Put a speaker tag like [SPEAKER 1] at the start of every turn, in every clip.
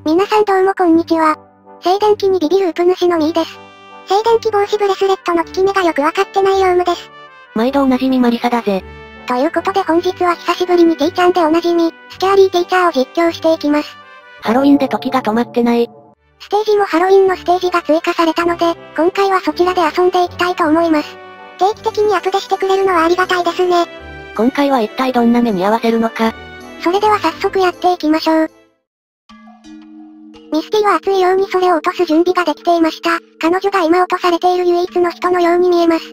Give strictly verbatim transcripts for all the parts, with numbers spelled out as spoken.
[SPEAKER 1] 皆さんどうもこんにちは。静電気にビビるウプ主のみーです。静電気防止ブレスレットの効き目がよくわかってないヨウムです。
[SPEAKER 2] 毎度おなじみマリサだぜ。
[SPEAKER 1] ということで本日は久しぶりにティーちゃんでおなじみ、スキャーリーティーチャーを実況していきます。
[SPEAKER 2] ハロウィンで時が止まってない。
[SPEAKER 1] ステージもハロウィンのステージが追加されたので、今回はそちらで遊んでいきたいと思います。定期的にアップデしてくれるのはありがたいですね。
[SPEAKER 2] 今回は一体どんな目に合わせるのか。
[SPEAKER 1] それでは早速やっていきましょう。ミスティは熱いようにそれを落とす準備ができていました。彼女が今落とされている唯一の人のように見えます。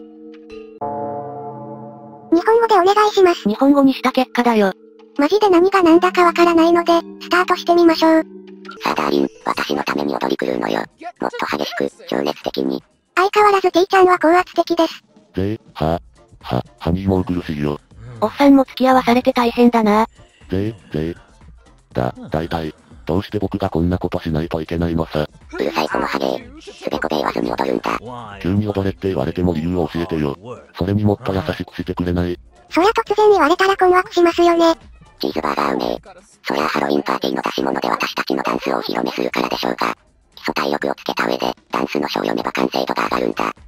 [SPEAKER 1] 日本語でお願いします。
[SPEAKER 2] 日本語にした結果だよ。
[SPEAKER 1] マジで何が何だかわからないので、スタートしてみましょう。
[SPEAKER 3] さあダーリン、私のために踊り狂うのよ。もっと激しく、情熱的に。
[SPEAKER 1] 相変わらずティーちゃんは高圧的です。
[SPEAKER 4] ぜー、は、は、ハニーもう苦しいよ。
[SPEAKER 2] おっさんも付き合わされて大変だな。
[SPEAKER 4] ぜー、ぜー。だ、だいたい、どうして僕がこんなことしないといけないのさ。
[SPEAKER 3] うるさいこのハゲー。すべこべ言わずに踊るんだ。
[SPEAKER 4] 急に踊れって言われても理由を教えてよ。それにもっと優しくしてくれない？
[SPEAKER 1] そりゃ突然言われたら困惑しますよね。
[SPEAKER 3] チーズバーガーうめえ。そりゃハロウィンパーティーの出し物で私たちのダンスをお披露目するからでしょうか。基礎体力をつけた上で、ダンスの書を読めば完成度が上がるんだ。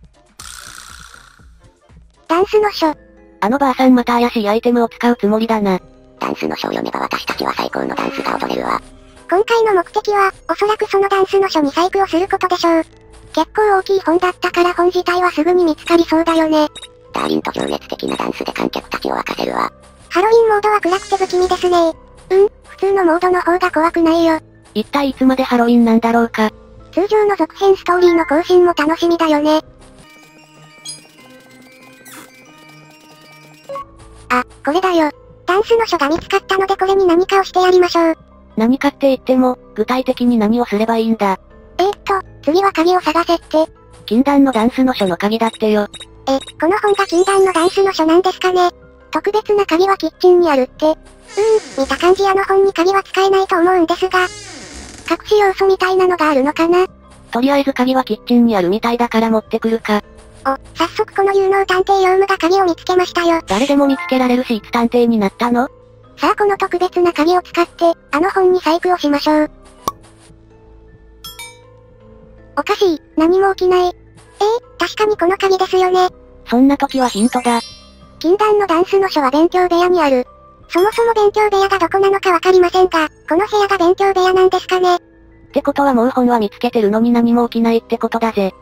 [SPEAKER 1] ダンスの書。
[SPEAKER 2] あのばあさんまた怪しいアイテムを使うつもりだな。
[SPEAKER 3] ダンスの書を読めば私たちは最高のダンスが踊れるわ。
[SPEAKER 1] 今回の目的は、おそらくそのダンスの書に細工をすることでしょう。結構大きい本だったから本自体はすぐに見つかりそうだよね。
[SPEAKER 3] ダーリンと情熱的なダンスで観客たちを沸かせるわ。
[SPEAKER 1] ハロウィンモードは暗くて不気味ですね。うん、普通のモードの方が怖くないよ。
[SPEAKER 2] 一体いつまでハロウィンなんだろうか。
[SPEAKER 1] 通常の続編ストーリーの更新も楽しみだよね。あ、これだよ。ダンスの書が見つかったのでこれに何かをしてやりましょう。
[SPEAKER 2] 何かって言っても、具体的に何をすればいいんだ。
[SPEAKER 1] えーっと、次は鍵を探せって。
[SPEAKER 2] 禁断のダンスの書の鍵だってよ。
[SPEAKER 1] え、この本が禁断のダンスの書なんですかね。特別な鍵はキッチンにあるって。うーん、見た感じあの本に鍵は使えないと思うんですが。隠し要素みたいなのがあるのかな。
[SPEAKER 2] とりあえず鍵はキッチンにあるみたいだから持ってくるか。
[SPEAKER 1] お、早速この有能探偵ヨウムが鍵を見つけましたよ。
[SPEAKER 2] 誰でも見つけられるしいつ探偵になったの？
[SPEAKER 1] さあこの特別な鍵を使って、あの本に細工をしましょう。おかしい、何も起きない。えー、確かにこの鍵ですよね。
[SPEAKER 2] そんな時はヒントだ。
[SPEAKER 1] 禁断のダンスの書は勉強部屋にある。そもそも勉強部屋がどこなのかわかりませんが、この部屋が勉強部屋なんですかね。
[SPEAKER 2] ってことはもう本は見つけてるのに何も起きないってことだぜ。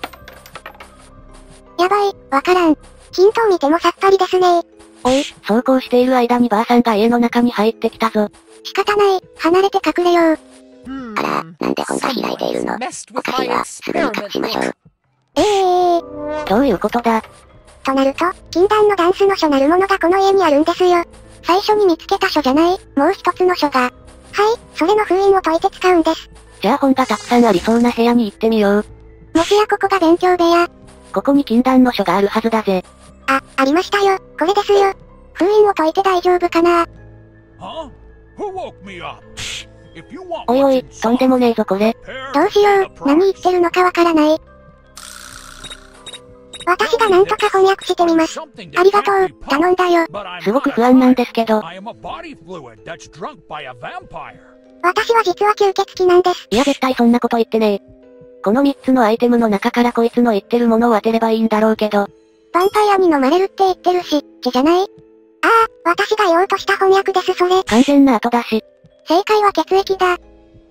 [SPEAKER 1] やばい、わからん。ヒントを見てもさっぱりですね。
[SPEAKER 2] おい、走行している間にばあさんが家の中に入ってきたぞ。
[SPEAKER 1] 仕方ない、離れて隠れよう。
[SPEAKER 3] あら、なんで本が開いているの？おかしいわ、すぐに隠しましょう。
[SPEAKER 1] ええー。
[SPEAKER 2] どういうことだ？
[SPEAKER 1] となると、禁断のダンスの書なるものがこの家にあるんですよ。最初に見つけた書じゃない、もう一つの書が。はい、それの封印を解いて使うんです。
[SPEAKER 2] じゃあ本がたくさんありそうな部屋に行ってみよう。
[SPEAKER 1] もしやここが勉強部屋。
[SPEAKER 2] ここに禁断の書があるはずだぜ。
[SPEAKER 1] あ、ありましたよ、これですよ。封印を解いて大丈夫かな？
[SPEAKER 2] おいおい、とんでもねえぞこれ。
[SPEAKER 1] どうしよう、何言ってるのかわからない。私がなんとか翻訳してみます。ありがとう、頼んだよ。
[SPEAKER 2] すごく不安なんですけど。
[SPEAKER 1] 私は実は吸血鬼なんです。
[SPEAKER 2] いや絶対そんなこと言ってねえ。このみっつのアイテムの中からこいつの言ってるものを当てればいいんだろうけど。
[SPEAKER 1] ヴァンパイアに飲まれるって言ってるし、血じゃない？ああ、私が言おうとした翻訳ですそれ。
[SPEAKER 2] 完全な後出し。
[SPEAKER 1] 正解は血液だ。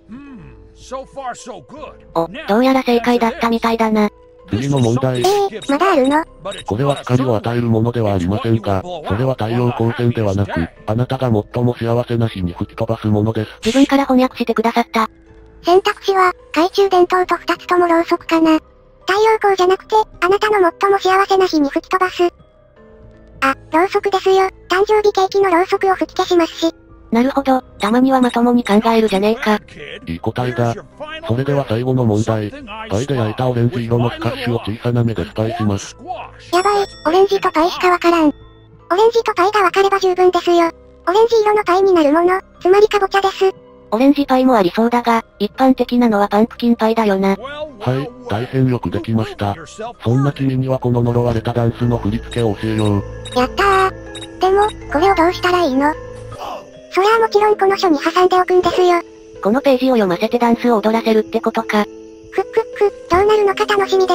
[SPEAKER 2] お、どうやら正解だったみたいだな。
[SPEAKER 4] 次の問題。
[SPEAKER 1] ええー、まだあるの？
[SPEAKER 4] これは光を与えるものではありませんか。それは太陽光線ではなく、あなたが最も幸せな日に吹き飛ばすものです。
[SPEAKER 2] 自分から翻訳してくださった。
[SPEAKER 1] 選択肢は、懐中電灯と二つともろうそくかな。太陽光じゃなくて、あなたの最も幸せな日に吹き飛ばす。あ、ろうそくですよ。誕生日ケーキのろうそくを吹き消しますし。
[SPEAKER 2] なるほど、たまにはまともに考えるじゃねえか。
[SPEAKER 4] いい答えだ。それでは最後の問題。パイで焼いたオレンジ色のスカッシュを小さな目でスパイします。
[SPEAKER 1] やばい、オレンジとパイしかわからん。オレンジとパイがわかれば十分ですよ。オレンジ色のパイになるもの、つまりかぼちゃです。
[SPEAKER 2] オレンジパイもありそうだが、一般的なのはパンプキンパイだよな。
[SPEAKER 4] はい、大変よくできました。そんな君にはこの呪われたダンスの振り付けを教えよう。
[SPEAKER 1] やったー。でも、これをどうしたらいいの？それはもちろんこの書に挟んでおくんですよ。
[SPEAKER 2] このページを読ませてダンスを踊らせるってことか。
[SPEAKER 1] ふっくっく、どうなるのか楽しみです。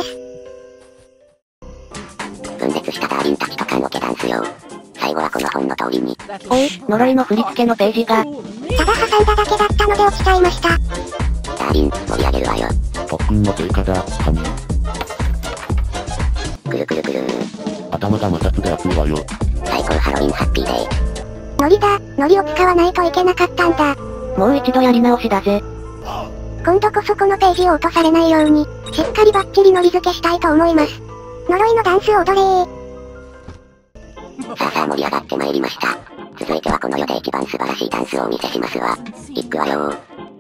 [SPEAKER 3] 分裂したダーリンたちと缶オケダンスよ。最後はこの本の通りに。
[SPEAKER 2] おい、呪いの振り付けのページが。
[SPEAKER 1] ただ挟んだだけだったので落ちちゃいました。ダ
[SPEAKER 3] ーリン、盛り上げるわよ。
[SPEAKER 4] 特訓の成果だ、ハニー。
[SPEAKER 3] くるくるくる
[SPEAKER 4] 頭が摩擦で熱いわよ。
[SPEAKER 3] 最高ハロウィンハッピーデイ。
[SPEAKER 1] ノリだ、ノリを使わないといけなかったんだ。
[SPEAKER 2] もう一度やり直しだぜ。
[SPEAKER 1] 今度こそこのページを落とされないように、しっかりバッチリノリ付けしたいと思います。呪いのダンスを踊れー。
[SPEAKER 3] さあさあ盛り上がってまいりました。続いてはこの世で一番素晴らしいダンスをお見せしますわ。いくわよ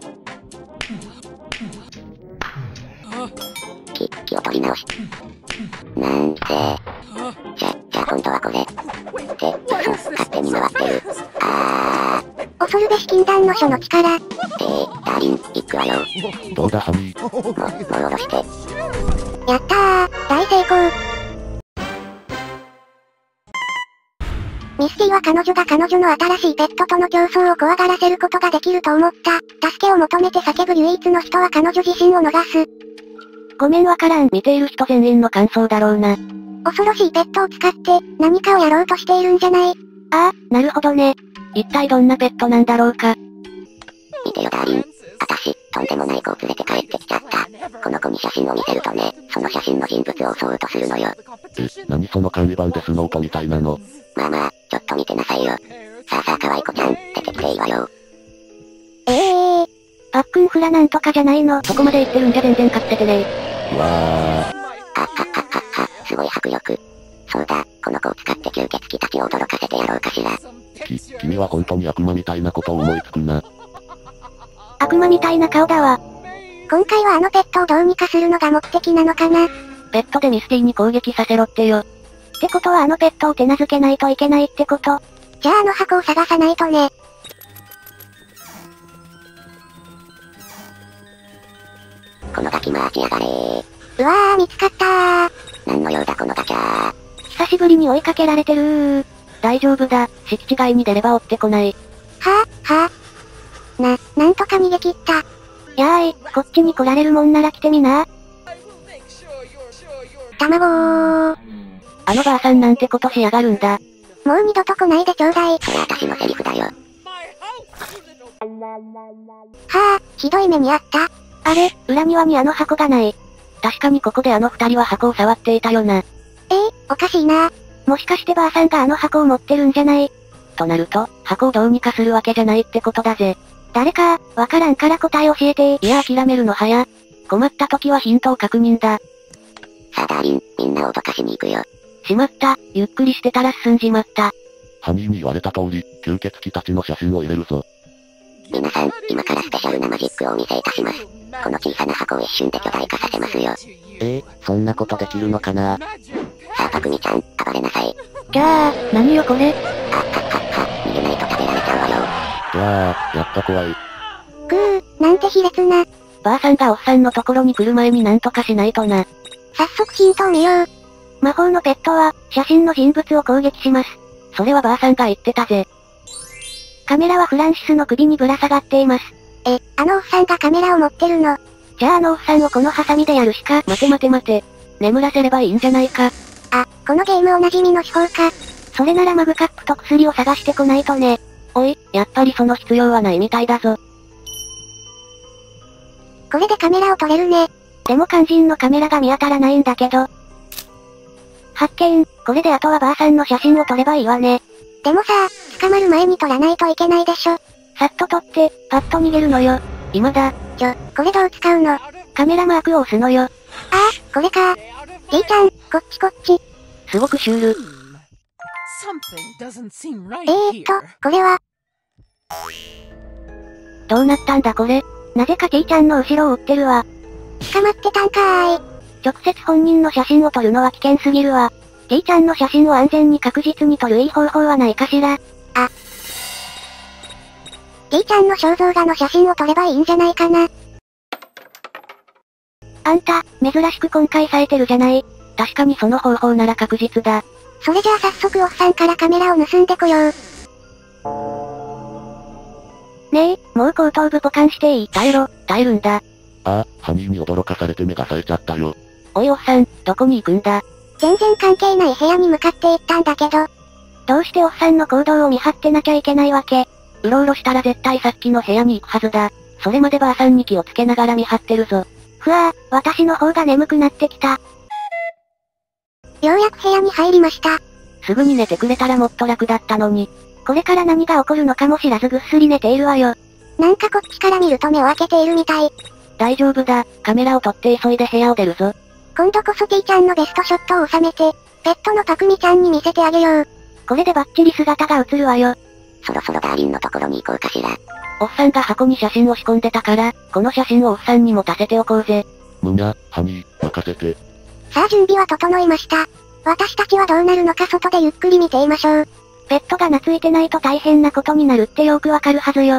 [SPEAKER 3] ー。き、気を取り直し。なんせじゃ、じゃあ今度はこれ。って、嘘、勝手に回ってる。あー。
[SPEAKER 1] 恐るべし禁断の書の力。
[SPEAKER 3] えー、ダーリン、いくわよ。
[SPEAKER 4] どうだハニー。
[SPEAKER 3] も、もう下ろして。
[SPEAKER 1] やったー、大成功。ミスティは彼女が彼女の新しいペットとの競争を怖がらせることができると思った。助けを求めて叫ぶ唯一の人は彼女自身を逃す。
[SPEAKER 2] ごめんわからん。見ている人全員の感想だろうな。
[SPEAKER 1] 恐ろしいペットを使って何かをやろうとしているんじゃない？
[SPEAKER 2] ああ、なるほどね。一体どんなペットなんだろうか。
[SPEAKER 3] 見てよダーリン。あたし、とんでもない子を連れて帰ってきちゃった。この子に写真を見せるとね、その写真の人物を襲おうとするのよ。
[SPEAKER 4] え、何その管理版デスノートみたいなの。
[SPEAKER 3] まあまあ、ちょっと見てなさいよ。さあさあ可愛い子ちゃん、出てきていいわよ。
[SPEAKER 1] ええー。
[SPEAKER 2] パックンフラなんとかじゃないの。そこまで言ってるんじゃ全然勝ててね
[SPEAKER 4] うわー。
[SPEAKER 3] あっはっはっはっは、すごい迫力。そうだ、この子を使って吸血鬼たちを驚かせてやろうかしら。
[SPEAKER 4] き、君は本当に悪魔みたいなことを思いつくな。
[SPEAKER 2] 悪魔みたいな顔だわ。
[SPEAKER 1] 今回はあのペットをどうにかするのが目的なのかな。
[SPEAKER 2] ペットでミスティに攻撃させろってよ。ってことはあのペットを手なずけないといけないってこと？
[SPEAKER 1] じゃああの箱を探さないとね。
[SPEAKER 3] このガキマーチやがれー。
[SPEAKER 1] うわー、見つかったー。
[SPEAKER 3] なんの用だこのガチャー。
[SPEAKER 2] 久しぶりに追いかけられてるー。大丈夫だ、敷地外に出れば追ってこない。
[SPEAKER 1] はぁ、はぁ。な、なんとか逃げ切った。
[SPEAKER 2] やーい、こっちに来られるもんなら来てみな。
[SPEAKER 1] 卵ー。
[SPEAKER 2] あのばあさんなんてことしやがるんだ。
[SPEAKER 1] もう二度と来ないでちょうだい。
[SPEAKER 3] それ私のセリフだよ。
[SPEAKER 1] はぁ、ひどい目にあった。
[SPEAKER 2] あれ、裏庭にあの箱がない。確かにここであの二人は箱を触っていたよな。
[SPEAKER 1] えー、おかしいな。
[SPEAKER 2] もしかしてばあさんがあの箱を持ってるんじゃない？となると、箱をどうにかするわけじゃないってことだぜ。誰か、わからんから答え教えてー。いや諦めるの早。困った時はヒントを確認だ。
[SPEAKER 3] さあダーリン、みんなを脅かしに行くよ。
[SPEAKER 2] しまった、ゆっくりしてたら進んじまった。
[SPEAKER 4] ハニーに言われた通り、吸血鬼たちの写真を入れるぞ。
[SPEAKER 3] 皆さん、今からスペシャルなマジックをお見せいたします。この小さな箱を一瞬で巨大化させますよ。
[SPEAKER 5] えー、そんなことできるのかな？
[SPEAKER 3] さあパクミちゃん、暴れなさい。
[SPEAKER 2] キャー、何よこれ。
[SPEAKER 3] あっはっはっは、逃げないと食べられちゃうわよ。
[SPEAKER 4] うわー、やっぱ怖い。
[SPEAKER 1] くー、なんて卑劣な。
[SPEAKER 2] ばあさんがおっさんのところに来る前になんとかしないとな。
[SPEAKER 1] 早速ヒントを見よう。
[SPEAKER 2] 魔法のペットは、写真の人物を攻撃します。それはばあさんが言ってたぜ。カメラはフランシスの首にぶら下がっています。
[SPEAKER 1] え、あのおっさんがカメラを持ってるの。
[SPEAKER 2] じゃああのおっさんをこのハサミでやるしか。待て待て待て。眠らせればいいんじゃないか。
[SPEAKER 1] あ、このゲームおなじみの手法か。
[SPEAKER 2] それならマグカップと薬を探してこないとね。おい、やっぱりその必要はないみたいだぞ。
[SPEAKER 1] これでカメラを撮れるね。
[SPEAKER 2] でも肝心のカメラが見当たらないんだけど。発見、これであとはばあさんの写真を撮ればいいわね。
[SPEAKER 1] でもさ、捕まる前に撮らないといけないでしょ。
[SPEAKER 2] さっと撮って、パッと逃げるのよ。今だ。
[SPEAKER 1] ちょ、これどう使うの？
[SPEAKER 2] カメラマークを押すのよ。
[SPEAKER 1] ああ、これか。じいちゃん、こっちこっち。
[SPEAKER 2] すごくシュール。
[SPEAKER 1] えーっと、これは。
[SPEAKER 2] どうなったんだこれ。なぜかじいちゃんの後ろを追ってるわ。
[SPEAKER 1] 捕まってたんかーい。
[SPEAKER 2] 直接本人の写真を撮るのは危険すぎるわ。じいちゃんの写真を安全に確実に撮るいい方法はないかしら。
[SPEAKER 1] あ。じいちゃんの肖像画の写真を撮ればいいんじゃないかな。
[SPEAKER 2] あんた、珍しく今回冴えてるじゃない。確かにその方法なら確実だ。
[SPEAKER 1] それじゃあ早速おっさんからカメラを盗んでこよう。
[SPEAKER 2] ねえ、もう後頭部ポカンしていい？耐えろ、耐えるんだ。
[SPEAKER 4] ああ、ハニーに驚かされて目が冴えちゃったよ。
[SPEAKER 2] おいおっさん、どこに行くんだ？
[SPEAKER 1] 全然関係ない部屋に向かって行ったんだけど。
[SPEAKER 2] どうしておっさんの行動を見張ってなきゃいけないわけ？うろうろしたら絶対さっきの部屋に行くはずだ。それまでばあさんに気をつけながら見張ってるぞ。ふわぁ、私の方が眠くなってきた。
[SPEAKER 1] ようやく部屋に入りました。
[SPEAKER 2] すぐに寝てくれたらもっと楽だったのに。これから何が起こるのかも知らずぐっすり寝ているわよ。
[SPEAKER 1] なんかこっちから見ると目を開けているみたい。
[SPEAKER 2] 大丈夫だ、カメラを撮って急いで部屋を出るぞ。
[SPEAKER 1] 今度こそ T ちゃんのベストショットを収めて、ペットのパクミちゃんに見せてあげよう。
[SPEAKER 2] これでバッチリ姿が映るわよ。
[SPEAKER 3] そろそろダーリンのところに行こうかしら。
[SPEAKER 2] おっさんが箱に写真を仕込んでたから、この写真をおっさんに持たせておこうぜ。
[SPEAKER 4] むにゃ、ハニー、任せて。
[SPEAKER 1] さあ準備は整いました。私たちはどうなるのか外でゆっくり見ていましょう。
[SPEAKER 2] ペットが懐いてないと大変なことになるってよくわかるはずよ。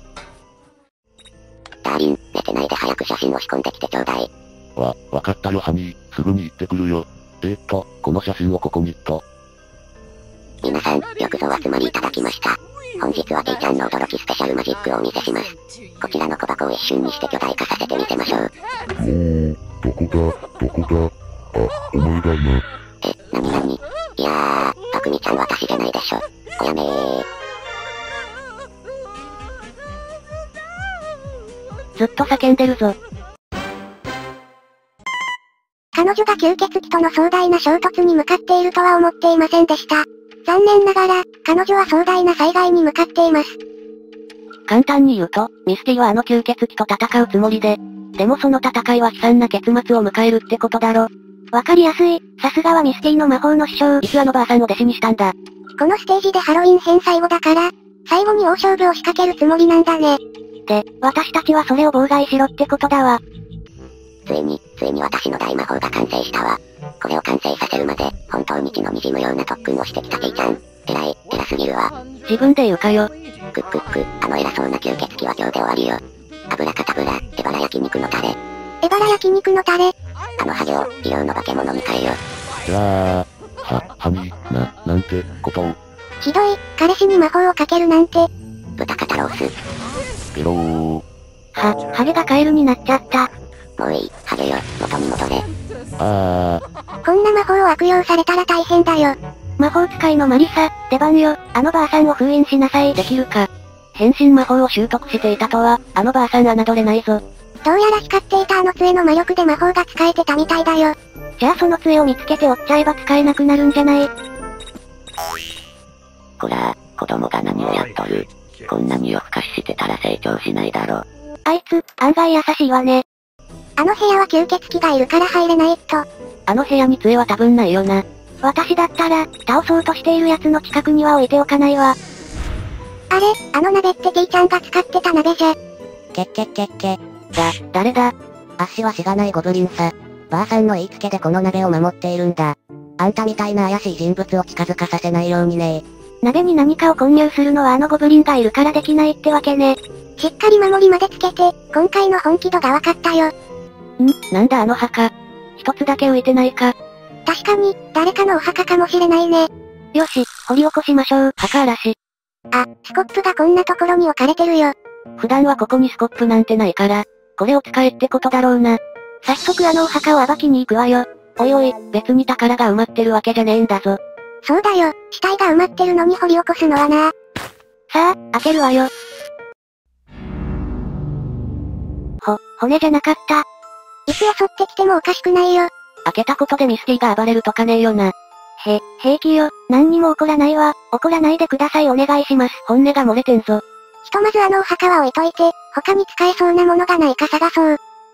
[SPEAKER 3] ダーリン、寝てないで早く写真を仕込んできてちょうだい。
[SPEAKER 4] わ、わかったよハニー、すぐに行ってくるよ。えーっと、この写真をここにと。
[SPEAKER 3] 皆さん、よくぞお集まりいただきました。本日は T ちゃんの驚きスペシャルマジックをお見せします。こちらの小箱を一瞬にして巨大化させてみせましょう。
[SPEAKER 4] おー、どこだ、どこだ。あ、お前だな。
[SPEAKER 3] え、なになに？いやー、パクミちゃん私じゃないでしょ。おやめー。
[SPEAKER 2] ずっと叫んでるぞ。
[SPEAKER 1] 彼女が吸血鬼との壮大な衝突に向かっているとは思っていませんでした。残念ながら、彼女は壮大な災害に向かっています。
[SPEAKER 2] 簡単に言うと、ミスティはあの吸血鬼と戦うつもりで、でもその戦いは悲惨な結末を迎えるってことだろ。わかりやすい、さすがはミスティの魔法の師匠。いつあのばあさんを弟子にしたんだ。
[SPEAKER 1] このステージでハロウィン編最後だから、最後に大勝負を仕掛けるつもりなんだね。
[SPEAKER 2] で、私たちはそれを妨害しろってことだわ。
[SPEAKER 3] ついに、ついに私の大魔法が完成したわ。これを完成させるまで、本当に血の滲むような特訓をしてきた T ちゃん。偉い、偉すぎるわ。
[SPEAKER 2] 自分で言うかよ。
[SPEAKER 3] くっくっく、あの偉そうな吸血鬼は今日で終わりよ。油かたぶら、エバラ焼肉のタレ。
[SPEAKER 1] エバラ焼肉のタレ。
[SPEAKER 3] あのハゲを、医療の化け物に変えよ。
[SPEAKER 4] じゃあ、は、ハニー、な、なんて、ことを。
[SPEAKER 1] ひどい、彼氏に魔法をかけるなんて。
[SPEAKER 3] 豚肩ロース。
[SPEAKER 4] ペロー。
[SPEAKER 2] は、ハゲがカエルになっちゃった。
[SPEAKER 3] もういい、ハゲよ、元に戻れ。
[SPEAKER 4] あー。
[SPEAKER 1] こんな魔法を悪用されたら大変だよ。
[SPEAKER 2] 魔法使いのマリサ、出番よ。あのばあさんを封印しなさい。できるか。変身魔法を習得していたとは、あのばあさん侮れないぞ。
[SPEAKER 1] どうやら光っていたあの杖の魔力で魔法が使えてたみたいだよ。
[SPEAKER 2] じゃあその杖を見つけて折っちゃえば使えなくなるんじゃない？
[SPEAKER 3] こら、子供が何をやっとる。こんなに夜更かししてたら成長しないだろ。
[SPEAKER 2] あいつ、案外優しいわね。
[SPEAKER 1] あの部屋は吸血鬼がいるから入れないと。
[SPEAKER 2] あの部屋に杖は多分ないよな。私だったら、倒そうとしている奴の近くには置いておかないわ。
[SPEAKER 1] あれ、あの鍋って T ちゃんが使ってた鍋じゃ。
[SPEAKER 3] けっけっけっけ。
[SPEAKER 2] だ、誰だ？
[SPEAKER 3] あっしはしがないゴブリンさ。ばあさんの言いつけでこの鍋を守っているんだ。あんたみたいな怪しい人物を近づかさせないようにね。
[SPEAKER 2] 鍋に何かを混入するのはあのゴブリンがいるからできないってわけね。
[SPEAKER 1] しっかり守りまでつけて、今回の本気度が分かったよ。
[SPEAKER 2] ん、なんだあの墓。一つだけ浮いてないか。
[SPEAKER 1] 確かに、誰かのお墓かもしれないね。
[SPEAKER 2] よし、掘り起こしましょう。墓嵐。
[SPEAKER 1] あ、スコップがこんなところに置かれてるよ。
[SPEAKER 2] 普段はここにスコップなんてないから、これを使えってことだろうな。早速あのお墓を暴きに行くわよ。おいおい、別に宝が埋まってるわけじゃねえんだぞ。
[SPEAKER 1] そうだよ、死体が埋まってるのに掘り起こすのはな。
[SPEAKER 2] さあ、開けるわよ。ほ、骨じゃなかった。
[SPEAKER 1] いつ襲ってきてもおかしくないよ。
[SPEAKER 2] 開けたことでミスティが暴れるとかねえよな。へ、平気よ。何にも起こらないわ。怒らないでくださいお願いします。本音が漏れてんぞ。
[SPEAKER 1] ひとまずあのお墓は置いといて、他に使えそうなものがないか探そう。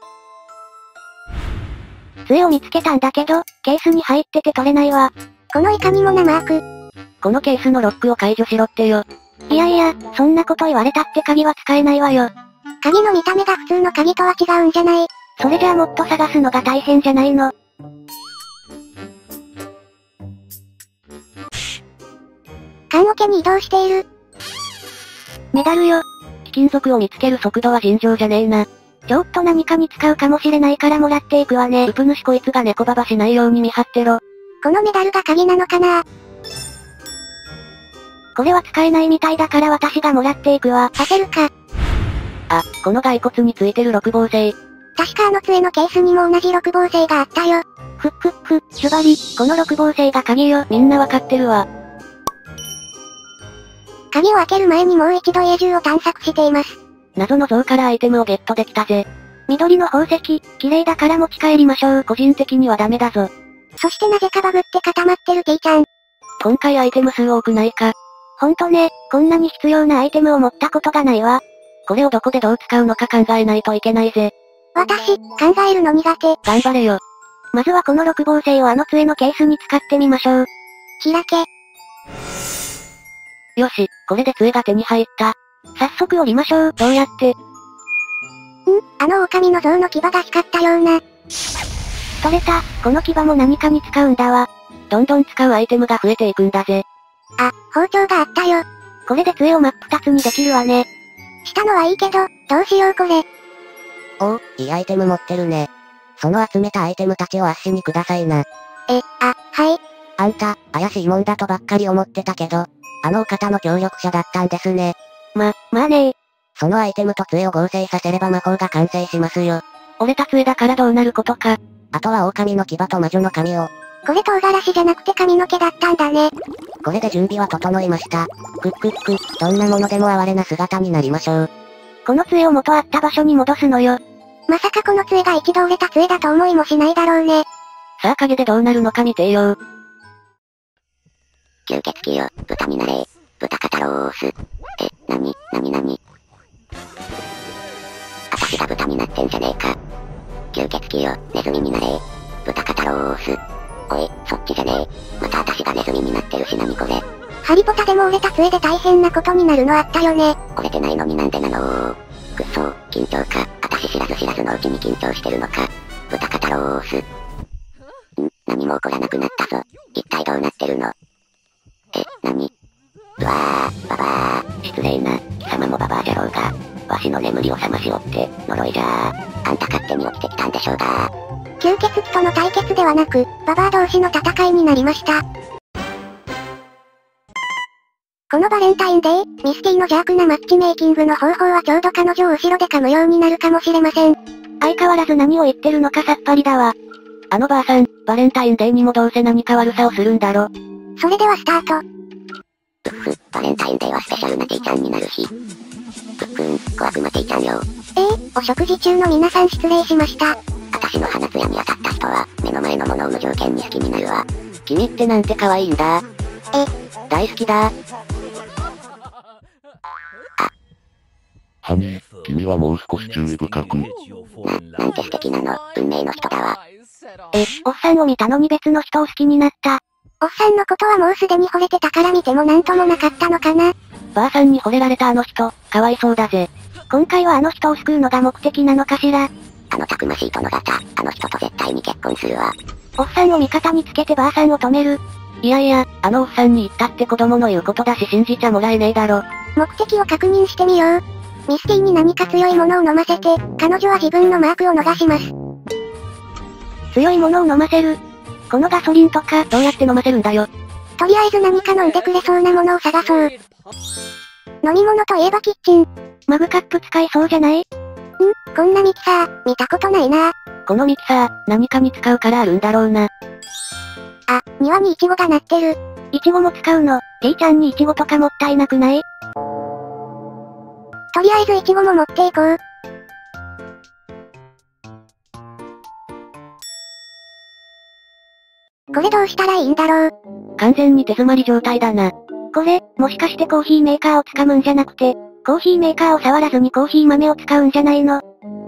[SPEAKER 2] 杖を見つけたんだけど、ケースに入ってて取れないわ。
[SPEAKER 1] このいかにもなマーク。
[SPEAKER 2] このケースのロックを解除しろってよ。いやいや、そんなこと言われたって鍵は使えないわよ。
[SPEAKER 1] 鍵の見た目が普通の鍵とは違うんじゃない？
[SPEAKER 2] それじゃあもっと探すのが大変じゃないの。
[SPEAKER 1] 棺桶に移動している。
[SPEAKER 2] メダルよ。貴金属を見つける速度は尋常じゃねえな。ちょっと何かに使うかもしれないからもらっていくわね。ウプ主こいつが猫ババしないように見張ってろ。
[SPEAKER 1] このメダルが鍵なのかな？
[SPEAKER 2] これは使えないみたいだから私がもらっていくわ。
[SPEAKER 1] させるか。
[SPEAKER 2] あ、この骸骨についてる六芒星。
[SPEAKER 1] 確かあの杖のケースにも同じ六芒星があったよ。
[SPEAKER 2] ふっふっふ、シュバリ、この六芒星が鍵よ。みんなわかってるわ。
[SPEAKER 1] 鍵を開ける前にもう一度家中を探索しています。
[SPEAKER 2] 謎の像からアイテムをゲットできたぜ。緑の宝石、綺麗だから持ち帰りましょう。個人的にはダメだぞ。
[SPEAKER 1] そしてなぜかバグって固まってる T ちゃん。
[SPEAKER 2] 今回アイテム数多くないか。
[SPEAKER 1] ほんとね、こんなに必要なアイテムを持ったことがないわ。
[SPEAKER 2] これをどこでどう使うのか考えないといけないぜ。
[SPEAKER 1] 私、考えるの苦手。
[SPEAKER 2] 頑張れよ。
[SPEAKER 1] まずはこの六芒星をあの杖のケースに使ってみましょう。開け。
[SPEAKER 2] よし、これで杖が手に入った。
[SPEAKER 1] 早速降りましょう。
[SPEAKER 2] どうやって？
[SPEAKER 1] ん？あの狼の像の牙が光ったような。取れた。この牙も何かに使うんだわ。
[SPEAKER 2] どんどん使うアイテムが増えていくんだぜ。
[SPEAKER 1] あ、包丁があったよ。これで杖を真っ二つにできるわね。したのはいいけど、どうしようこれ。
[SPEAKER 3] おお、いいアイテム持ってるね。その集めたアイテムたちをあっしにくださいな。
[SPEAKER 1] え、あ、はい。
[SPEAKER 3] あんた、怪しいもんだとばっかり思ってたけど、あのお方の協力者だったんですね。
[SPEAKER 1] ま、まあねー。
[SPEAKER 3] そのアイテムと杖を合成させれば魔法が完成しますよ。
[SPEAKER 2] 折れた杖だからどうなることか。
[SPEAKER 3] あとは狼の牙と魔女の髪を。
[SPEAKER 1] これ唐辛子じゃなくて髪の毛だったんだね。
[SPEAKER 3] これで準備は整いました。クックック、どんなものでも哀れな姿になりましょう。
[SPEAKER 1] この杖を元あった場所に戻すのよ。まさかこの杖が一度折れた杖だと思いもしないだろうね。
[SPEAKER 2] さあ影でどうなるのか見てよ。
[SPEAKER 3] 吸血鬼よ、豚になれ。豚肩ロース。え、なに、なになに。あたしが豚になってんじゃねえか。吸血鬼よ、ネズミになれ。豚肩ロース。おい、そっちじゃねえ。またあたしがネズミになってるしなにこれ。
[SPEAKER 1] ハリポタでも折れた杖で大変なことになるのあったよね。
[SPEAKER 3] 折れてないのになんでなのー。くっそー、緊張か。あたし知らず知らずのうちに緊張してるのか。豚肩ロース。ん、何も起こらなくなったぞ。一体どうなってるの？え、なに？うわー、ババー、失礼な、貴様もババアじゃろうが、わしの眠りを覚ましおって、呪いじゃー。あんた勝手に起きてきたんでしょうがー。
[SPEAKER 1] 吸血鬼との対決ではなく、ババア同士の戦いになりました。このバレンタインデー、ミスティの邪悪なマッチメイキングの方法はちょうど彼女を後ろで噛むようになるかもしれません。相変わらず何を言ってるのかさっぱりだわ。
[SPEAKER 2] あのばあさん、バレンタインデーにもどうせ何か悪さをするんだろ。
[SPEAKER 1] それではスタート。
[SPEAKER 3] うっふ、バレンタインデーはスペシャルなティーちゃんになるし。ぷっくん、小悪魔ティーちゃんよ。
[SPEAKER 1] えー、お食事中の皆さん失礼しました。
[SPEAKER 3] あたしの鼻つやに当たった人は、目の前のものを無条件に好きになるわ。
[SPEAKER 2] 君ってなんて可愛いんだ。
[SPEAKER 1] え、
[SPEAKER 2] 大好きだ。
[SPEAKER 4] ハニー、君はもう少し注意深く。
[SPEAKER 3] な、なんて素敵なの、運命の人だわ。
[SPEAKER 1] え、おっさんを見たのに別の人を好きになった。おっさんのことはもうすでに惚れてたから見てもなんともなかったのかな。
[SPEAKER 2] ばあさんに惚れられたあの人、かわいそうだぜ。
[SPEAKER 1] 今回はあの人を救うのが目的なのかしら。
[SPEAKER 3] あのたくましい殿方、あの人と絶対に結婚するわ。
[SPEAKER 1] おっさんを味方につけてばあさんを止める。
[SPEAKER 2] いやいや、あのおっさんに言ったって子供の言うことだし信じちゃもらえねえだろ。
[SPEAKER 1] 目的を確認してみよう。ミスティに何か強いものを飲ませて、彼女は自分のマークを逃します。強いものを飲ませる。このガソリンとか、
[SPEAKER 2] どうやって飲ませるんだよ。
[SPEAKER 1] とりあえず何か飲んでくれそうなものを探そう。飲み物といえばキッチン。マグカップ使いそうじゃない？ん？こんなミキサー、見たことないな。
[SPEAKER 2] このミキサー、何かに使うからあるんだろうな。
[SPEAKER 1] あ、庭にイチゴが鳴ってる。イチゴも使うの。T ちゃんにイチゴとかもったいなくない？とりあえずイチゴも持っていこう。これどうしたらいいんだろう。
[SPEAKER 2] 完全に手詰まり状態だな。
[SPEAKER 1] これ、もしかしてコーヒーメーカーを掴むんじゃなくて、コーヒーメーカーを触らずにコーヒー豆を使うんじゃないの？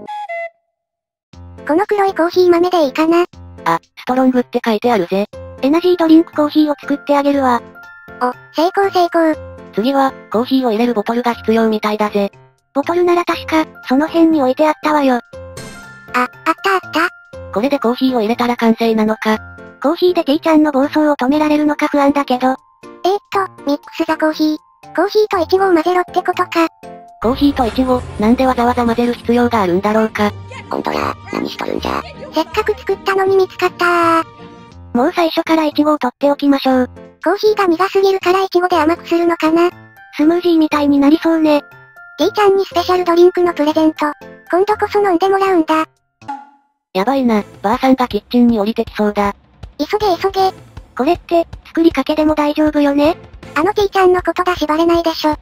[SPEAKER 1] この黒いコーヒー豆でいいかな？
[SPEAKER 2] あ、ストロングって書いてあるぜ。
[SPEAKER 1] エナジードリンクコーヒーを作ってあげるわ。お、成功成功。
[SPEAKER 2] 次は、コーヒーを入れるボトルが必要みたいだぜ。
[SPEAKER 1] ボトルなら確か、その辺に置いてあったわよ。あ、あったあった。
[SPEAKER 2] これでコーヒーを入れたら完成なのか。
[SPEAKER 1] コーヒーで T ちゃんの暴走を止められるのか不安だけど。えーっと、ミックスザコーヒー。コーヒーとイチゴを混ぜろってことか。
[SPEAKER 2] コーヒーとイチゴ、なんでわざわざ混ぜる必要があるんだろうか。
[SPEAKER 3] ほんとや、何しとるんじゃ。
[SPEAKER 1] せっかく作ったのに見つかったー。もう最初からイチゴを取っておきましょう。コーヒーが苦すぎるからイチゴで甘くするのかな。スムージーみたいになりそうね。 T ちゃんにスペシャルドリンクのプレゼント。今度こそ飲んでもらうんだ。
[SPEAKER 2] やばいな、ばあさんがキッチンに降りてきそうだ。
[SPEAKER 1] 急げ急げ。
[SPEAKER 2] これって、作りかけでも大丈夫よね？
[SPEAKER 1] あの T ちゃんのことだしバレないでしょ。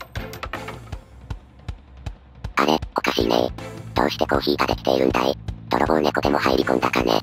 [SPEAKER 3] あれ、おかしいね。どうしてコーヒーができているんだい？泥棒猫でも入り込んだかね。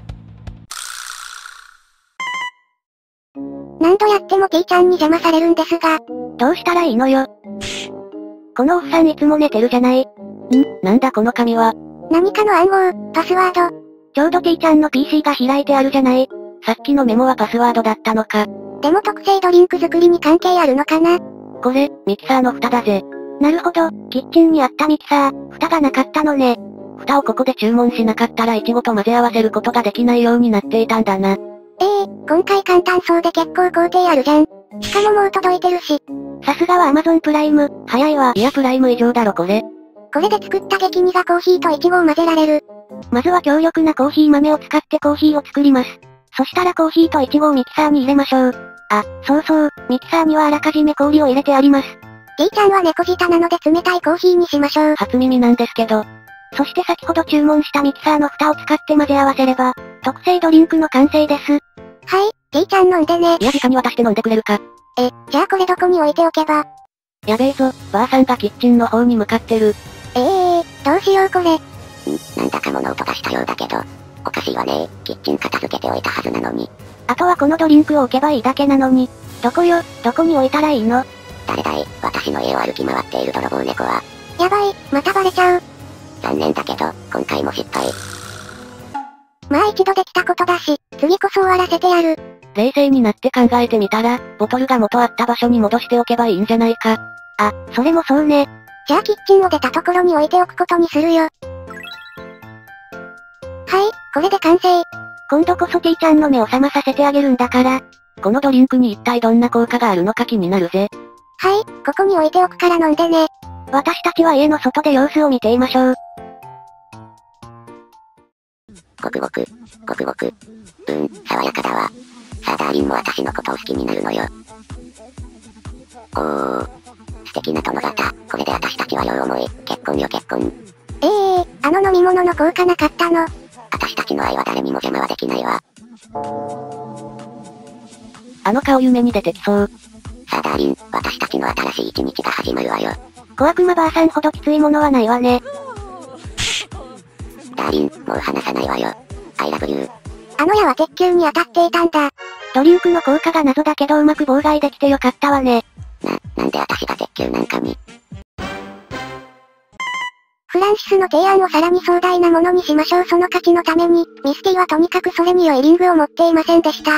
[SPEAKER 1] 何度やっても T ちゃんに邪魔されるんですが。
[SPEAKER 2] どうしたらいいのよ。このおっさんいつも寝てるじゃない。ん？なんだこの紙は。
[SPEAKER 1] 何かの暗号、パスワード。
[SPEAKER 2] ちょうど T ちゃんの ピーシー が開いてあるじゃない。さっきのメモはパスワードだったのか。
[SPEAKER 1] でも特製ドリンク作りに関係あるのかな？
[SPEAKER 2] これ、ミキサーの蓋だぜ。なるほど、キッチンにあったミキサー、蓋がなかったのね。蓋をここで注文しなかったらイチゴと混ぜ合わせることができないようになっていたんだな。
[SPEAKER 1] ええー、今回簡単そうで結構工程あるじゃん。しかももう届いてるし。
[SPEAKER 2] さすがは Amazon プライム、早いわ。いやプライム以上だろこれ。
[SPEAKER 1] これで作った激苦コーヒーとイチゴを混ぜられる。
[SPEAKER 2] まずは強力なコーヒー豆を使ってコーヒーを作ります。そしたらコーヒーとイチゴをミキサーに入れましょう。あ、そうそう、ミキサーにはあらかじめ氷を入れてあります。
[SPEAKER 1] T ちゃんは猫舌なので冷たいコーヒーにしましょう。
[SPEAKER 2] 初耳なんですけど。そして先ほど注文したミキサーの蓋を使って混ぜ合わせれば、特製ドリンクの完成です。
[SPEAKER 1] はい、T ちゃん飲んでね。
[SPEAKER 2] いや直に渡して飲んでくれるか。
[SPEAKER 1] え、じゃあこれどこに置いておけば。
[SPEAKER 2] やべえぞ、ばあさんがキッチンの方に向かってる。
[SPEAKER 1] ええー、どうしようこれ。
[SPEAKER 3] ん、なんだか物音がしたようだけど。おかしいわね。キッチン片付けておいたはずなのに。
[SPEAKER 2] あとはこのドリンクを置けばいいだけなのに。どこよ、どこに置いたらいいの？
[SPEAKER 3] 誰だい、私の家を歩き回っている泥棒猫は。
[SPEAKER 1] やばい、またバレちゃう。
[SPEAKER 3] 残念だけど、今回も失敗。
[SPEAKER 1] まあ一度できたことだし、次こそ終わらせてやる。
[SPEAKER 2] 冷静になって考えてみたら、ボトルが元あった場所に戻しておけばいいんじゃないか。あ、それもそうね。
[SPEAKER 1] じゃあキッチンを出たところに置いておくことにするよ。はい、これで完成。
[SPEAKER 2] 今度こそ T ちゃんの目を覚まさせてあげるんだから。このドリンクに一体どんな効果があるのか気になるぜ。
[SPEAKER 1] はい、ここに置いておくから飲んでね。
[SPEAKER 2] 私たちは家の外で様子を見ていましょう。
[SPEAKER 3] ごくごく、ごくごく。うん、爽やかだわ。さあダーリンも私のことを好きになるのよ。おー。素敵な殿方。これで私たちは両思い。結婚よ結婚。
[SPEAKER 1] ええー、あの飲み物の効果なかったの。
[SPEAKER 3] 私たちの愛は誰にも邪魔はできないわ。
[SPEAKER 2] あの顔夢に出てきそう。
[SPEAKER 3] さあダーリン、私たちの新しい一日が始まるわよ。
[SPEAKER 2] 小悪魔ばあさんほどきついものはないわね。
[SPEAKER 3] ダーリン、もう離さないわよ。I love you。
[SPEAKER 1] あの矢は鉄球に当たっていたんだ。
[SPEAKER 2] ドリンクの効果が謎だけどうまく妨害できてよかったわね。
[SPEAKER 3] な、なんで私が鉄球なんかに。
[SPEAKER 1] フランシスの提案をさらに壮大なものにしましょう。その価値のために、ミスティはとにかくそれに良いリングを持っていませんでした。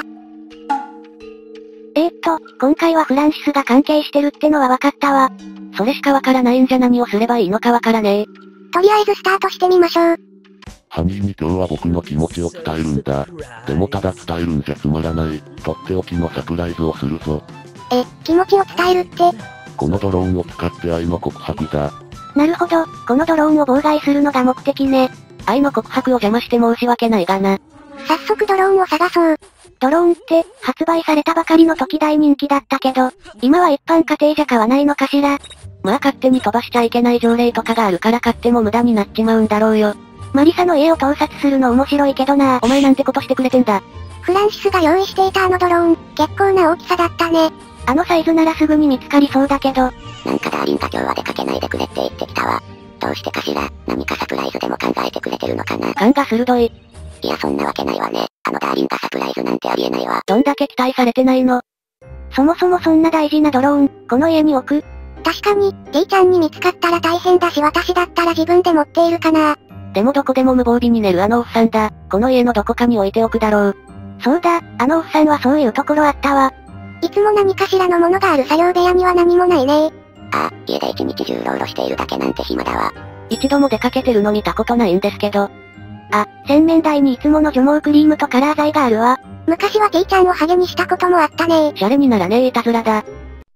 [SPEAKER 2] えーっと、今回はフランシスが関係してるってのは分かったわ。それしかわからないんじゃ何をすればいいのかわからねえ。
[SPEAKER 1] とりあえずスタートしてみましょう。
[SPEAKER 4] ハニーに今日は僕の気持ちを伝えるんだ。でもただ伝えるんじゃつまらない。とっておきのサプライズをするぞ。
[SPEAKER 1] え、気持ちを伝えるって。
[SPEAKER 4] このドローンを使って愛の告白だ。
[SPEAKER 2] なるほど、このドローンを妨害するのが目的ね。愛の告白を邪魔して申し訳ないがな。
[SPEAKER 1] 早速ドローンを探そう。
[SPEAKER 2] ドローンって、発売されたばかりの時大人気だったけど、今は一般家庭じゃ買わないのかしら。まあ勝手に飛ばしちゃいけない条例とかがあるから買っても無駄になっちまうんだろうよ。マリサの家を盗撮するの面白いけどな。お前なんてことしてくれてんだ。
[SPEAKER 1] フランシスが用意していたあのドローン、結構な大きさだったね。
[SPEAKER 2] あのサイズならすぐに見つかりそうだけど。
[SPEAKER 3] なんかダーリンが今日は出かけないでくれって言ってきたわ。どうしてかしら、何かサプライズでも考えてくれてるのかな。
[SPEAKER 2] 勘が鋭い。
[SPEAKER 3] いやそんなわけないわね。あのダーリンがサプライズなんてありえないわ。
[SPEAKER 2] どんだけ期待されてないの。そもそもそんな大事なドローン、この家に置く？
[SPEAKER 1] 確かに、T ちゃんに見つかったら大変だし私だったら自分で持っているかな。
[SPEAKER 2] でもどこでも無防備に寝るあのおっさんだ。この家のどこかに置いておくだろう。そうだ、あのおっさんはそういうところあったわ。
[SPEAKER 1] いつも何かしらのものがある作業部屋には何もないね。
[SPEAKER 3] ああ、家で一日中うろうろしているだけなんて暇だわ。
[SPEAKER 2] 一度も出かけてるの見たことないんですけど。あ、洗面台にいつもの除毛クリームとカラー剤があるわ。
[SPEAKER 1] 昔は T ちゃんをハゲにしたこともあったね。
[SPEAKER 2] シャレにならねえいたずらだ。
[SPEAKER 1] う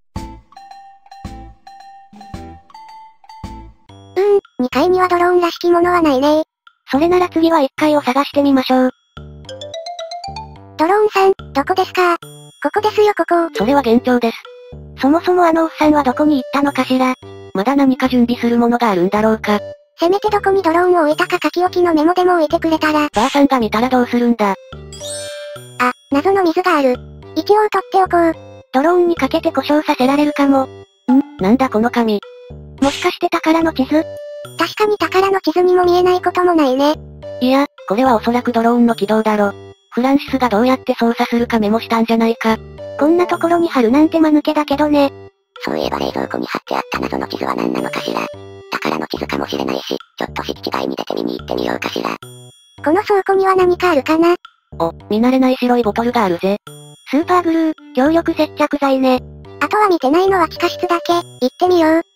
[SPEAKER 1] ーん、にかいにはドローンらしきものはないね。
[SPEAKER 2] それなら次はいっかいを探してみましょう。
[SPEAKER 1] ドローンさん、どこですか？ここですよここ。
[SPEAKER 2] それは幻聴です。そもそもあのおっさんはどこに行ったのかしら。 まだ何か準備するものがあるんだろうか。
[SPEAKER 1] せめてどこにドローンを置いたか書き置きのメモでも置いてくれたら。
[SPEAKER 2] ばあさんが見たらどうするんだ。
[SPEAKER 1] あ、謎の水がある。一応取っておこう。
[SPEAKER 2] ドローンにかけて故障させられるかも。ん？なんだこの紙。もしかして宝の地図？
[SPEAKER 1] 確かに宝の地図にも見えないこともないね。
[SPEAKER 2] いや、これはおそらくドローンの起動だろ。フランシスがどうやって操作するかメモしたんじゃないか。
[SPEAKER 1] こんなところに貼るなんて間抜けだけどね。
[SPEAKER 3] そういえば冷蔵庫に貼ってあった謎の地図は何なのかしら。宝の地図かもしれないし、ちょっと敷地外に出て見に行ってみようかしら。
[SPEAKER 1] この倉庫には何かあるかな？
[SPEAKER 2] お、見慣れない白いボトルがあるぜ。
[SPEAKER 1] スーパーグルー、強力接着剤ね。あとは見てないのは地下室だけ、行ってみよう。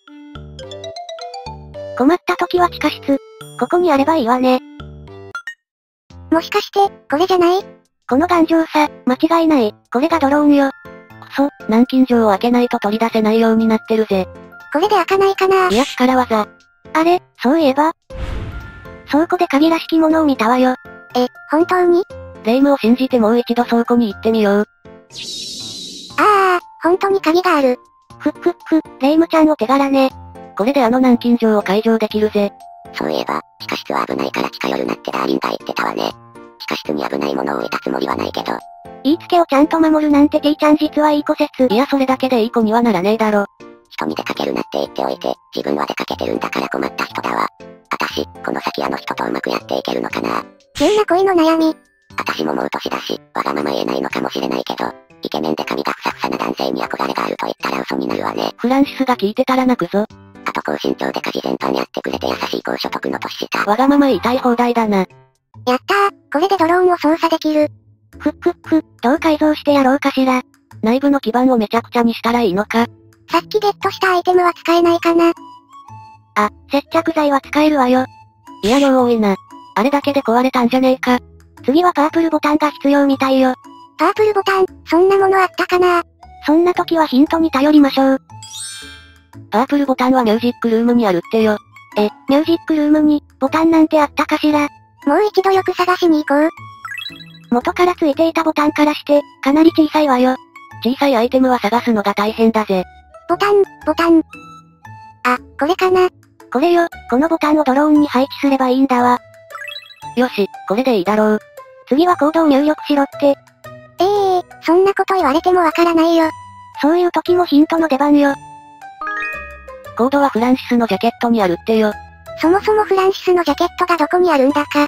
[SPEAKER 2] 困った時は地下室。ここにあればいいわね。
[SPEAKER 1] もしかして、これじゃない？
[SPEAKER 2] この頑丈さ、間違いない。これがドローンよ。くそ、南京錠を開けないと取り出せないようになってるぜ。
[SPEAKER 1] これで開かないかな？
[SPEAKER 2] いや力技。
[SPEAKER 1] あれ、そういえば。倉庫で鍵らしきものを見たわよ。え、本当に？
[SPEAKER 2] 霊夢を信じてもう一度倉庫に行ってみよう。
[SPEAKER 1] ああ、本当に鍵がある。ふっふっふ、霊夢ちゃんお手柄ね。
[SPEAKER 2] これであの南京錠を解錠できるぜ。
[SPEAKER 3] そういえば、地下室は危ないから近寄るなってダーリンが言ってたわね。地下室に危ないものを置いたつもりはないけど。
[SPEAKER 1] 言いつけをちゃんと守るなんて T ちゃん実はいい子説。
[SPEAKER 2] いやそれだけでいい子にはならねえだろ。
[SPEAKER 3] 人に出かけるなって言っておいて、自分は出かけてるんだから困った人だわ。あたし、この先あの人とうまくやっていけるのかな。
[SPEAKER 1] 急な恋の悩み。
[SPEAKER 3] あたしももう年だし、わがまま言えないのかもしれないけど、イケメンで髪がふさふさな男性に憧れがあると言ったら嘘になるわね。
[SPEAKER 2] フランシスが聞いてたら泣くぞ。
[SPEAKER 3] あと高身長で家事全般やってくれて優しい高所得の年下。
[SPEAKER 2] わがまま言いたい放題だな。
[SPEAKER 1] やったー、これでドローンを操作できる。ふっふっふ、どう改造してやろうかしら。
[SPEAKER 2] 内部の基板をめちゃくちゃにしたらいいのか。
[SPEAKER 1] さっきゲットしたアイテムは使えないかな。あ、接着剤は使えるわよ。
[SPEAKER 2] いや量多いな。あれだけで壊れたんじゃねえか。
[SPEAKER 1] 次はパープルボタンが必要みたいよ。パープルボタン、そんなものあったかな？そんな時はヒントに頼りましょう。
[SPEAKER 2] パープルボタンはミュージックルームにあるってよ。
[SPEAKER 1] え、ミュージックルームに、ボタンなんてあったかしら？もう一度よく探しに行こう。元からついていたボタンからして、かなり小さいわよ。
[SPEAKER 2] 小さいアイテムは探すのが大変だぜ。
[SPEAKER 1] ボタン、ボタン。あ、これかな？これよ、このボタンをドローンに配置すればいいんだわ。
[SPEAKER 2] よし、これでいいだろう。
[SPEAKER 1] 次はコードを入力しろって。ええー、そんなこと言われてもわからないよ。そういう時もヒントの出番よ。
[SPEAKER 2] コードはフランシスのジャケットにあるってよ。
[SPEAKER 1] そもそもフランシスのジャケットがどこにあるんだか。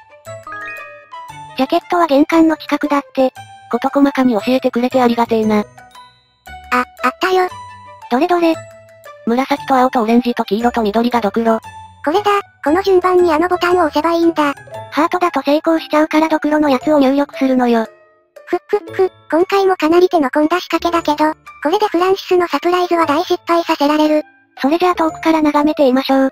[SPEAKER 1] ジャケットは玄関の近くだって。
[SPEAKER 2] 事細かに教えてくれてありがてえな。
[SPEAKER 1] あ、あったよ。どれどれ。
[SPEAKER 2] 紫と青とオレンジと黄色と緑がドクロ。
[SPEAKER 1] これだ、この順番にあのボタンを押せばいいんだ。ハートだと成功しちゃうからドクロのやつを入力するのよ。ふっふっふ、今回もかなり手の込んだ仕掛けだけど、これでフランシスのサプライズは大失敗させられる。それじゃあ遠くから眺めていましょう。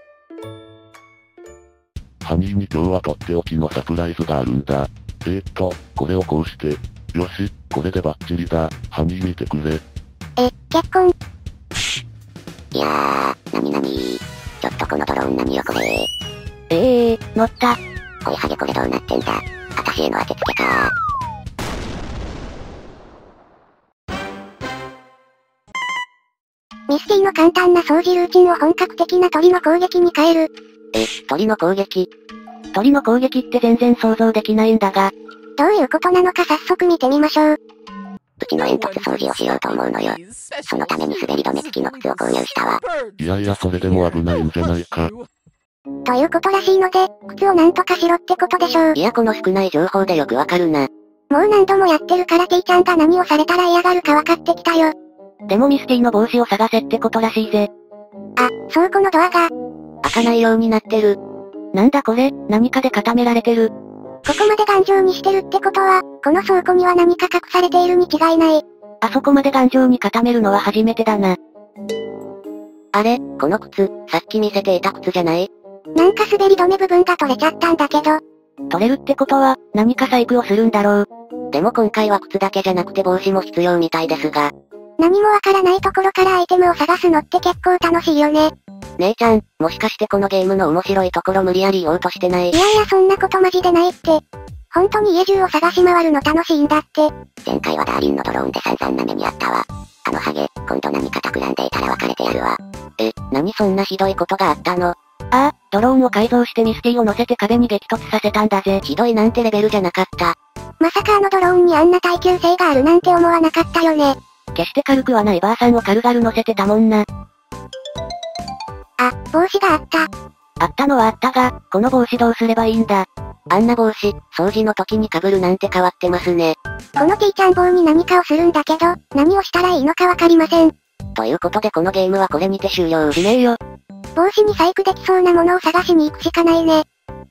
[SPEAKER 4] ハニーに今日はとっておきのサプライズがあるんだ。えーっと、これをこうして。よし、これでバッチリだ。ハニー見てくれ。
[SPEAKER 1] え、結婚。
[SPEAKER 3] いやー、なになにちょっとこのドローン何よこれ。
[SPEAKER 2] ええー、乗った。
[SPEAKER 3] おいハゲこれどうなってんだ。あたしへの当てつけか
[SPEAKER 1] ミスティの簡単な掃除ルーチンを本格的な鳥の攻撃に変える。
[SPEAKER 3] え、鳥の攻撃？
[SPEAKER 2] 鳥の攻撃って全然想像できないんだが。
[SPEAKER 1] どういうことなのか早速見てみましょう。
[SPEAKER 3] うちの煙突掃除をしようと思うのよ。そのために滑り止め付きの靴を購入したわ。
[SPEAKER 4] いやいやそれでも危ないんじゃないか。
[SPEAKER 1] ということらしいので、靴をなんとかしろってことでしょう。
[SPEAKER 3] いやこの少ない情報でよくわかるな。
[SPEAKER 1] もう何度もやってるから T ちゃんが何をされたら嫌がるか分かってきたよ。
[SPEAKER 2] でもミスティの帽子を探せってことらしいぜ。
[SPEAKER 1] あ、倉庫のドアが。
[SPEAKER 3] 開かないようになってる。
[SPEAKER 2] なんだこれ、何かで固められてる。
[SPEAKER 1] ここまで頑丈にしてるってことは、この倉庫には何か隠されているに違いない。
[SPEAKER 2] あそこまで頑丈に固めるのは初めてだな。
[SPEAKER 3] あれ、この靴、さっき見せていた靴じゃない？
[SPEAKER 1] なんか滑り止め部分が取れちゃったんだけど。
[SPEAKER 2] 取れるってことは、何か細工をするんだろう。
[SPEAKER 3] でも今回は靴だけじゃなくて帽子も必要みたいですが。
[SPEAKER 1] 何もわからないところからアイテムを探すのって結構楽しいよね。
[SPEAKER 3] 姉ちゃん、もしかしてこのゲームの面白いところ無理やり言おうとしてない？
[SPEAKER 1] いやいやそんなことマジでないって。本当に家中を探し回るの楽しいんだって。
[SPEAKER 3] 前回はダーリンのドローンで散々な目にあったわ。あのハゲ、今度何か企んでいたら別れてやるわ。 え、何そんなひどいことがあったの？
[SPEAKER 2] ああ、ドローンを改造してミスティを乗せて壁に激突させたんだぜ。
[SPEAKER 3] ひどいなんてレベルじゃなかった。
[SPEAKER 1] まさかあのドローンにあんな耐久性があるなんて思わなかったよね。
[SPEAKER 2] 決して軽くはないばあさんを軽々乗せてたもんな。
[SPEAKER 1] あ、帽子があった。
[SPEAKER 2] あったのはあったが、この帽子どうすればいいんだ。
[SPEAKER 3] あんな帽子、掃除の時に被るなんて変わってますね。
[SPEAKER 1] この T ちゃん棒に何かをするんだけど、何をしたらいいのかわかりません。
[SPEAKER 3] ということでこのゲームはこれにて終了。
[SPEAKER 2] しねえよ。
[SPEAKER 1] 帽子に細工できそうなものを探しに行くしかないね。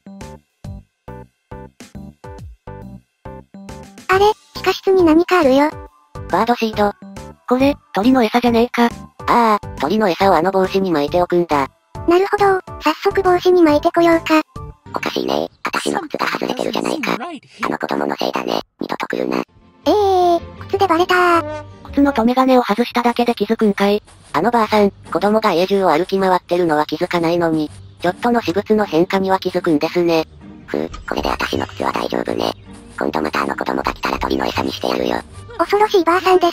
[SPEAKER 1] あれ、地下室に何かあるよ。
[SPEAKER 3] バードシード。
[SPEAKER 2] これ、鳥の餌じゃねえか。
[SPEAKER 3] ああ、鳥の餌をあの帽子に巻いておくんだ。
[SPEAKER 1] なるほど、早速帽子に巻いてこようか。
[SPEAKER 3] おかしいね。私の靴が外れてるじゃないか。あの子供のせいだね。二度と来るな。
[SPEAKER 1] ええー、靴でバレたー。
[SPEAKER 2] 靴の留め金を外しただけで気づくんかい。
[SPEAKER 3] あのばあさん、子供が家中を歩き回ってるのは気づかないのに、ちょっとの私物の変化には気づくんですね。ふう、これで私の靴は大丈夫ね。今度またあの子供が来たら鳥の餌にしてやるよ。
[SPEAKER 1] 恐ろしいばあさんです。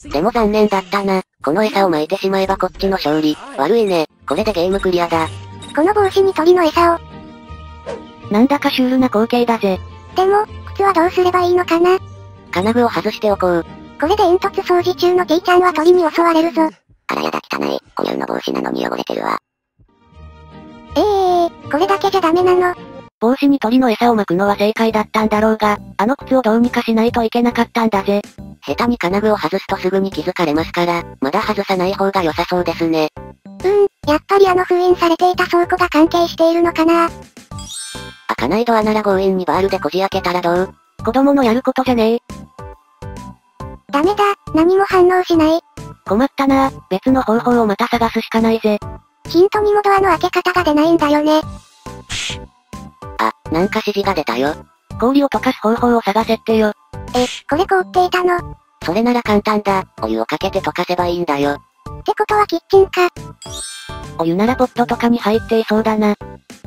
[SPEAKER 3] でも残念だったな。この餌を巻いてしまえばこっちの勝利。悪いね。これでゲームクリアだ。
[SPEAKER 1] この帽子に鳥の餌を。
[SPEAKER 2] なんだかシュールな光景だぜ。
[SPEAKER 1] でも、靴はどうすればいいのかな？
[SPEAKER 3] 金具を外しておこう。
[SPEAKER 1] これで煙突掃除中の T ちゃんは鳥に襲われるぞ。
[SPEAKER 3] あらやだ汚い。お乳の帽子なのに汚れてるわ。
[SPEAKER 1] ええー、これだけじゃダメなの。
[SPEAKER 2] 帽子に鳥の餌を巻くのは正解だったんだろうが、あの靴をどうにかしないといけなかったんだぜ。
[SPEAKER 3] 下手に金具を外すとすぐに気づかれますから、まだ外さない方が良さそうですね。
[SPEAKER 1] うーん、やっぱりあの封印されていた倉庫が関係しているのかな。
[SPEAKER 3] 開かないドアなら強引にバールでこじ開けたらどう？
[SPEAKER 2] 子供のやることじゃねえ。
[SPEAKER 1] ダメだ、何も反応しない。
[SPEAKER 2] 困ったなぁ、別の方法をまた探すしかないぜ。
[SPEAKER 1] ヒントにもドアの開け方が出ないんだよね。
[SPEAKER 3] あ、なんか指示が出たよ。
[SPEAKER 2] 氷を溶かす方法を探せってよ。
[SPEAKER 1] え、これ凍っていたの？
[SPEAKER 3] それなら簡単だ。お湯をかけて溶かせばいいんだよ。
[SPEAKER 1] ってことはキッチンか。
[SPEAKER 2] お湯ならポットとかに入っていそうだな。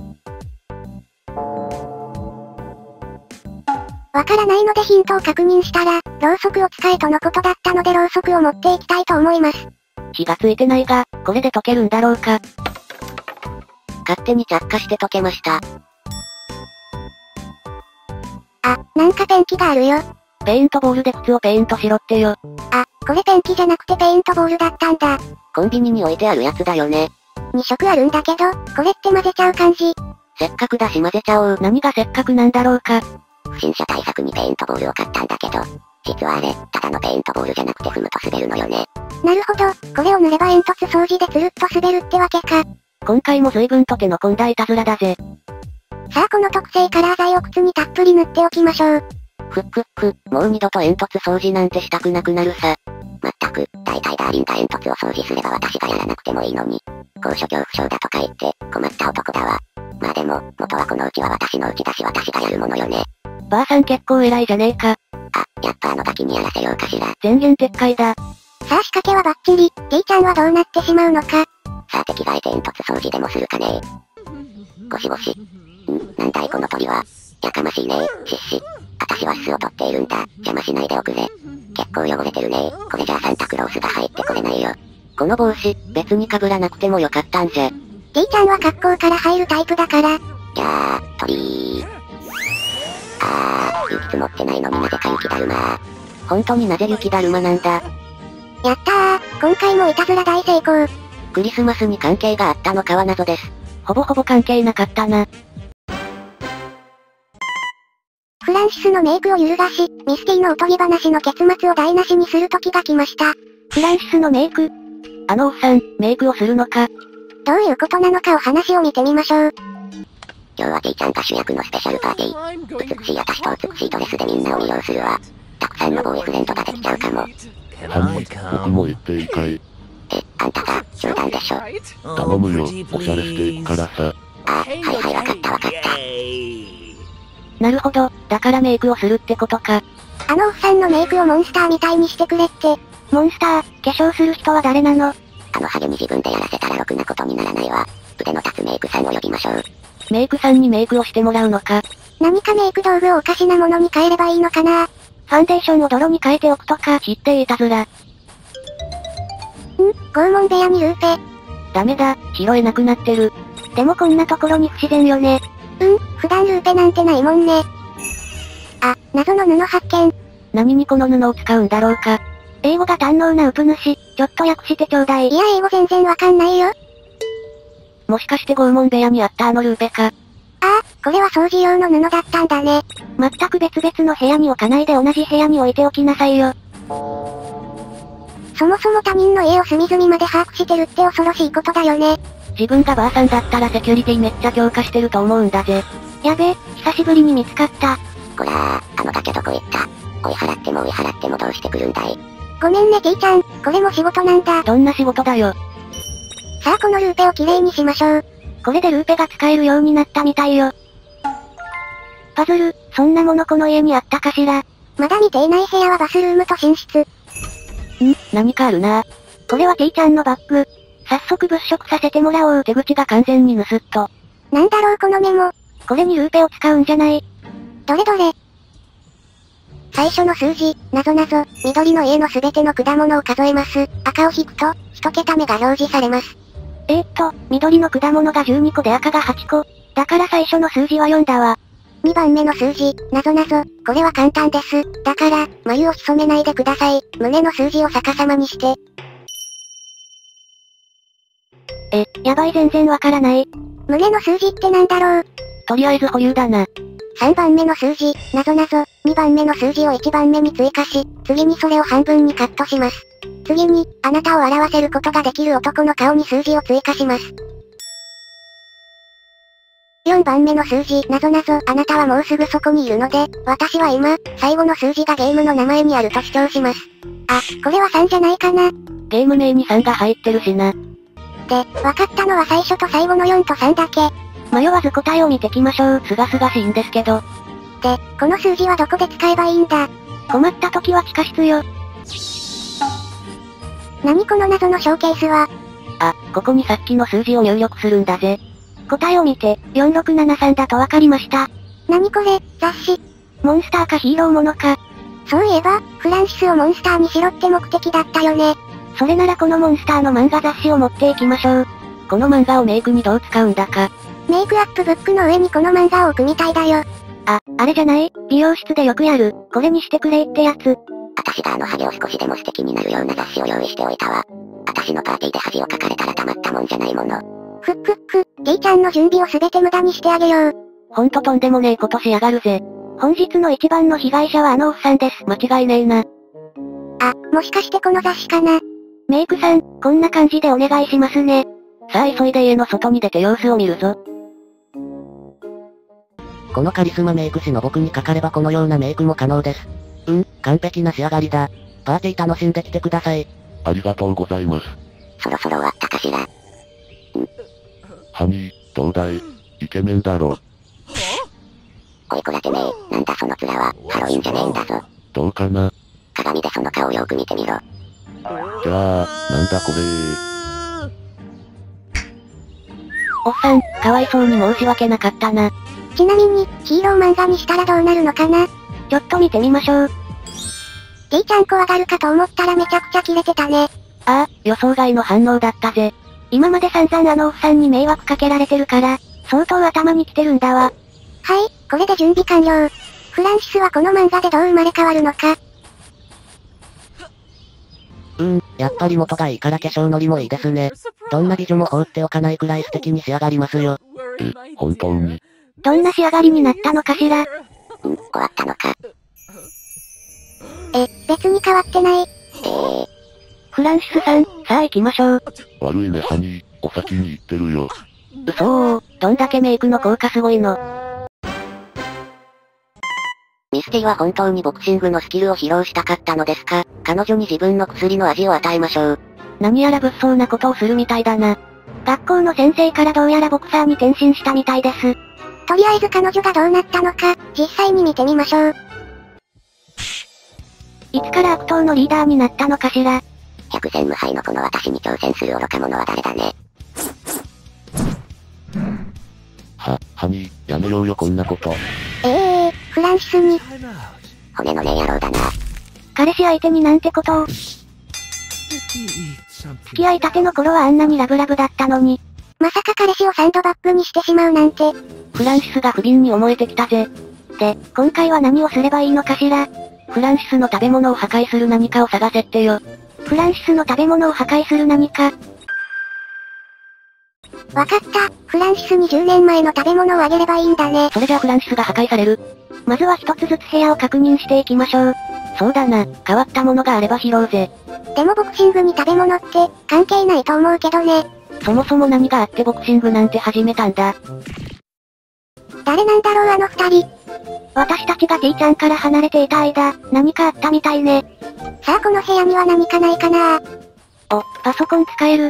[SPEAKER 1] わからないのでヒントを確認したら、ろうそくを使えとのことだったのでろうそくを持っていきたいと思います。
[SPEAKER 2] 火がついてないが、これで溶けるんだろうか。
[SPEAKER 3] 勝手に着火して溶けました。
[SPEAKER 1] あ、なんかペンキがあるよ。
[SPEAKER 2] ペイントボールで靴をペイントしろってよ。
[SPEAKER 1] あ、これペンキじゃなくてペイントボールだったんだ。
[SPEAKER 3] コンビニに置いてあるやつだよね。
[SPEAKER 1] に色あるんだけど、これって混ぜちゃう感じ。
[SPEAKER 3] せっかくだし混ぜちゃおう。
[SPEAKER 2] 何がせっかくなんだろうか。
[SPEAKER 3] 不審者対策にペイントボールを買ったんだけど、実はあれ、ただのペイントボールじゃなくて踏むと滑るのよね。
[SPEAKER 1] なるほど、これを塗れば煙突掃除でつるっと滑るってわけか。
[SPEAKER 2] 今回も随分と手の込んだいたずらだぜ。
[SPEAKER 1] さあこの特製カラー剤を靴にたっぷり塗っておきましょう。
[SPEAKER 3] ふっくっく、もう二度と煙突掃除なんてしたくなくなるさ。まったく、大体ダーリンが煙突を掃除すれば私がやらなくてもいいのに。高所恐怖症だとか言って、困った男だわ。まあでも、元はこのうちは私のうちだし私がやるものよね。
[SPEAKER 2] ばあさん結構偉いじゃねえか。
[SPEAKER 3] あ、やっぱあのガキにやらせようかしら。
[SPEAKER 2] 前言撤回だ。
[SPEAKER 1] さあ仕掛けはバッチリ、T ちゃんはどうなってしまうのか。
[SPEAKER 3] さあ手着替えて煙突掃除でもするかね。ゴシゴシ。ん、なんだいこの鳥は。やかましいねしっし。私は巣を取っているんだ。邪魔しないでおくれ。結構汚れてるね。これじゃあサンタクロースが入ってこれないよ。この帽子、別に被らなくてもよかったんじゃ。
[SPEAKER 1] T ちゃんは格好から入るタイプだから。
[SPEAKER 3] じゃあ、鳥ー。あー、雪積もってないのになぜか雪だるま。本当になぜ雪だるまなんだ。
[SPEAKER 1] やったー、今回もいたずら大成功。
[SPEAKER 3] クリスマスに関係があったのかは謎です。
[SPEAKER 2] ほぼほぼ関係なかったな。
[SPEAKER 1] フランシスのメイクを揺るがし、ミスティのおとぎ話の結末を台無しにする時が来ました。
[SPEAKER 2] フランシスのメイク？あのおっさん、メイクをするのか？
[SPEAKER 1] どういうことなのかお話を見てみましょう。
[SPEAKER 3] 今日は T ちゃんが主役のスペシャルパーティー。美しい私と美しいドレスでみんなを魅了するわ。たくさんのボーイフレンドができちゃうかも。
[SPEAKER 4] ハニー、僕も言っていいかい？
[SPEAKER 3] え、あんたが、冗談でしょ。
[SPEAKER 4] 頼むよ、おしゃれしていくからさ。
[SPEAKER 3] あ、はいはいわかったわかった。
[SPEAKER 2] なるほど、だからメイクをするってことか。
[SPEAKER 1] あのおっさんのメイクをモンスターみたいにしてくれって。
[SPEAKER 2] モンスター、化粧する人は誰なの？
[SPEAKER 3] あのハゲに自分でやらせたらろくなことにならないわ。腕の立つメイクさんを呼びましょう。
[SPEAKER 2] メイクさんにメイクをしてもらうのか。
[SPEAKER 1] 何かメイク道具をおかしなものに変えればいいのかな。
[SPEAKER 2] ファンデーションを泥に変えておくとか、知っていたずら。ん？
[SPEAKER 1] 拷問部屋にルーペ。
[SPEAKER 2] ダメだ、拾えなくなってる。でもこんなところに不自然よね。
[SPEAKER 1] うん、普段ルーペなんてないもんね。あ、謎の布発見。
[SPEAKER 2] 何にこの布を使うんだろうか。英語が堪能なウプ主、ちょっと訳してちょうだい。
[SPEAKER 1] いや英語全然わかんないよ。
[SPEAKER 2] もしかして拷問部屋にあったあのルーペか。
[SPEAKER 1] ああ、これは掃除用の布だったんだね。
[SPEAKER 2] 全く別々の部屋に置かないで同じ部屋に置いておきなさいよ。
[SPEAKER 1] そもそも他人の家を隅々まで把握してるって恐ろしいことだよね。
[SPEAKER 2] 自分がばあさんだったらセキュリティめっちゃ強化してると思うんだぜ。やべ、久しぶりに見つかった。
[SPEAKER 3] こらー、あのガキャどこ行った。追い払っても追い払ってもどうしてくるんだい。
[SPEAKER 1] ごめんね T ちゃん、これも仕事なんだ。
[SPEAKER 2] どんな仕事だよ。
[SPEAKER 1] さあこのルーペをきれいにしましょう。
[SPEAKER 2] これでルーペが使えるようになったみたいよ。パズル、そんなものこの家にあったかしら。
[SPEAKER 1] まだ見ていない部屋はバスルームと寝室。
[SPEAKER 2] ん、何かあるな。これは T ちゃんのバッグ。早速物色させてもらおう。手口が完全に盗っ人。
[SPEAKER 1] なんだろうこのメモ。
[SPEAKER 2] これにルーペを使うんじゃない？
[SPEAKER 1] どれどれ。最初の数字、なぞなぞ、緑の家のすべての果物を数えます。赤を引くと、一桁目が表示されます。
[SPEAKER 2] えー、っと、緑の果物がじゅうにこで赤がはちこ。だから最初の数字はよんだわ。
[SPEAKER 1] にばんめの数字、なぞなぞ、これは簡単です。だから、眉を潜めないでください。胸の数字を逆さまにして。
[SPEAKER 2] え、やばい全然わからない。
[SPEAKER 1] 胸の数字ってなんだろう。
[SPEAKER 2] とりあえず保留だな。
[SPEAKER 1] さんばんめの数字、なぞなぞ、にばんめの数字をいちばんめに追加し、次にそれを半分にカットします。次に、あなたを表せることができる男の顔に数字を追加します。よんばんめの数字、なぞなぞ、あなたはもうすぐそこにいるので、私は今、最後の数字がゲームの名前にあると主張します。あ、これはさんじゃないかな。
[SPEAKER 2] ゲーム名にさんが入ってるしな。
[SPEAKER 1] で、わかったのは最初と最後のよんとさんだけ。
[SPEAKER 2] 迷わず答えを見てきましょう。すがすがしいんですけど。
[SPEAKER 1] で、この数字はどこで使えばいいんだ？
[SPEAKER 2] 困った時は地下室よ。
[SPEAKER 1] 何この謎のショーケースは？
[SPEAKER 2] あ、ここにさっきの数字を入力するんだぜ。答えを見て、よんろくななさんだとわかりました。
[SPEAKER 1] 何これ、雑誌。
[SPEAKER 2] モンスターかヒーローものか。
[SPEAKER 1] そういえば、フランシスをモンスターにしろって目的だったよね。
[SPEAKER 2] それならこのモンスターの漫画雑誌を持っていきましょう。この漫画をメイクにどう使うんだか。
[SPEAKER 1] メイクアップブックの上にこの漫画を置くみたいだよ。
[SPEAKER 2] あ、あれじゃない？美容室でよくやる、これにしてくれってやつ。
[SPEAKER 3] 私があのハゲを少しでも素敵になるような雑誌を用意しておいたわ。私のパーティーで恥をかかれたらたまったもんじゃないもの。
[SPEAKER 1] ふっくっく、T ちゃんの準備をすべて無駄にしてあげよう。
[SPEAKER 2] ほんととんでもねえことしやがるぜ。本日の一番の被害者はあのおっさんです。間違いねえな。
[SPEAKER 1] あ、もしかしてこの雑誌かな？
[SPEAKER 2] メイクさん、こんな感じでお願いしますね。さあ急いで家の外に出て様子を見るぞ。
[SPEAKER 5] このカリスマメイク師の僕にかかればこのようなメイクも可能です。うん、完璧な仕上がりだ。パーティー楽しんできてください。
[SPEAKER 4] ありがとうございます。
[SPEAKER 3] そろそろ終わったかしら。
[SPEAKER 4] ハニー、どうだい？イケメンだろ。
[SPEAKER 3] おいこらてめえ、なんだその面は、ハロウィンじゃねえんだぞ。
[SPEAKER 4] どうかな？
[SPEAKER 3] 鏡でその顔をよく見てみろ。
[SPEAKER 4] じゃあ、なんだこれ
[SPEAKER 2] おっさん、かわいそうに申し訳なかったな。
[SPEAKER 1] ちなみに、ヒーロー漫画にしたらどうなるのかな？
[SPEAKER 2] ちょっと見てみましょう。
[SPEAKER 1] T ちゃん怖がるかと思ったらめちゃくちゃキレてたね。
[SPEAKER 2] ああ、予想外の反応だったぜ。今まで散々あのおっさんに迷惑かけられてるから、相当頭に来てるんだわ。
[SPEAKER 1] はい、これで準備完了。フランシスはこの漫画でどう生まれ変わるのか。
[SPEAKER 5] うーん、やっぱり元がいいから化粧のりもいいですね。どんな美女も放っておかないくらい素敵に仕上がりますよ。
[SPEAKER 4] え、本当に？
[SPEAKER 2] どんな仕上がりになったのかしら。
[SPEAKER 3] ん、終わったのか。
[SPEAKER 1] え、別に変わってない。
[SPEAKER 3] えー、
[SPEAKER 2] フランシスさん、さあ行きましょう。
[SPEAKER 4] 悪いねハニー、お先に行ってるよ。
[SPEAKER 2] 嘘ー、どんだけメイクの効果すごいの。
[SPEAKER 3] ミスティは本当にボクシングのスキルを披露したかったのですか？彼女に自分の薬の味を与えましょう。
[SPEAKER 2] 何やら物騒なことをするみたいだな。学校の先生からどうやらボクサーに転身したみたいです。
[SPEAKER 1] とりあえず彼女がどうなったのか、実際に見てみましょう。
[SPEAKER 2] いつから悪党のリーダーになったのかしら。
[SPEAKER 3] 百戦無敗のこの私に挑戦する愚か者は誰だね。
[SPEAKER 4] は、ハニー、やめようよこんなこと。
[SPEAKER 1] ええー、フランシスに。
[SPEAKER 3] 骨のねえ野郎だな。
[SPEAKER 2] 彼氏相手になんてことを。 付き合いたての頃はあんなにラブラブだったのに。
[SPEAKER 1] まさか彼氏をサンドバッグにしてしまうなんて。
[SPEAKER 2] フランシスが不憫に思えてきたぜ。で、今回は何をすればいいのかしら？フランシスの食べ物を破壊する何かを探せってよ。フランシスの食べ物を破壊する何か？
[SPEAKER 1] わかった。フランシスにじゅうねんまえの食べ物をあげればいいんだね。
[SPEAKER 2] それじゃあフランシスが破壊される。まずは一つずつ部屋を確認していきましょう。そうだな、変わったものがあれば拾うぜ。
[SPEAKER 1] でもボクシングに食べ物って関係ないと思うけどね。
[SPEAKER 2] そもそも何があってボクシングなんて始めたんだ。
[SPEAKER 1] 誰なんだろうあの二人。
[SPEAKER 2] 私たちが T ちゃんから離れていた間、何かあったみたいね。
[SPEAKER 1] さあこの部屋には何かないかな。
[SPEAKER 2] お、パソコン使える。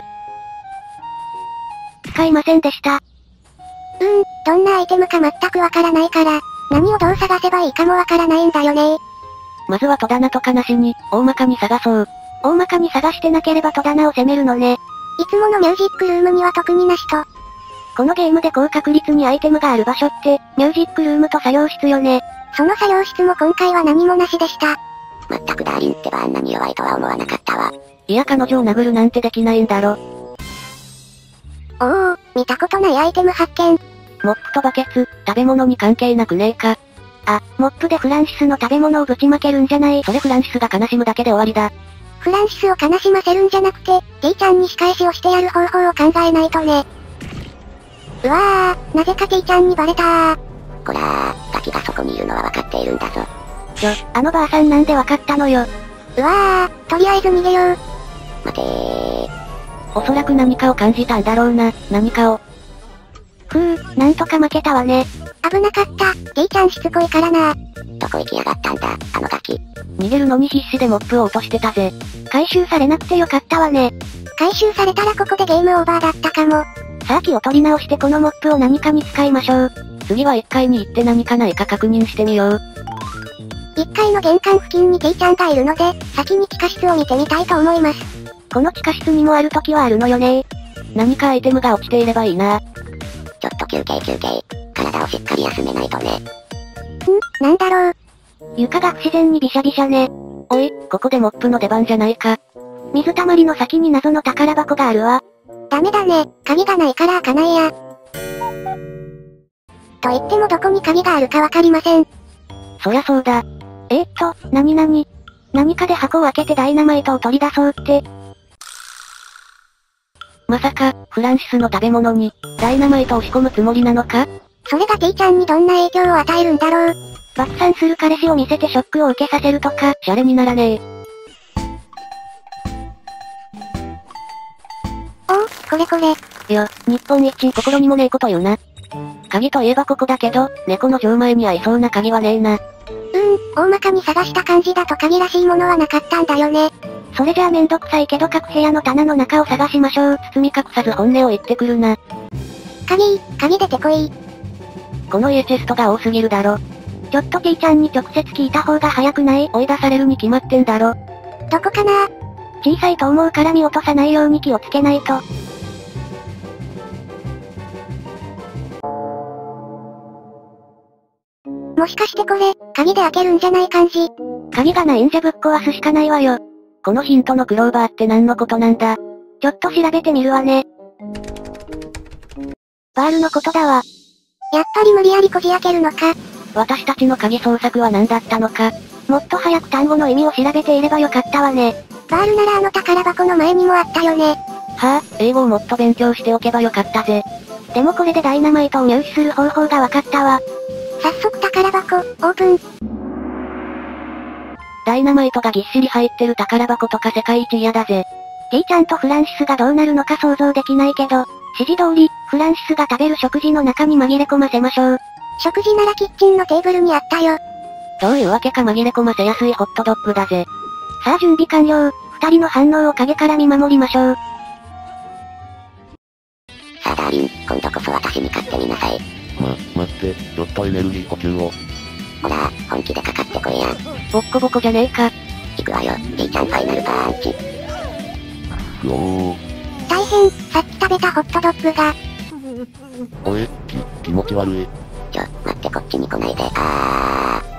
[SPEAKER 2] 使いませんでした。
[SPEAKER 1] うーん、どんなアイテムか全くわからないから、何をどう探せばいいかもわからないんだよね。
[SPEAKER 2] まずは戸棚とかなしに、大まかに探そう。大まかに探してなければ戸棚を攻めるのね。
[SPEAKER 1] いつものミュージックルームには特になしと。
[SPEAKER 2] このゲームで高確率にアイテムがある場所って、ミュージックルームと作業室よね。
[SPEAKER 1] その作業室も今回は何もなしでした。
[SPEAKER 3] まったくダーリンってばあんなに弱いとは思わなかったわ。
[SPEAKER 2] いや彼女を殴るなんてできないんだろ。
[SPEAKER 1] おお、見たことないアイテム発見。
[SPEAKER 2] モップとバケツ、食べ物に関係なくねえか。あ、モップでフランシスの食べ物をぶちまけるんじゃない？それフランシスが悲しむだけで終わりだ。
[SPEAKER 1] フランシスを悲しませるんじゃなくて、T ちゃんに仕返しをしてやる方法を考えないとね。うわー、なぜか T ちゃんにバレたー。
[SPEAKER 3] こらー、ガキがそこにいるのはわかっているんだぞ。
[SPEAKER 2] ちょ、あのばあさんなんでわかったのよ。
[SPEAKER 1] うわー、とりあえず逃げよう。
[SPEAKER 3] 待てー。
[SPEAKER 2] おそらく何かを感じたんだろうな、何かを。ふぅ、なんとか負けたわね。
[SPEAKER 1] 危なかった、T ちゃんしつこいからな。
[SPEAKER 3] どこ行きやがったんだ、あのガキ。
[SPEAKER 2] 逃げるのに必死でモップを落としてたぜ。回収されなくてよかったわね。
[SPEAKER 1] 回収されたらここでゲームオーバーだったかも。
[SPEAKER 2] さあ気を取り直してこのモップを何かに使いましょう。次はいっかいに行って何かないか確認してみよう。
[SPEAKER 1] いっかいの玄関付近に T ちゃんがいるので、先に地下室を見てみたいと思います。
[SPEAKER 2] この地下室にもある時はあるのよね。何かアイテムが落ちていればいいな。
[SPEAKER 3] ちょっと休憩休憩。体をしっかり休めないとね。
[SPEAKER 1] んなんだろう。
[SPEAKER 2] 床が不自然にビシャビシャね。おい、ここでモップの出番じゃないか。水たまりの先に謎の宝箱があるわ。
[SPEAKER 1] ダメだね、鍵がないから開かないや。と言ってもどこに鍵があるかわかりません。
[SPEAKER 2] そりゃそうだ。えー、っと、なになに？何かで箱を開けてダイナマイトを取り出そうって。まさか、フランシスの食べ物に、ダイナマイトを仕込むつもりなのか？
[SPEAKER 1] それが T ちゃんにどんな影響を与えるんだろう。
[SPEAKER 2] 爆散する彼氏を見せてショックを受けさせるとか、シャレにならねえ。
[SPEAKER 1] おお、これこれ。
[SPEAKER 2] よ、日本一心にもねえこと言うな。鍵といえばここだけど、猫の錠前に合いそうな鍵はねえな。
[SPEAKER 1] うーん、大まかに探した感じだと鍵らしいものはなかったんだよね。
[SPEAKER 2] それじゃあめんどくさいけど各部屋の棚の中を探しましょう。包み隠さず本音を言ってくるな。
[SPEAKER 1] 鍵、鍵出てこい。
[SPEAKER 2] この家チェストが多すぎるだろ。ちょっと T ちゃんに直接聞いた方が早くない？追い出されるに決まってんだろ。
[SPEAKER 1] どこかな？
[SPEAKER 2] 小さいと思うから見落とさないように気をつけないと。
[SPEAKER 1] もしかしてこれ、鍵で開けるんじゃない感じ？
[SPEAKER 2] 鍵がないんじゃぶっ壊すしかないわよ。このヒントのクローバーって何のことなんだ？ちょっと調べてみるわね。バールのことだわ。
[SPEAKER 1] やっぱり無理やりこじ開けるのか。
[SPEAKER 2] 私たちの鍵捜索は何だったのか。もっと早く単語の意味を調べていればよかったわね。
[SPEAKER 1] バールならあの宝箱の前にもあったよね。
[SPEAKER 2] はぁ、あ、英語をもっと勉強しておけばよかったぜ。でもこれでダイナマイトを入手する方法がわかったわ。
[SPEAKER 1] 早速宝箱、オープン。
[SPEAKER 2] ダイナマイトがぎっしり入ってる宝箱とか世界一嫌だぜ。T ちゃんとフランシスがどうなるのか想像できないけど、指示通り、フランシスが食べる食事の中に紛れ込ませましょう。
[SPEAKER 1] 食事ならキッチンのテーブルにあったよ。
[SPEAKER 2] どういうわけか紛れ込ませやすいホットドッグだぜ。さあ準備完了。二人の反応を陰から見守りましょう。
[SPEAKER 3] さあダーリン、今度こそ私に勝ってみなさい。
[SPEAKER 4] ま、待って、ちょっとエネルギー補給を。
[SPEAKER 3] ほら、本気でかかってこいや。
[SPEAKER 2] ボッコボコじゃねえか。
[SPEAKER 3] 行くわよ、T ちゃんファイナルパンチ。
[SPEAKER 4] うおー。
[SPEAKER 1] 大変、さっき食べたホットドッグが。
[SPEAKER 4] おえ、き、気持ち悪い。
[SPEAKER 3] ちょ、待ってこっちに来ないで、あー。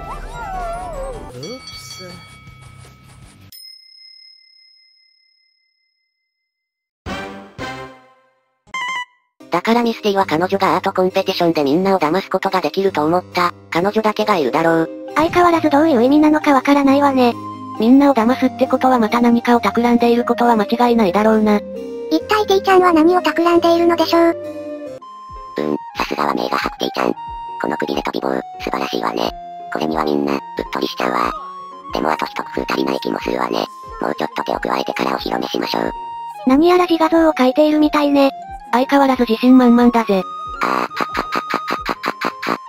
[SPEAKER 2] だからミスティは彼女がアートコンペティションでみんなを騙すことができると思った。彼女だけがいるだろう。
[SPEAKER 1] 相変わらずどういう意味なのかわからないわね。
[SPEAKER 2] みんなを騙すってことはまた何かを企んでいることは間違いないだろうな。
[SPEAKER 1] 一体 T ちゃんは何を企んでいるのでしょう。
[SPEAKER 3] うん、さすがは名が吐く T ちゃん。このくびれ飛び棒、素晴らしいわね。これにはみんな、うっとりしちゃうわ。でもあと一工夫足りない気もするわね。もうちょっと手を加えてからお披露目しましょう。
[SPEAKER 1] 何やら自画像を描いているみたいね。
[SPEAKER 2] 相変わらず自信満々だぜ。
[SPEAKER 3] あー、はっはっはっはっはっはっは。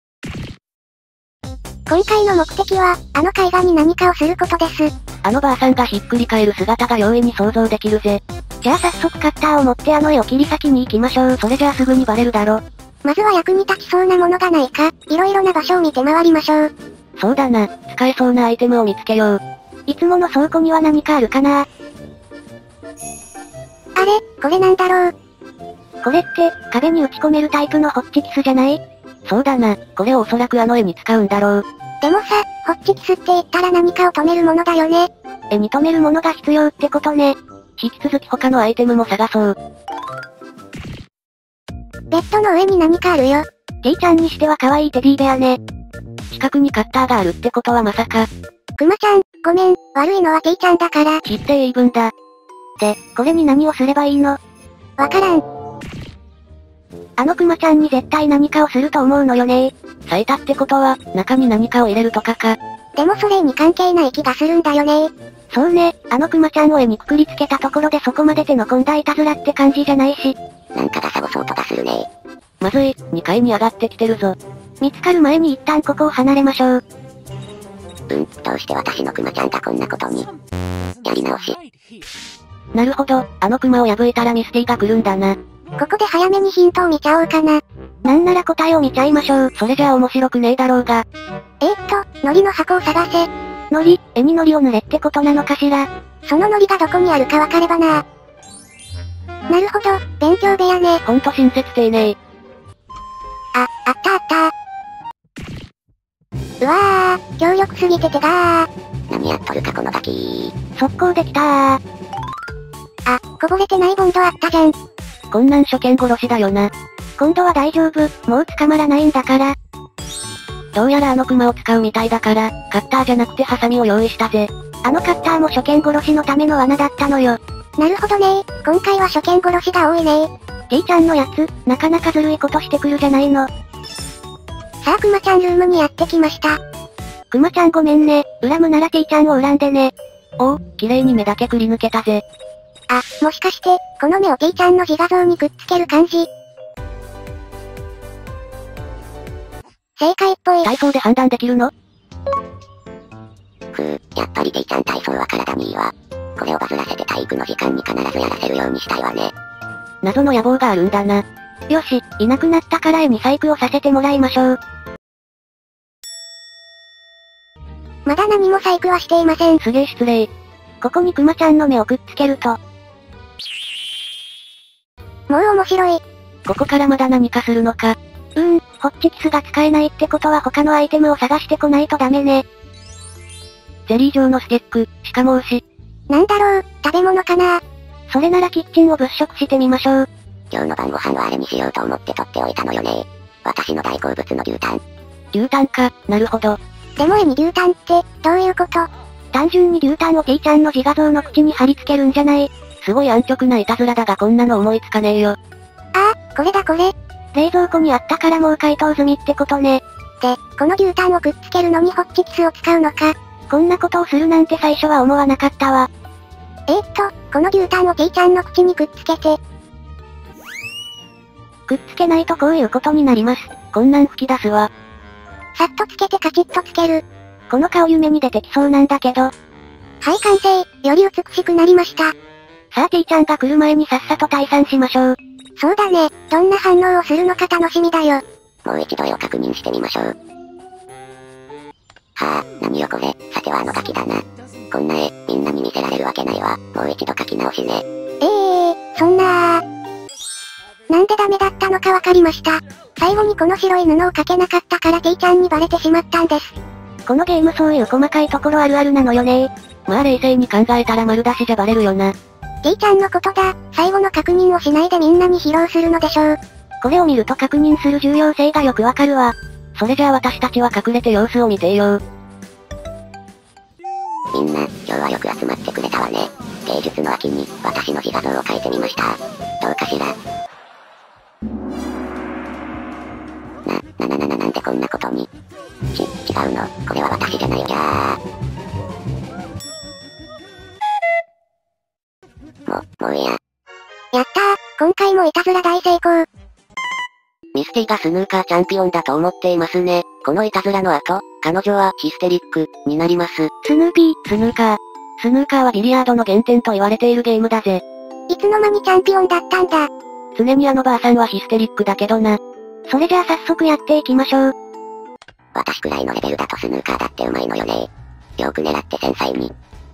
[SPEAKER 1] 今回の目的は、あの絵画に何かをすることです。
[SPEAKER 2] あのばあさんがひっくり返る姿が容易に想像できるぜ。
[SPEAKER 1] じゃあ早速カッターを持ってあの絵を切り裂きに行きましょう。
[SPEAKER 2] それじゃあすぐにバレるだろ。
[SPEAKER 1] まずは役に立ちそうなものがないか、いろいろな場所を見て回りましょう。
[SPEAKER 2] そうだな、使えそうなアイテムを見つけよう。
[SPEAKER 1] いつもの倉庫には何かあるかな。あれ、これなんだろう。これって、壁に打ち込めるタイプのホッチキスじゃない？
[SPEAKER 2] そうだな、これをおそらくあの絵に使うんだろう。
[SPEAKER 1] でもさ、ホッチキスって言ったら何かを止めるものだよね。
[SPEAKER 2] 絵に止めるものが必要ってことね。引き続き他のアイテムも探そう。
[SPEAKER 1] ベッドの上に何かあるよ。T ちゃんにしては可愛いテディベアね。
[SPEAKER 2] 近くにカッターがあるってことはまさか。
[SPEAKER 1] クマちゃん、ごめん、悪いのは T ちゃんだから。
[SPEAKER 2] 知っていい分だ。
[SPEAKER 1] で、これに何をすればいいの？わからん。あのクマちゃんに絶対何かをすると思うのよね。
[SPEAKER 2] 咲いたってことは、中に何かを入れるとかか。
[SPEAKER 1] でもそれに関係ない気がするんだよね。そうね、あのクマちゃんを絵にくくりつけたところでそこまで手の込んだいたずらって感じじゃないし。
[SPEAKER 3] なんかガサゴソ音がするね。
[SPEAKER 2] まずい、にかいに上がってきてるぞ。
[SPEAKER 1] 見つかる前に一旦ここを離れましょう。
[SPEAKER 3] うん、どうして私のクマちゃんがこんなことに。やり直し。
[SPEAKER 2] なるほど、あのクマを破いたらミスティが来るんだな。
[SPEAKER 1] ここで早めにヒントを見ちゃおうかな。なんなら答えを見ちゃいましょう。
[SPEAKER 2] それじゃあ面白くねえだろうが。
[SPEAKER 1] えーっと、海苔の箱を探せ。海苔、絵に海苔を塗れってことなのかしら。その海苔がどこにあるかわかればな。なるほど、勉強部屋ね。
[SPEAKER 2] ほんと親切丁寧。
[SPEAKER 1] あ、あったあった。うわー、強力すぎててがー。
[SPEAKER 3] 何やっとるかこのガキー。
[SPEAKER 1] 速攻できたー。あ、こぼれてないボンドあったじゃん。
[SPEAKER 2] こんなん初見殺しだよな。
[SPEAKER 1] 今度は大丈夫、もう捕まらないんだから。
[SPEAKER 2] どうやらあのクマを使うみたいだから、カッターじゃなくてハサミを用意したぜ。
[SPEAKER 1] あのカッターも初見殺しのための罠だったのよ。なるほどねー、今回は初見殺しが多いねー。T ちゃんのやつ、なかなかずるいことしてくるじゃないの。さあクマちゃんルームにやってきました。クマちゃんごめんね、恨むなら T ちゃんを恨んでね。
[SPEAKER 2] おお、綺麗に目だけくり抜けたぜ。
[SPEAKER 1] あ、もしかして、この目を T ちゃんの自画像にくっつける感じ。正解っぽい。
[SPEAKER 2] 体操で判断できるの？
[SPEAKER 3] ふう、やっぱり T ちゃん体操は体にいいわ。これをバズらせて体育の時間に必ずやらせるようにしたいわね。
[SPEAKER 2] 謎の野望があるんだな。
[SPEAKER 1] よし、いなくなったから絵に細工をさせてもらいましょう。まだ何も細工はしていません。
[SPEAKER 2] すげえ失礼。
[SPEAKER 1] ここにクマちゃんの目をくっつけると。もう面白い。
[SPEAKER 2] ここからまだ何かするのか。
[SPEAKER 1] うーん、ホッチキスが使えないってことは他のアイテムを探してこないとダメね。
[SPEAKER 2] ゼリー状のスティック、しかも牛。
[SPEAKER 1] なんだろう、食べ物かな。それならキッチンを物色してみましょう。
[SPEAKER 3] 今日の晩ご飯はあれにしようと思って取っておいたのよね。私の大好物の牛タン。
[SPEAKER 2] 牛タンか、なるほど。
[SPEAKER 1] でも絵に牛タンって、どういうこと？単純に牛タンを T ちゃんの自画像の口に貼り付けるんじゃない？
[SPEAKER 2] すごい安直ないたずらだがこんなの思いつかねえよ。
[SPEAKER 1] ああ、これだこれ。冷蔵庫にあったからもう解凍済みってことね。で、この牛タンをくっつけるのにホッチキスを使うのか。こんなことをするなんて最初は思わなかったわ。えーっと、この牛タンを T ちゃんの口にくっつけて。くっつけないとこういうことになります。
[SPEAKER 2] こんなん吹き出すわ。
[SPEAKER 1] さっとつけてカチッとつける。この顔夢に出てきそうなんだけど。はい完成、より美しくなりました。さあ T ちゃんが来る前にさっさと退散しましょう。そうだね、どんな反応をするのか楽しみだよ。
[SPEAKER 3] もう一度絵を確認してみましょう。はあ、何よこれ、さてはあのガキだな。こんな絵、みんなに見せられるわけないわ。もう一度描き直しね。
[SPEAKER 1] ええー、そんなー。なんでダメだったのかわかりました。最後にこの白い布を描けなかったから T ちゃんにバレてしまったんです。このゲームそういう細かいところあるあるなのよね。
[SPEAKER 2] まあ冷静に考えたら丸出しじゃバレるよな。
[SPEAKER 1] T ちゃんのことだ。最後の確認をしないでみんなに披露するのでしょう。
[SPEAKER 2] これを見ると確認する重要性がよくわかるわ。それじゃあ私たちは隠れて様子を見ていよう。
[SPEAKER 3] みんな、今日はよく集まってくれたわね。芸術の秋に、私の自画像を描いてみました。どうかしら。な、なななななんでこんなことに。ち、違うの、これは私じゃないじゃー。も、もういいや。
[SPEAKER 1] やったー、今回もいたずら大成功。
[SPEAKER 3] ミスティがスヌーカーチャンピオンだと思っていますね。このいたずらの後、彼女はヒステリックになります。
[SPEAKER 2] スヌーピー、スヌーカー。スヌーカーはビリヤードの原点と言われているゲームだぜ。
[SPEAKER 1] いつの間にチャンピオンだったんだ。
[SPEAKER 2] 常にあのばあさんはヒステリックだけどな。それじゃあ早速やっていきましょう。
[SPEAKER 3] 私くらいのレベルだとスヌーカーだってうまいのよね。よく狙って繊細に。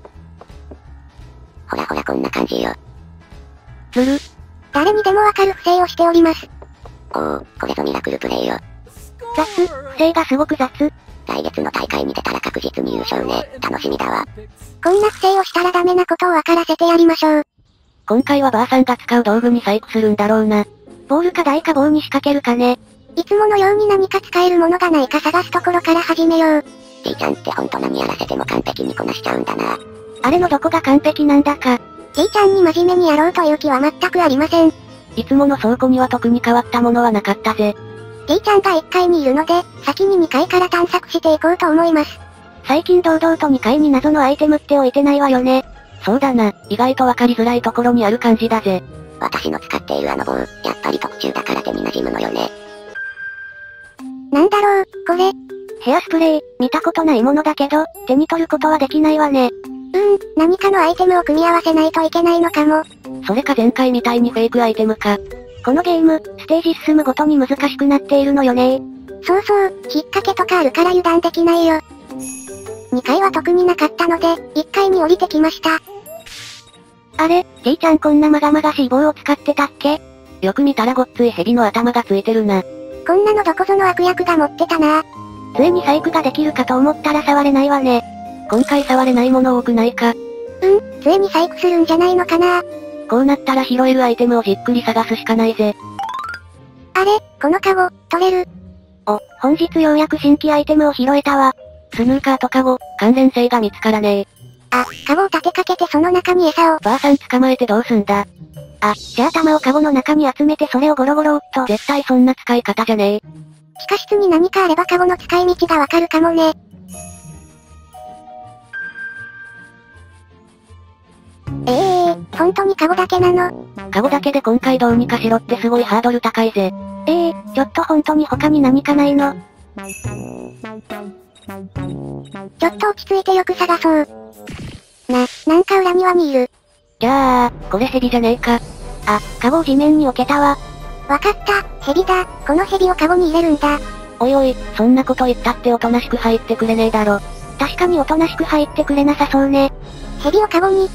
[SPEAKER 3] ほらほらこんな感じよ。
[SPEAKER 2] ずる。
[SPEAKER 1] 誰にでもわかる不正をしております。
[SPEAKER 3] おお、これぞミラクルプレイよ。
[SPEAKER 2] 雑、不正がすごく雑。
[SPEAKER 3] 来月の大会に出たら確実に優勝ね。楽しみだわ。
[SPEAKER 1] こんな不正をしたらダメなことを分からせてやりましょう。
[SPEAKER 2] 今回はばあさんが使う道具に細工するんだろうな。ボールか台か棒に仕掛けるかね。
[SPEAKER 1] いつものように何か使えるものがないか探すところから始めよう。
[SPEAKER 3] T ちゃんってほんと何やらせても完璧にこなしちゃうんだな。
[SPEAKER 2] あれのどこが完璧なんだか。
[SPEAKER 1] T ちゃんに真面目にやろうという気は全くありません。
[SPEAKER 2] いつもの倉庫には特に変わったものはなかったぜ。
[SPEAKER 1] T ちゃんがいっかいにいるので、先ににかいから探索していこうと思います。
[SPEAKER 2] 最近堂々とにかいに謎のアイテムって置いてないわよね。そうだな、意外とわかりづらいところにある感じだぜ。
[SPEAKER 3] 私の使っているあの棒、やっぱり特注だから手に馴染むのよね。
[SPEAKER 1] なんだろう、これ。
[SPEAKER 2] ヘアスプレー、見たことないものだけど、手に取ることはできないわね。
[SPEAKER 1] うーん、何かのアイテムを組み合わせないといけないのかも。
[SPEAKER 2] それか前回みたいにフェイクアイテムか。このゲーム、ステージ進むごとに難しくなっているのよね。
[SPEAKER 1] そうそう、引っ掛けとかあるから油断できないよ。にかいは特になかったので、いっかいに降りてきました。
[SPEAKER 2] あれ、T ちゃんこんなまがまがしい棒を使ってたっけ？よく見たらごっつい蛇の頭がついてるな。
[SPEAKER 1] こんなのどこぞの悪役が持ってたな。
[SPEAKER 2] 杖に細工ができるかと思ったら触れないわね。今回触れないもの多くないか？
[SPEAKER 1] うん、杖に細工するんじゃないのかな。
[SPEAKER 2] こうなったら拾えるアイテムをじっくり探すしかないぜ。
[SPEAKER 1] あれ、このカゴ、取れる。
[SPEAKER 2] お、本日ようやく新規アイテムを拾えたわ。スヌーカーとカゴ、関連性が見つからねえ。
[SPEAKER 1] あ、カゴを立てかけてその中に餌を。
[SPEAKER 2] ばあさん捕まえてどうすんだ。あ、じゃあ玉をカゴの中に集めてそれをゴロゴロっと。絶対そんな使い方じゃねえ。
[SPEAKER 1] 地下室に何かあればカゴの使い道がわかるかもね。ええー、本当にカゴだけなの？
[SPEAKER 2] カゴだけで今回どうにかしろってすごいハードル高いぜ。ええー、ちょっと本当に他に何かないの？
[SPEAKER 1] ちょっと落ち着いてよく探そう。な、なんか裏庭にいる。
[SPEAKER 2] じゃあ、これヘビじゃねえか。あ、カゴを地面に置けたわ。
[SPEAKER 1] わかった、ヘビだ。このヘビをカゴに入れるんだ。
[SPEAKER 2] おいおい、そんなこと言ったっておとなしく入ってくれねえだろ。確かにおとなしく入ってくれなさそうね。
[SPEAKER 1] ヘビをカゴに。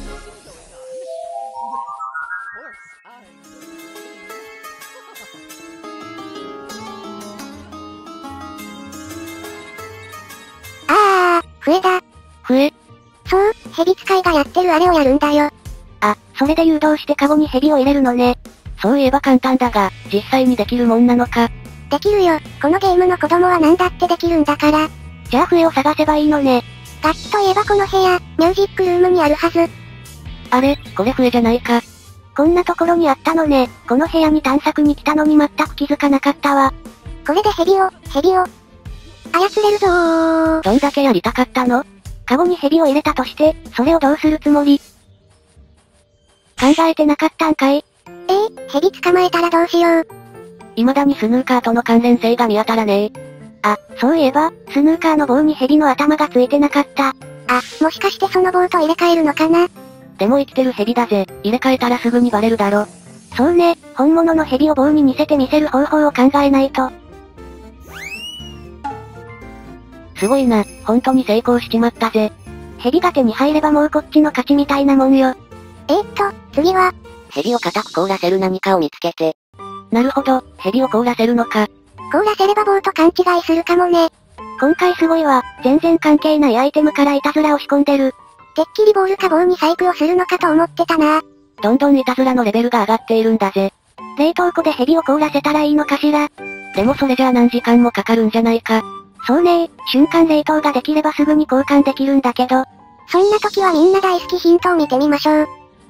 [SPEAKER 1] あー、笛だ。
[SPEAKER 2] 笛？
[SPEAKER 1] そう、ヘビ使いがやってるあれをやるんだよ。
[SPEAKER 2] あ、それで誘導してカゴにヘビを入れるのね。そういえば簡単だが、実際にできるもんなのか。
[SPEAKER 1] できるよ。このゲームの子供は何だってできるんだから。
[SPEAKER 2] じゃあ笛を探せばいいのね。
[SPEAKER 1] 楽器といえばこの部屋、ミュージックルームにあるはず。
[SPEAKER 2] あれ、これ笛じゃないか。こんなところにあったのね。この部屋に探索に来たのに全く気づかなかったわ。
[SPEAKER 1] これでヘビを、ヘビを、操れるぞー。
[SPEAKER 2] どんだけやりたかったの？カゴにヘビを入れたとして、それをどうするつもり？考えてなかったんかい？
[SPEAKER 1] えー、ヘビ捕まえたらどうしよう。
[SPEAKER 2] 未だにスヌーカーとの関連性が見当たらねえ。あ、そういえば、スヌーカーの棒にヘビの頭がついてなかった。
[SPEAKER 1] あ、もしかしてその棒と入れ替えるのかな？
[SPEAKER 2] でも生きてるヘビだぜ。入れ替えたらすぐにバレるだろ。そうね、本物のヘビを棒に似せて見せる方法を考えないと。すごいな、本当に成功しちまったぜ。ヘビが手に入ればもうこっちの勝ちみたいなもんよ。
[SPEAKER 1] えーっと、次は、
[SPEAKER 3] ヘビを固く凍らせる何かを見つけて。
[SPEAKER 2] なるほど、ヘビを凍らせるのか。
[SPEAKER 1] 凍らせれば棒と勘違いするかもね。
[SPEAKER 2] 今回すごいわ、全然関係ないアイテムからいたずらを仕込んでる。
[SPEAKER 1] てっきりボールか棒に細工をするのかと思ってたな。
[SPEAKER 2] どんどんいたずらのレベルが上がっているんだぜ。
[SPEAKER 1] 冷凍庫で蛇を凍らせたらいいのかしら。
[SPEAKER 2] でもそれじゃあ何時間もかかるんじゃないか。
[SPEAKER 1] そうねー、瞬間冷凍ができればすぐに交換できるんだけど。そんな時はみんな大好きヒントを見てみましょう。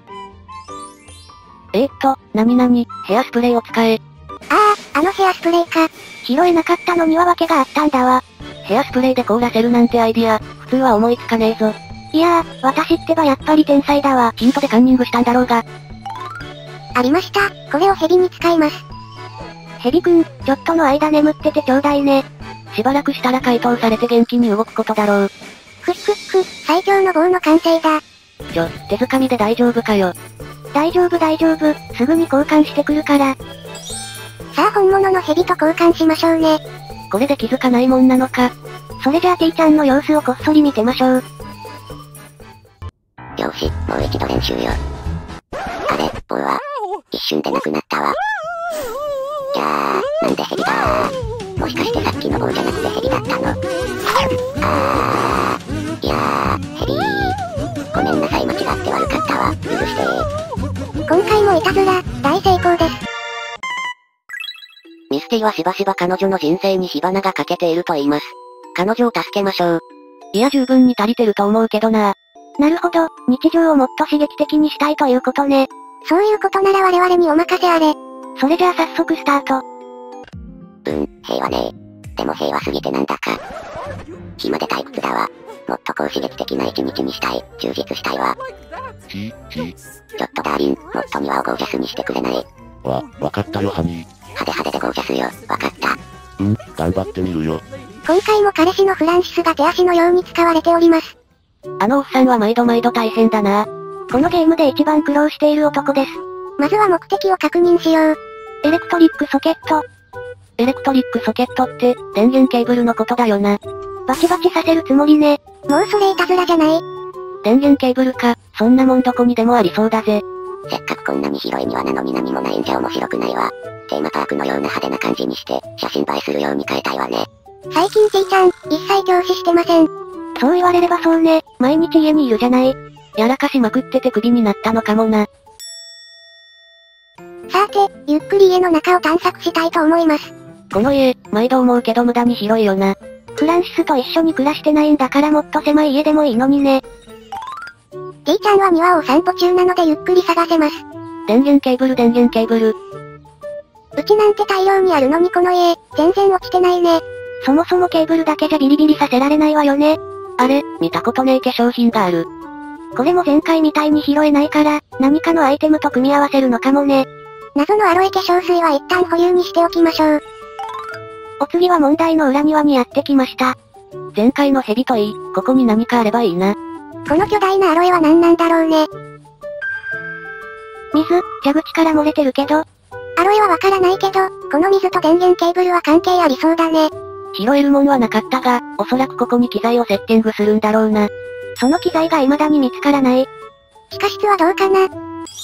[SPEAKER 2] えー、っと、なになに、ヘアスプレーを使え。
[SPEAKER 1] ああ、あのヘアスプレーか。拾えなかったのには訳があったんだわ。
[SPEAKER 2] ヘアスプレーで凍らせるなんてアイディア、普通は思いつかねえぞ。
[SPEAKER 1] いやー、私ってばやっぱり天才だわ。
[SPEAKER 2] ヒントでカンニングしたんだろうが。
[SPEAKER 1] ありました。これを蛇に使います。蛇くん、ちょっとの間眠っててちょうだいね。
[SPEAKER 2] しばらくしたら解凍されて元気に動くことだろう。
[SPEAKER 1] ふっふっふ、最強の棒の完成だ。
[SPEAKER 2] ちょ、手づかみで大丈夫かよ。
[SPEAKER 1] 大丈夫大丈夫、すぐに交換してくるから。さあ本物の蛇と交換しましょうね。
[SPEAKER 2] これで気づかないもんなのか。
[SPEAKER 1] それじゃあ T ちゃんの様子をこっそり見てましょう。
[SPEAKER 3] よし、もう一度練習よ。あれ、棒は、一瞬でなくなったわ。じゃあ、なんで蛇だー。もしかしてさっきの棒じゃなくて蛇だったの。あー、いやー、蛇ー。ごめんなさい、間違って悪かったわ。許してー。
[SPEAKER 1] 今回もいたずら、大成功です。
[SPEAKER 3] ミスティはしばしば彼女の人生に火花がかけていると言います。彼女を助けましょう。
[SPEAKER 2] いや十分に足りてると思うけどな。
[SPEAKER 1] なるほど、日常をもっと刺激的にしたいということね。そういうことなら我々にお任せあれ。それじゃあ早速スタート。
[SPEAKER 3] うん、平和ねえ。でも平和すぎてなんだか。暇で退屈だわ。もっと高刺激的な一日にしたい。充実したいわ。
[SPEAKER 4] ひ、ひ。
[SPEAKER 3] ちょっとダーリン、もっと庭をゴージャスにしてくれない？
[SPEAKER 4] わ、わかったよハニー。
[SPEAKER 3] 派手派手でゴージャスよ、わかった。
[SPEAKER 4] うん、頑張ってみるよ。
[SPEAKER 1] 今回も彼氏のフランシスが手足のように使われております。
[SPEAKER 2] あのおっさんは毎度毎度大変だな。
[SPEAKER 1] このゲームで一番苦労している男です。まずは目的を確認しよう。エレクトリックソケット。
[SPEAKER 2] エレクトリックソケットって、電源ケーブルのことだよな。
[SPEAKER 1] バチバチさせるつもりね。もうそれいたずらじゃない。
[SPEAKER 2] 電源ケーブルか、そんなもんどこにでもありそうだぜ。
[SPEAKER 3] せっかくこんなに広い庭なのに何もないんじゃ面白くないわ。テーマパークのような派手な感じにして、写真映えするように変えたいわね。
[SPEAKER 1] 最近 T ちゃん、一切教師してません。そう言われればそうね、毎日家にいるじゃない。
[SPEAKER 2] やらかしまくっててクビになったのかもな。
[SPEAKER 1] さて、ゆっくり家の中を探索したいと思います。
[SPEAKER 2] この家、毎度思うけど無駄に広いよな。
[SPEAKER 1] フランシスと一緒に暮らしてないんだからもっと狭い家でもいいのにね。T ちゃんは庭を散歩中なのでゆっくり探せます。
[SPEAKER 2] 電源ケーブル電源ケーブル。
[SPEAKER 1] うちなんて大量にあるのにこの家、全然落ちてないね。そもそもケーブルだけじゃビリビリさせられないわよね。
[SPEAKER 2] あれ、見たことねえ化粧品がある。
[SPEAKER 1] これも前回みたいに拾えないから、何かのアイテムと組み合わせるのかもね。謎のアロエ化粧水は一旦保留にしておきましょう。お次は問題の裏庭にやってきました。
[SPEAKER 2] 前回の蛇といい、ここに何かあればいいな。
[SPEAKER 1] この巨大なアロエは何なんだろうね。水、蛇口から漏れてるけど。アロエはわからないけど、この水と電源ケーブルは関係ありそうだね。
[SPEAKER 2] 拾えるもんはなかったが、おそらくここに機材をセッティングするんだろうな。
[SPEAKER 1] その機材が未だに見つからない。地下室はどうかな？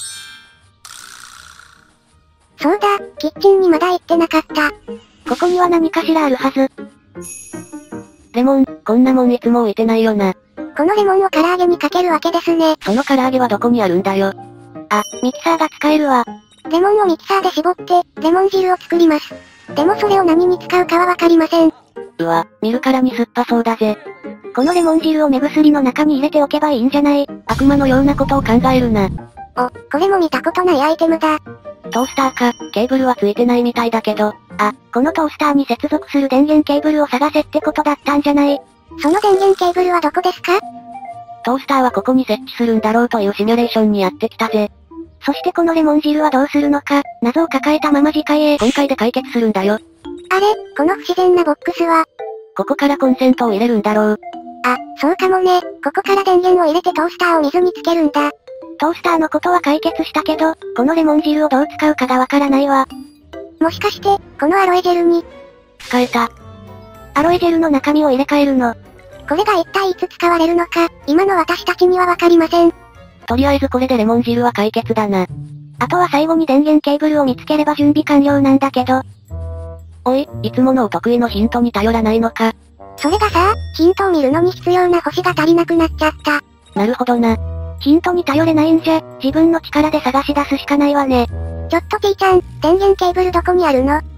[SPEAKER 1] そうだ、キッチンにまだ行ってなかった。ここには何かしらあるはず。
[SPEAKER 2] レモン、こんなもんいつも置いてないよな。
[SPEAKER 1] このレモンを唐揚げにかけるわけですね。
[SPEAKER 2] その唐揚げはどこにあるんだよ。
[SPEAKER 1] あ、ミキサーが使えるわ。レモンをミキサーで絞って、レモン汁を作ります。でもそれを何に使うかはわかりません。
[SPEAKER 2] うわ、見るからに酸っぱそうだぜ。
[SPEAKER 1] このレモン汁を目薬の中に入れておけばいいんじゃない？
[SPEAKER 2] 悪魔のようなことを考えるな。
[SPEAKER 1] お、これも見たことないアイテムだ。
[SPEAKER 2] トースターか、ケーブルはついてないみたいだけど。
[SPEAKER 1] あ、このトースターに接続する電源ケーブルを探せってことだったんじゃない？その電源ケーブルはどこですか？
[SPEAKER 2] トースターはここに設置するんだろうというシミュレーションにやってきたぜ。
[SPEAKER 1] そしてこのレモン汁はどうするのか、謎を抱えたまま次回へ。
[SPEAKER 2] 今回で解決するんだよ。
[SPEAKER 1] あれ、この不自然なボックスは。
[SPEAKER 2] ここからコンセントを入れるんだろう。
[SPEAKER 1] あ、そうかもね。ここから電源を入れてトースターを水につけるんだ。トースターのことは解決したけど、このレモン汁をどう使うかがわからないわ。もしかして、このアロエジェルに。
[SPEAKER 2] 使えた。
[SPEAKER 1] アロエジェルの中身を入れ替えるの。これが一体いつ使われるのか、今の私たちにはわかりません。
[SPEAKER 2] とりあえずこれでレモン汁は解決だな。
[SPEAKER 1] あとは最後に電源ケーブルを見つければ準備完了なんだけど。
[SPEAKER 2] おい、いつものお得意のヒントに頼らないのか。
[SPEAKER 1] それがさ、ヒントを見るのに必要な星が足りなくなっちゃった。
[SPEAKER 2] なるほどな。 ヒントに頼れないんじゃ、自分の力で探し出すしかないわね。
[SPEAKER 1] ちょっと T ちゃん、電源ケーブルどこにあるの？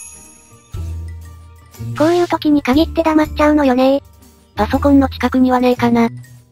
[SPEAKER 2] こういう時に限って黙っちゃうのよね。パソコンの近くにはねえかな。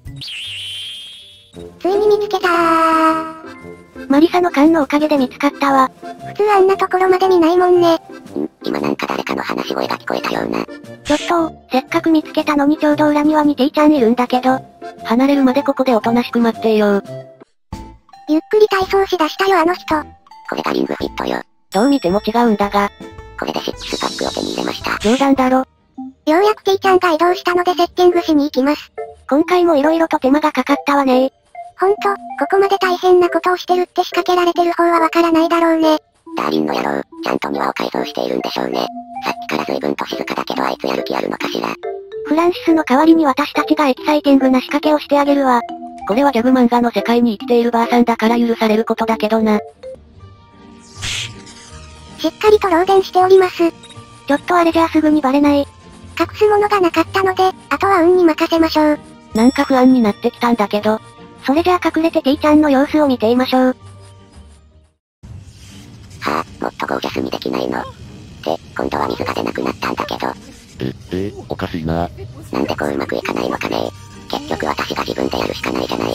[SPEAKER 1] ついに見つけたー。
[SPEAKER 2] マリサの勘のおかげで見つかったわ。
[SPEAKER 1] 普通あんなところまで見ないもんね。
[SPEAKER 3] ん今なんか誰かの話し声が聞こえたような。
[SPEAKER 2] ちょっと、せっかく見つけたのにちょうど裏庭に T ちゃんいるんだけど。離れるまでここでおとなしく待っていよう。
[SPEAKER 1] ゆっくり体操しだしたよあの人。
[SPEAKER 3] これがリングフィットよ。
[SPEAKER 2] どう見ても違うんだが。
[SPEAKER 3] これでシックスパックを手に入れました。
[SPEAKER 2] 冗談だろ。
[SPEAKER 1] ようやく T ちゃんが移動したのでセッティングしに行きます。
[SPEAKER 2] 今回も色々と手間がかかったわね。
[SPEAKER 1] ほんと、ここまで大変なことをしてるって仕掛けられてる方はわからないだろうね。
[SPEAKER 3] ダーリンの野郎、ちゃんと庭を改造しているんでしょうね。さっきから随分と静かだけどあいつやる気あるのかしら。
[SPEAKER 2] フランシスの代わりに私たちがエキサイティングな仕掛けをしてあげるわ。これはギャグ漫画の世界に生きているばあさんだから許されることだけどな。
[SPEAKER 1] しっかりと漏電しております。
[SPEAKER 2] ちょっとあれじゃあすぐにバレない。
[SPEAKER 1] 隠すものがなかったので、あとは運に任せましょう。
[SPEAKER 2] なんか不安になってきたんだけど。それじゃあ隠れて T ちゃんの様子を見ていましょう。
[SPEAKER 3] はあ、もっとゴージャスにできないの。で、今度は水が出なくなったんだけど。
[SPEAKER 4] え、え、おかしいな。
[SPEAKER 3] なんでこううまくいかないのかね。結局私が自分でやるしかないじゃない。え。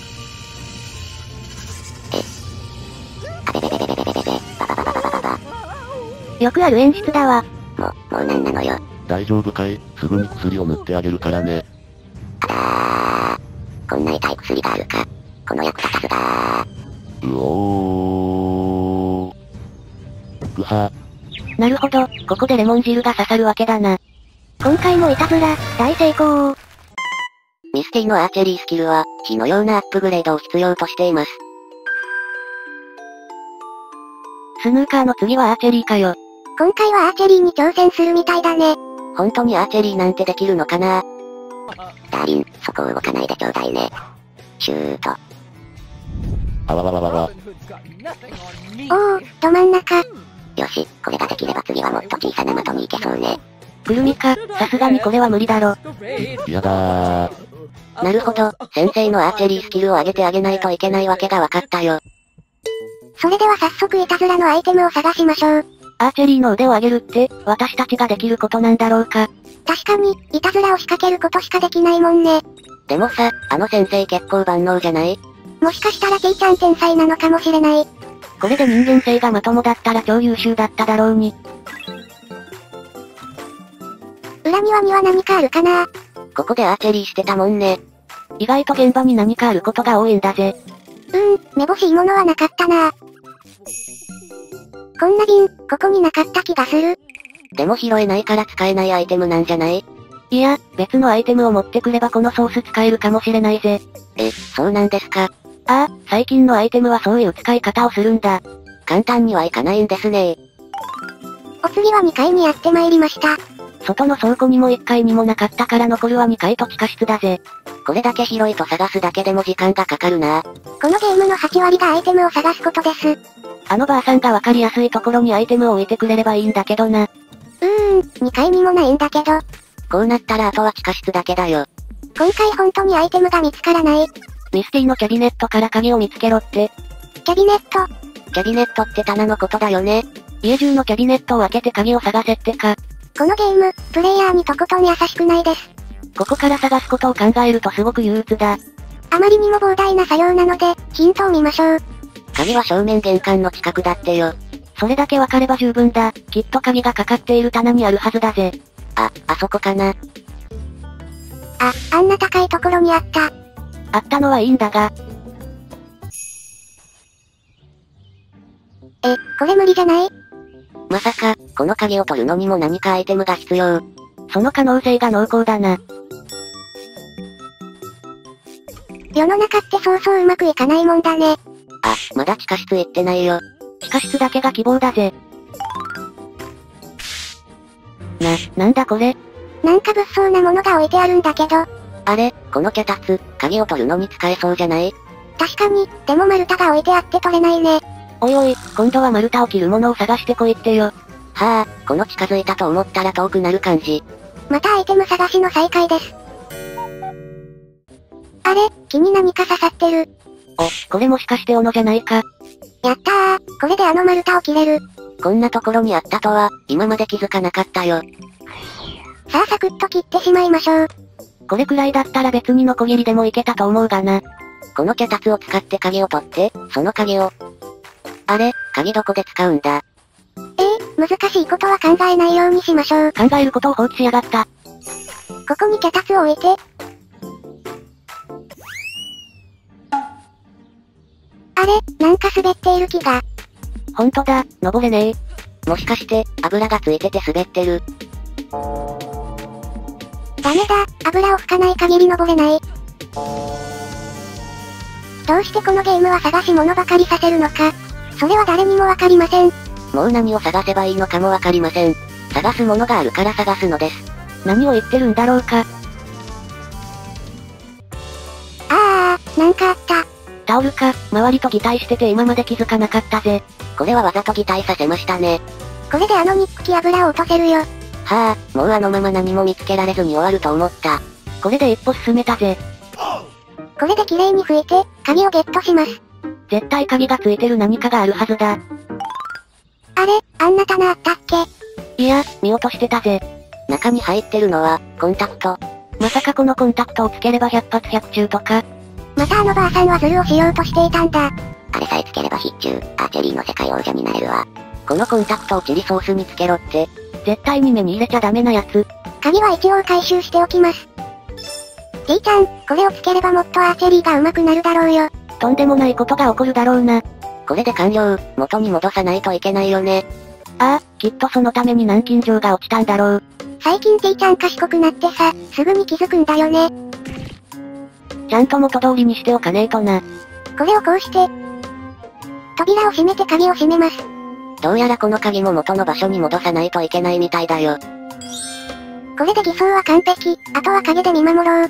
[SPEAKER 3] あべべべべべべべべべ、ババババババババ。
[SPEAKER 2] よくある演出だわ。
[SPEAKER 3] もう、もうなんなのよ。
[SPEAKER 4] 大丈夫かい？すぐに薬を塗ってあげるからね。
[SPEAKER 3] あだー。こんな痛い薬があるか。この役立たずだー。
[SPEAKER 4] うおー。ぐは
[SPEAKER 2] なるほど、ここでレモン汁が刺さるわけだな。今回もいたずら、大成功。
[SPEAKER 3] ミスティのアーチェリースキルは、火のようなアップグレードを必要としています。
[SPEAKER 2] スヌーカーの次はアーチェリーかよ。
[SPEAKER 1] 今回はアーチェリーに挑戦するみたいだね。
[SPEAKER 3] 本当にアーチェリーなんてできるのかな？ダーリン、そこを動かないでちょうだいね。シュート。
[SPEAKER 4] あわわわわわ。
[SPEAKER 1] おー、ど真ん中。
[SPEAKER 3] よし、これができれば次はもっと小さな的に行けそうね。
[SPEAKER 2] くるみか、さすがにこれは無理だろ。
[SPEAKER 4] やだー。
[SPEAKER 3] なるほど、先生のアーチェリースキルを上げてあげないといけないわけが分かったよ。
[SPEAKER 1] それでは早速いたずらのアイテムを探しましょう。
[SPEAKER 2] アーチェリーの腕を上げるって、私たちができることなんだろうか。
[SPEAKER 1] 確かに、いたずらを仕掛けることしかできないもんね。
[SPEAKER 3] でもさ、あの先生結構万能じゃない？
[SPEAKER 1] もしかしたら T ちゃん天才なのかもしれない。
[SPEAKER 2] これで人間性がまともだったら超優秀だっただろうに。
[SPEAKER 1] 裏庭には何かあるかな？
[SPEAKER 3] ここでアーチェリーしてたもんね。
[SPEAKER 2] 意外と現場に何かあることが多いんだぜ。
[SPEAKER 1] うーん、めぼしいものはなかったな。こんな瓶、ここになかった気がする。
[SPEAKER 3] でも拾えないから使えないアイテムなんじゃない？
[SPEAKER 2] いや、別のアイテムを持ってくればこのソース使えるかもしれないぜ。
[SPEAKER 3] え、そうなんですか？
[SPEAKER 2] ああ、最近のアイテムはそういう使い方をするんだ。
[SPEAKER 3] 簡単にはいかないんですね。
[SPEAKER 1] お次はにかいにやってまいりました。
[SPEAKER 2] 外の倉庫にもいっかいにもなかったから残るはにかいと地下室だぜ。
[SPEAKER 3] これだけ広いと探すだけでも時間がかかるな。
[SPEAKER 1] このゲームのはちわりがアイテムを探すことです。
[SPEAKER 2] あのばあさんがわかりやすいところにアイテムを置いてくれればいいんだけどな。
[SPEAKER 1] うーん、にかいにもないんだけど。
[SPEAKER 3] こうなったらあとは地下室だけだよ。
[SPEAKER 1] 今回本当にアイテムが見つからない。
[SPEAKER 2] ミスティのキャビネットから鍵を見つけろって。
[SPEAKER 1] キャビネット。
[SPEAKER 3] キャビネットって棚のことだよね。
[SPEAKER 2] 家中のキャビネットを開けて鍵を探せってか。
[SPEAKER 1] このゲーム、プレイヤーにとことん優しくないです。
[SPEAKER 2] ここから探すことを考えるとすごく憂鬱だ。
[SPEAKER 1] あまりにも膨大な作業なので、ヒントを見ましょう。
[SPEAKER 3] 鍵は正面玄関の近くだってよ。
[SPEAKER 2] それだけわかれば十分だ。きっと鍵がかかっている棚にあるはずだぜ。
[SPEAKER 3] あ、あそこかな。
[SPEAKER 1] あ、あんな高いところにあった。
[SPEAKER 2] あったのはいいんだが。
[SPEAKER 1] え、これ無理じゃない？
[SPEAKER 3] まさか、この鍵を取るのにも何かアイテムが必要。
[SPEAKER 2] その可能性が濃厚だな。
[SPEAKER 1] 世の中ってそうそううまくいかないもんだね。
[SPEAKER 3] あ、まだ地下室行ってないよ。
[SPEAKER 2] 地下室だけが希望だぜ。な、なんだこれ？
[SPEAKER 1] なんか物騒なものが置いてあるんだけど。
[SPEAKER 3] あれ、この脚立、鍵を取るのに使えそうじゃない？
[SPEAKER 1] 確かに、でも丸太が置いてあって取れないね。
[SPEAKER 2] おいおい、今度は丸太を切るものを探してこいってよ。
[SPEAKER 3] はあ、この近づいたと思ったら遠くなる感じ。
[SPEAKER 1] またアイテム探しの再開です。 あれ、木に何か刺さってる。
[SPEAKER 2] お、これもしかして斧じゃないか。
[SPEAKER 1] やったー、これであの丸太を切れる。
[SPEAKER 3] こんなところにあったとは、今まで気づかなかったよ。
[SPEAKER 1] さあサクッと切ってしまいましょう。
[SPEAKER 2] これくらいだったら別にノコギリでもいけたと思うがな。
[SPEAKER 3] この脚立を使って鍵を取って、その鍵を。あれ、鍵どこで使うんだ？
[SPEAKER 1] えー、難しいことは考えないようにしましょう。
[SPEAKER 2] 考えることを放棄しやがった。
[SPEAKER 1] ここに脚立を置いて。あれ、なんか滑っている気が。
[SPEAKER 2] ほんとだ、登れね
[SPEAKER 3] え。もしかして、油がついてて滑ってる。
[SPEAKER 1] ダメだ、油を吹かない限り登れない。どうしてこのゲームは探し物ばかりさせるのか。それは誰にもわかりません。
[SPEAKER 3] もう何を探せばいいのかもわかりません。探すものがあるから探すのです。
[SPEAKER 2] 何を言ってるんだろうか。
[SPEAKER 1] あー、なんかあった。
[SPEAKER 2] タオルか、周りと擬態してて今まで気づかなかったぜ。
[SPEAKER 3] これはわざと擬態させましたね。
[SPEAKER 1] これであのニックキ油を落とせるよ。
[SPEAKER 3] はあ、もうあのまま何も見つけられずに終わると思った。
[SPEAKER 2] これで一歩進めたぜ。
[SPEAKER 1] これで綺麗に拭いて、鍵をゲットします。
[SPEAKER 2] 絶対鍵がついてる何かがあるはずだ。
[SPEAKER 1] あれ、あんな棚あったっけ？
[SPEAKER 2] いや、見落としてたぜ。
[SPEAKER 3] 中に入ってるのは、コンタクト。
[SPEAKER 2] まさかこのコンタクトをつければ百発百中とか。
[SPEAKER 1] またあのばあさんはズルをしようとしていたんだ。
[SPEAKER 3] あれさえつければ必中、アーチェリーの世界王者になれるわ。このコンタクトをチリソースにつけろって。
[SPEAKER 2] 絶対に目に入れちゃダメなやつ。
[SPEAKER 1] 鍵は一応回収しておきます。T ちゃん、これをつければもっとアーチェリーが上手くなるだろうよ。
[SPEAKER 2] とんでもないことが起こるだろうな。
[SPEAKER 3] これで完了、元に戻さないといけないよね。
[SPEAKER 2] ああ、きっとそのために南京錠が落ちたんだろう。
[SPEAKER 1] 最近 T ちゃん賢くなってさ、すぐに気づくんだよね。
[SPEAKER 2] ちゃんと元通りにしておかねえとな。
[SPEAKER 1] これをこうして、扉を閉めて鍵を閉めます。
[SPEAKER 3] どうやらこの鍵も元の場所に戻さないといけないみたいだよ。
[SPEAKER 1] これで偽装は完璧、あとは影で見守ろう。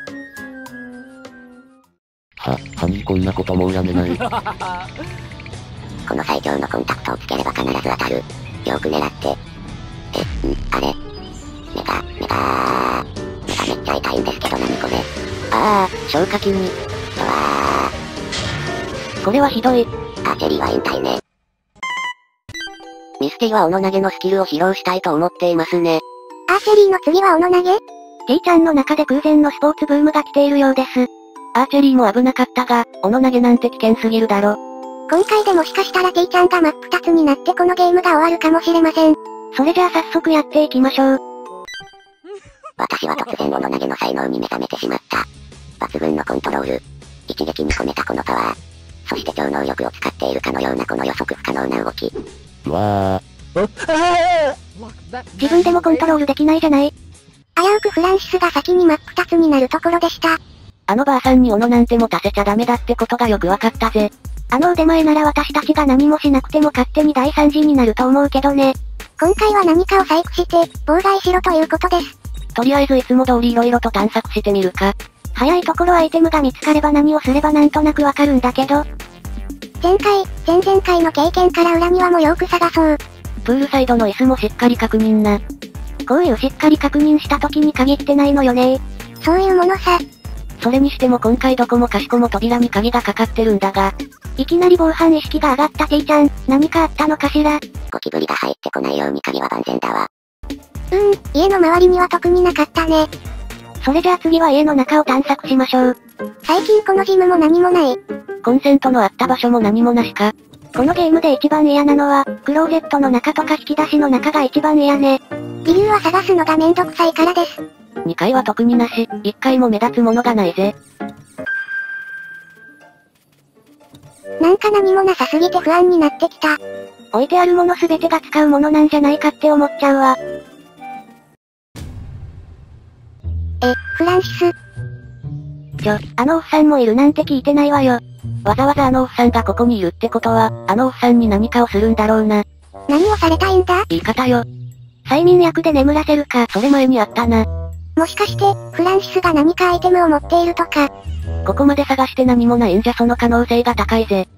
[SPEAKER 4] は、ハニーこんなこともうやめない。
[SPEAKER 3] この最強のコンタクトをつければ必ず当たる。よく狙って。え、ん、あれ目が、目が目がめっちゃ痛いんですけど何これ。ああ、消火器に。うわ
[SPEAKER 2] ー。これはひどい。
[SPEAKER 3] アーチェリーは引退ね。ミスティは斧投げのスキルを披露したいと思っていますね。
[SPEAKER 1] アーチェリーの次は斧投げ？
[SPEAKER 2] T ちゃんの中で空前のスポーツブームが来ているようです。アーチェリーも危なかったが、斧投げなんて危険すぎるだろ。
[SPEAKER 1] 今回でもしかしたら T ちゃんが真っ二つになってこのゲームが終わるかもしれません。
[SPEAKER 2] それじゃあ早速やっていきましょう。
[SPEAKER 3] 私は突然斧投げの才能に目覚めてしまった。抜群のコントロール。一撃に込めたこのパワー。そして超能力を使っているかのようなこの予測不可能な動き。
[SPEAKER 4] うわ
[SPEAKER 2] ー。自分でもコントロールできないじゃない。
[SPEAKER 1] 危うくフランシスが先に真っ二つになるところでした。
[SPEAKER 2] あのばあさんに斧なんて持たせちゃダメだってことがよくわかったぜ。あの腕前なら私たちが何もしなくても勝手に大惨事になると思うけどね。
[SPEAKER 1] 今回は何かを細工して、妨害しろということです。
[SPEAKER 2] とりあえずいつも通り色々と探索してみるか。早いところアイテムが見つかれば何をすればなんとなくわかるんだけど。
[SPEAKER 1] 前回、前々回の経験から裏庭もよく探そう。
[SPEAKER 2] プールサイドの椅子もしっかり確認な。こういうしっかり確認した時に限ってないのよね。
[SPEAKER 1] そういうものさ。
[SPEAKER 2] それにしても今回どこもかしこも扉に鍵がかかってるんだが。いきなり防犯意識が上がった T ちゃん、何かあったのかしら。
[SPEAKER 3] ゴキブリが入ってこないように鍵は万全だわ。
[SPEAKER 1] うーん、家の周りには特になかったね。
[SPEAKER 2] それじゃあ次は家の中を探索しましょう。
[SPEAKER 1] 最近このジムも何もない。
[SPEAKER 2] コンセントのあった場所も何もなしか。このゲームで一番嫌なのは、クローゼットの中とか引き出しの中が一番嫌ね。
[SPEAKER 1] 理由は探すのがめんどくさいからです。
[SPEAKER 2] にかいは特になし、いっかいも目立つものがないぜ。
[SPEAKER 1] なんか何もなさすぎて不安になってきた。
[SPEAKER 2] 置いてあるものすべてが使うものなんじゃないかって思っちゃうわ。
[SPEAKER 1] え、フランシス。
[SPEAKER 2] ちょ、あのおっさんもいるなんて聞いてないわよ。わざわざあのおっさんがここにいるってことは、あのおっさんに何かをするんだろうな。
[SPEAKER 1] 何をされたいんだ？
[SPEAKER 2] 言い方よ。催眠薬で眠らせるか、それ前にあったな。
[SPEAKER 1] もしかして、フランシスが何かアイテムを持っているとか。
[SPEAKER 2] ここまで探して何もないんじゃその可能性が高いぜ。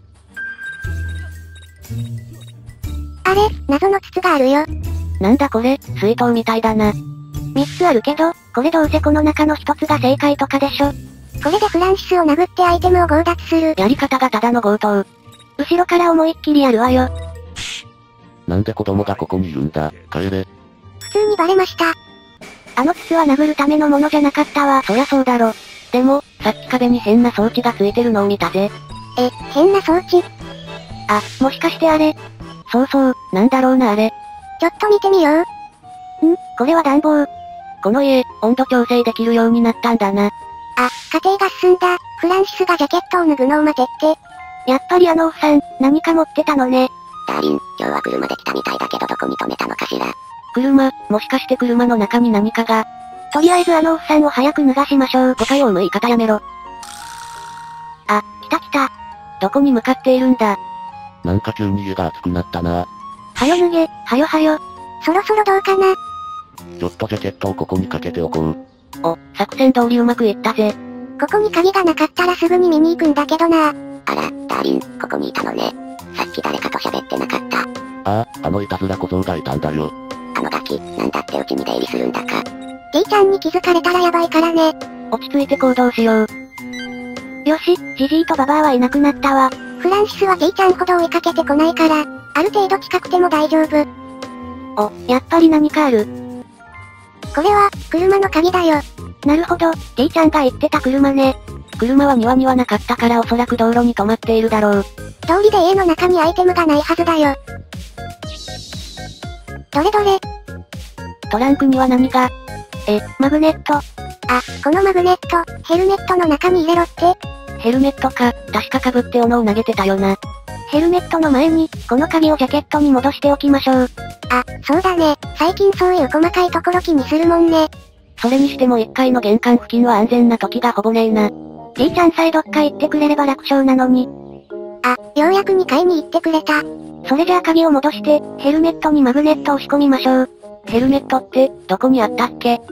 [SPEAKER 1] あれ、謎の筒があるよ。
[SPEAKER 2] なんだこれ、水筒みたいだな。みっつあるけど、これどうせこの中のひとつが正解とかでしょ。
[SPEAKER 1] これでフランシスを殴ってアイテムを強奪する。
[SPEAKER 2] やり方がただの強盗。後ろから思いっきりやるわよ。
[SPEAKER 4] なんで子供がここにいるんだ、帰れ。
[SPEAKER 1] 普通にバレました。
[SPEAKER 2] あの筒は殴るためのものじゃなかったわ。そりゃそうだろ。でも、さっき壁に変な装置がついてるのを見たぜ。
[SPEAKER 1] え、変な装置？
[SPEAKER 2] あ、もしかしてあれ？そうそう、なんだろうなあれ。
[SPEAKER 1] ちょっと見てみよう。
[SPEAKER 2] ん？これは暖房。この家、温度調整できるようになったんだな。
[SPEAKER 1] あ、家庭ガス済んだ。フランシスがジャケットを脱ぐのを待てって。
[SPEAKER 2] やっぱりあのおっさん、何か持ってたのね。
[SPEAKER 3] ダーリン、今日は車で来たみたいだけどどこに止めたのかしら。
[SPEAKER 2] 車、もしかして車の中に何かが。とりあえずあのおっさんを早く脱がしましょう。誤解を生む言い方やめろ。あ、来た来た。どこに向かっているんだ。
[SPEAKER 4] なんか急に家が熱くなったな。
[SPEAKER 2] はよ脱げ、はよはよ。
[SPEAKER 1] そろそろどうかな。
[SPEAKER 4] ちょっとジャケットをここにかけておこう。
[SPEAKER 2] お、作戦通りうまくいったぜ。
[SPEAKER 1] ここに鍵がなかったらすぐに見に行くんだけどな。
[SPEAKER 3] あら、ダーリン、ここにいたのね。さっき誰かと喋ってなかった。
[SPEAKER 4] ああ、あのいたずら小僧がいたんだよ。
[SPEAKER 3] あのガキ、なんだってうちに出入りするんだか。
[SPEAKER 1] T ちゃんに気づかれたらやばいからね。
[SPEAKER 2] 落ち着いて行動しよう。よし、ジジイとババアはいなくなったわ。
[SPEAKER 1] フランシスは T ちゃんほど追いかけてこないから、ある程度近くても大丈夫。
[SPEAKER 2] お、やっぱり何かある。
[SPEAKER 1] これは、車の鍵だよ。
[SPEAKER 2] なるほど、T ちゃんが言ってた車ね。車は庭にはなかったからおそらく道路に止まっているだろう。
[SPEAKER 1] 通りで家の中にアイテムがないはずだよ。どれどれ？
[SPEAKER 2] トランクには何が？え、マグネット。
[SPEAKER 1] あ、このマグネット、ヘルメットの中に入れろって？
[SPEAKER 2] ヘルメットか、確か被って斧を投げてたよな。ヘルメットの前に、この鍵をジャケットに戻しておきましょう。
[SPEAKER 1] あ、そうだね。最近そういう細かいところ気にするもんね。
[SPEAKER 2] それにしてもいっかいの玄関付近は安全な時がほぼねえな。T ちゃんさえどっか行ってくれれば楽勝なのに。
[SPEAKER 1] あ、ようやくにかいに行ってくれた。
[SPEAKER 2] それじゃあ鍵を戻して、ヘルメットにマグネットを仕込みましょう。ヘルメットって、どこにあったっけ？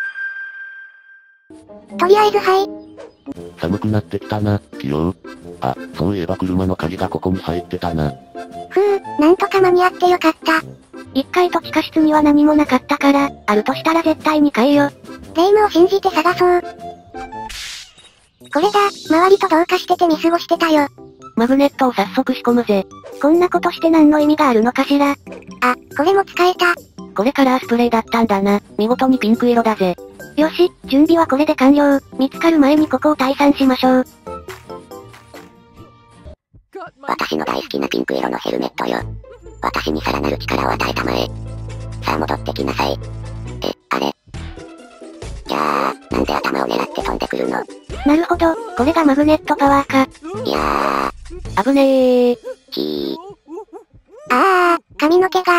[SPEAKER 1] とりあえずはい。
[SPEAKER 4] 寒くなってきたな、キヨー。あ、そういえば車の鍵がここに入ってたな。
[SPEAKER 1] ふう、なんとか間に合ってよかった。
[SPEAKER 2] いっかいと地下室には何もなかったから、あるとしたら絶対にかいよ。
[SPEAKER 1] 霊夢を信じて探そう。これだ、周りと同化してて見過ごしてたよ。
[SPEAKER 2] マグネットを早速仕込むぜ。こんなことして何の意味があるのかしら。
[SPEAKER 1] あ、これも使えた。
[SPEAKER 2] これカラースプレーだったんだな。見事にピンク色だぜ。よし、準備はこれで完了。見つかる前にここを退散しましょう。
[SPEAKER 3] 私の大好きなピンク色のヘルメットよ。私にさらなる力を与えたまえ。さあ戻ってきなさい。え、あれ？じゃあ、なんで頭を狙って飛んでくるの？
[SPEAKER 2] なるほど、これがマグネットパワーか。
[SPEAKER 3] いや
[SPEAKER 2] ー。危ねー。
[SPEAKER 3] ち
[SPEAKER 1] ー。あー、髪の毛が。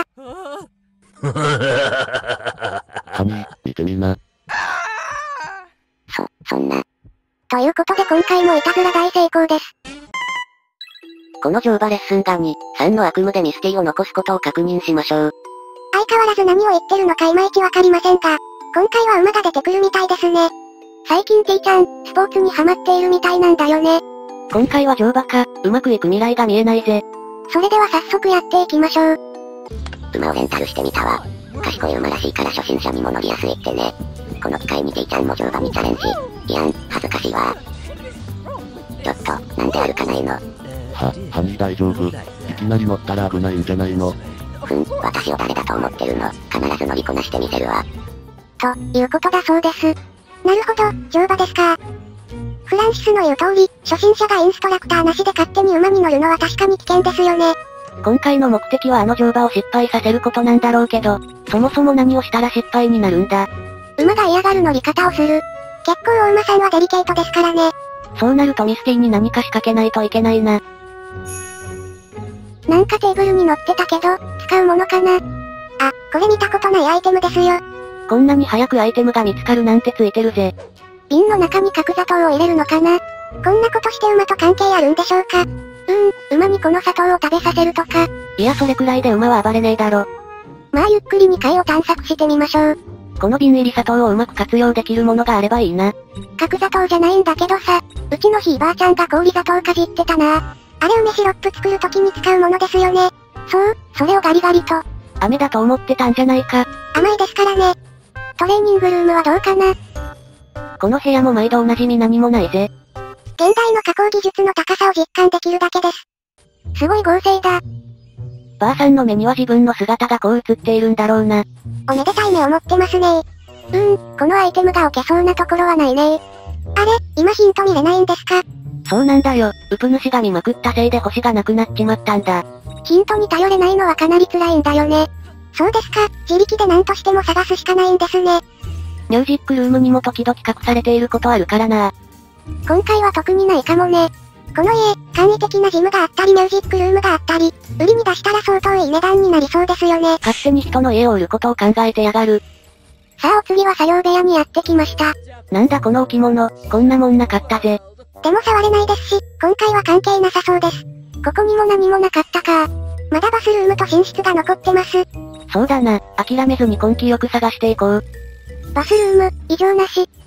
[SPEAKER 4] ハニー、見てみな。
[SPEAKER 3] そ、そんな。
[SPEAKER 1] ということで今回もいたずら大成功です。
[SPEAKER 3] この乗馬レッスンがに、さんの悪夢でミステリを残すことを確認しましょう。
[SPEAKER 1] 相変わらず何を言ってるのかいまいちわかりませんが、今回は馬が出てくるみたいですね。最近 T ちゃん、スポーツにハマっているみたいなんだよね。
[SPEAKER 2] 今回は乗馬か、うまくいく未来が見えないぜ。
[SPEAKER 1] それでは早速やっていきましょう。
[SPEAKER 3] 馬をレンタルしてみたわ。賢い馬らしいから初心者にも乗りやすいってね。この機会に T ちゃんも乗馬にチャレンジ。いやん、恥ずかしいわ。ちょっと、なんで歩かないの？
[SPEAKER 4] は、ハニー大丈夫？いきなり乗ったら危ないんじゃないの？
[SPEAKER 3] ふん、私を誰だと思ってるの？必ず乗りこなしてみせるわ。
[SPEAKER 1] と、いうことだそうです。なるほど、乗馬ですか。フランシスの言う通り、初心者がインストラクターなしで勝手に馬に乗るのは確かに危険ですよね。
[SPEAKER 2] 今回の目的はあの乗馬を失敗させることなんだろうけど、そもそも何をしたら失敗になるんだ？
[SPEAKER 1] 馬が嫌がる乗り方をする。結構お馬さんはデリケートですからね。
[SPEAKER 2] そうなるとミスティに何か仕掛けないといけないな。
[SPEAKER 1] なんかテーブルに乗ってたけど、使うものかな？あ、これ見たことないアイテムですよ。
[SPEAKER 2] こんなに早くアイテムが見つかるなんてついてるぜ。
[SPEAKER 1] 瓶の中に角砂糖を入れるのかな？こんなことして馬と関係あるんでしょうか？うーん、馬にこの砂糖を食べさせるとか。
[SPEAKER 2] いやそれくらいで馬は暴れねえだろ。
[SPEAKER 1] まあゆっくりにかいを探索してみましょう。
[SPEAKER 2] この瓶入り砂糖をうまく活用できるものがあればいいな。
[SPEAKER 1] 角砂糖じゃないんだけどさ、うちのひいばあちゃんが氷砂糖かじってたな。あれ梅シロップ作るときに使うものですよね。そう、それをガリガリと。
[SPEAKER 2] 飴だと思ってたんじゃないか。
[SPEAKER 1] 甘いですからね。トレーニングルームはどうかな？
[SPEAKER 2] この部屋も毎度おなじみ何もないぜ。
[SPEAKER 1] 現代の加工技術の高さを実感できるだけです。すごい合成だ。
[SPEAKER 2] ばあさんの目には自分の姿がこう映っているんだろうな。
[SPEAKER 1] おめでたい目を持ってますね。うーん、このアイテムが置けそうなところはないね。あれ、今ヒント見れないんですか？
[SPEAKER 2] そうなんだよ。ウプ主が見まくったせいで星がなくなっちまったんだ。
[SPEAKER 1] ヒントに頼れないのはかなり辛いんだよね。そうですか、自力で何としても探すしかないんですね。
[SPEAKER 2] ミュージックルームにも時々隠されていることあるからな。
[SPEAKER 1] 今回は特にないかもね。この家、簡易的なジムがあったりミュージックルームがあったり、売りに出したら相当いい値段になりそうですよね。
[SPEAKER 2] 勝手に人の家を売ることを考えてやがる。
[SPEAKER 1] さあお次は作業部屋にやってきました。
[SPEAKER 2] なんだこの置物、こんなもんなかったぜ。
[SPEAKER 1] でも触れないですし、今回は関係なさそうです。ここにも何もなかったか。まだバスルームと寝室が残ってます。
[SPEAKER 2] そうだな、諦めずに根気よく探していこう。
[SPEAKER 1] バスルーム、異常なし。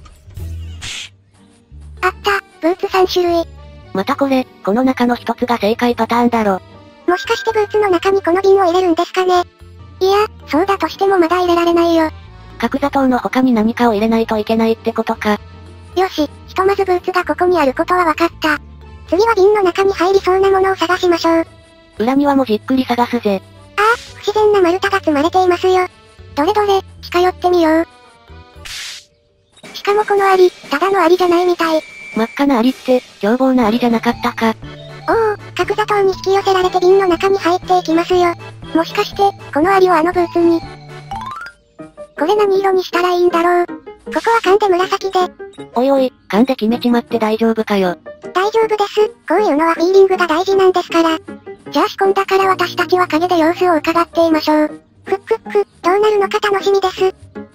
[SPEAKER 1] あった、ブーツさん種類。
[SPEAKER 2] またこれ、この中の一つが正解パターンだろ。
[SPEAKER 1] もしかしてブーツの中にこの瓶を入れるんですかね。いや、そうだとしてもまだ入れられないよ。
[SPEAKER 2] 角砂糖の他に何かを入れないといけないってことか。
[SPEAKER 1] よし、ひとまずブーツがここにあることは分かった。次は瓶の中に入りそうなものを探しましょう。
[SPEAKER 2] 裏庭もじっくり探すぜ。
[SPEAKER 1] ああ、不自然な丸太が積まれていますよ。どれどれ、近寄ってみよう。しかもこのアリ、ただのアリじゃないみたい。
[SPEAKER 2] 真っ赤なアリって、凶暴なアリじゃなかったか。
[SPEAKER 1] おお、角砂糖に引き寄せられて瓶の中に入っていきますよ。もしかして、このアリをあのブーツに。これ何色にしたらいいんだろう。ここは缶で紫で。
[SPEAKER 2] おいおい、缶で決めちまって大丈夫かよ。
[SPEAKER 1] 大丈夫です。こういうのはフィーリングが大事なんですから。じゃあ仕込んだから私たちは影で様子を伺っていましょう。ふっふっふ、どうなるのか楽しみです。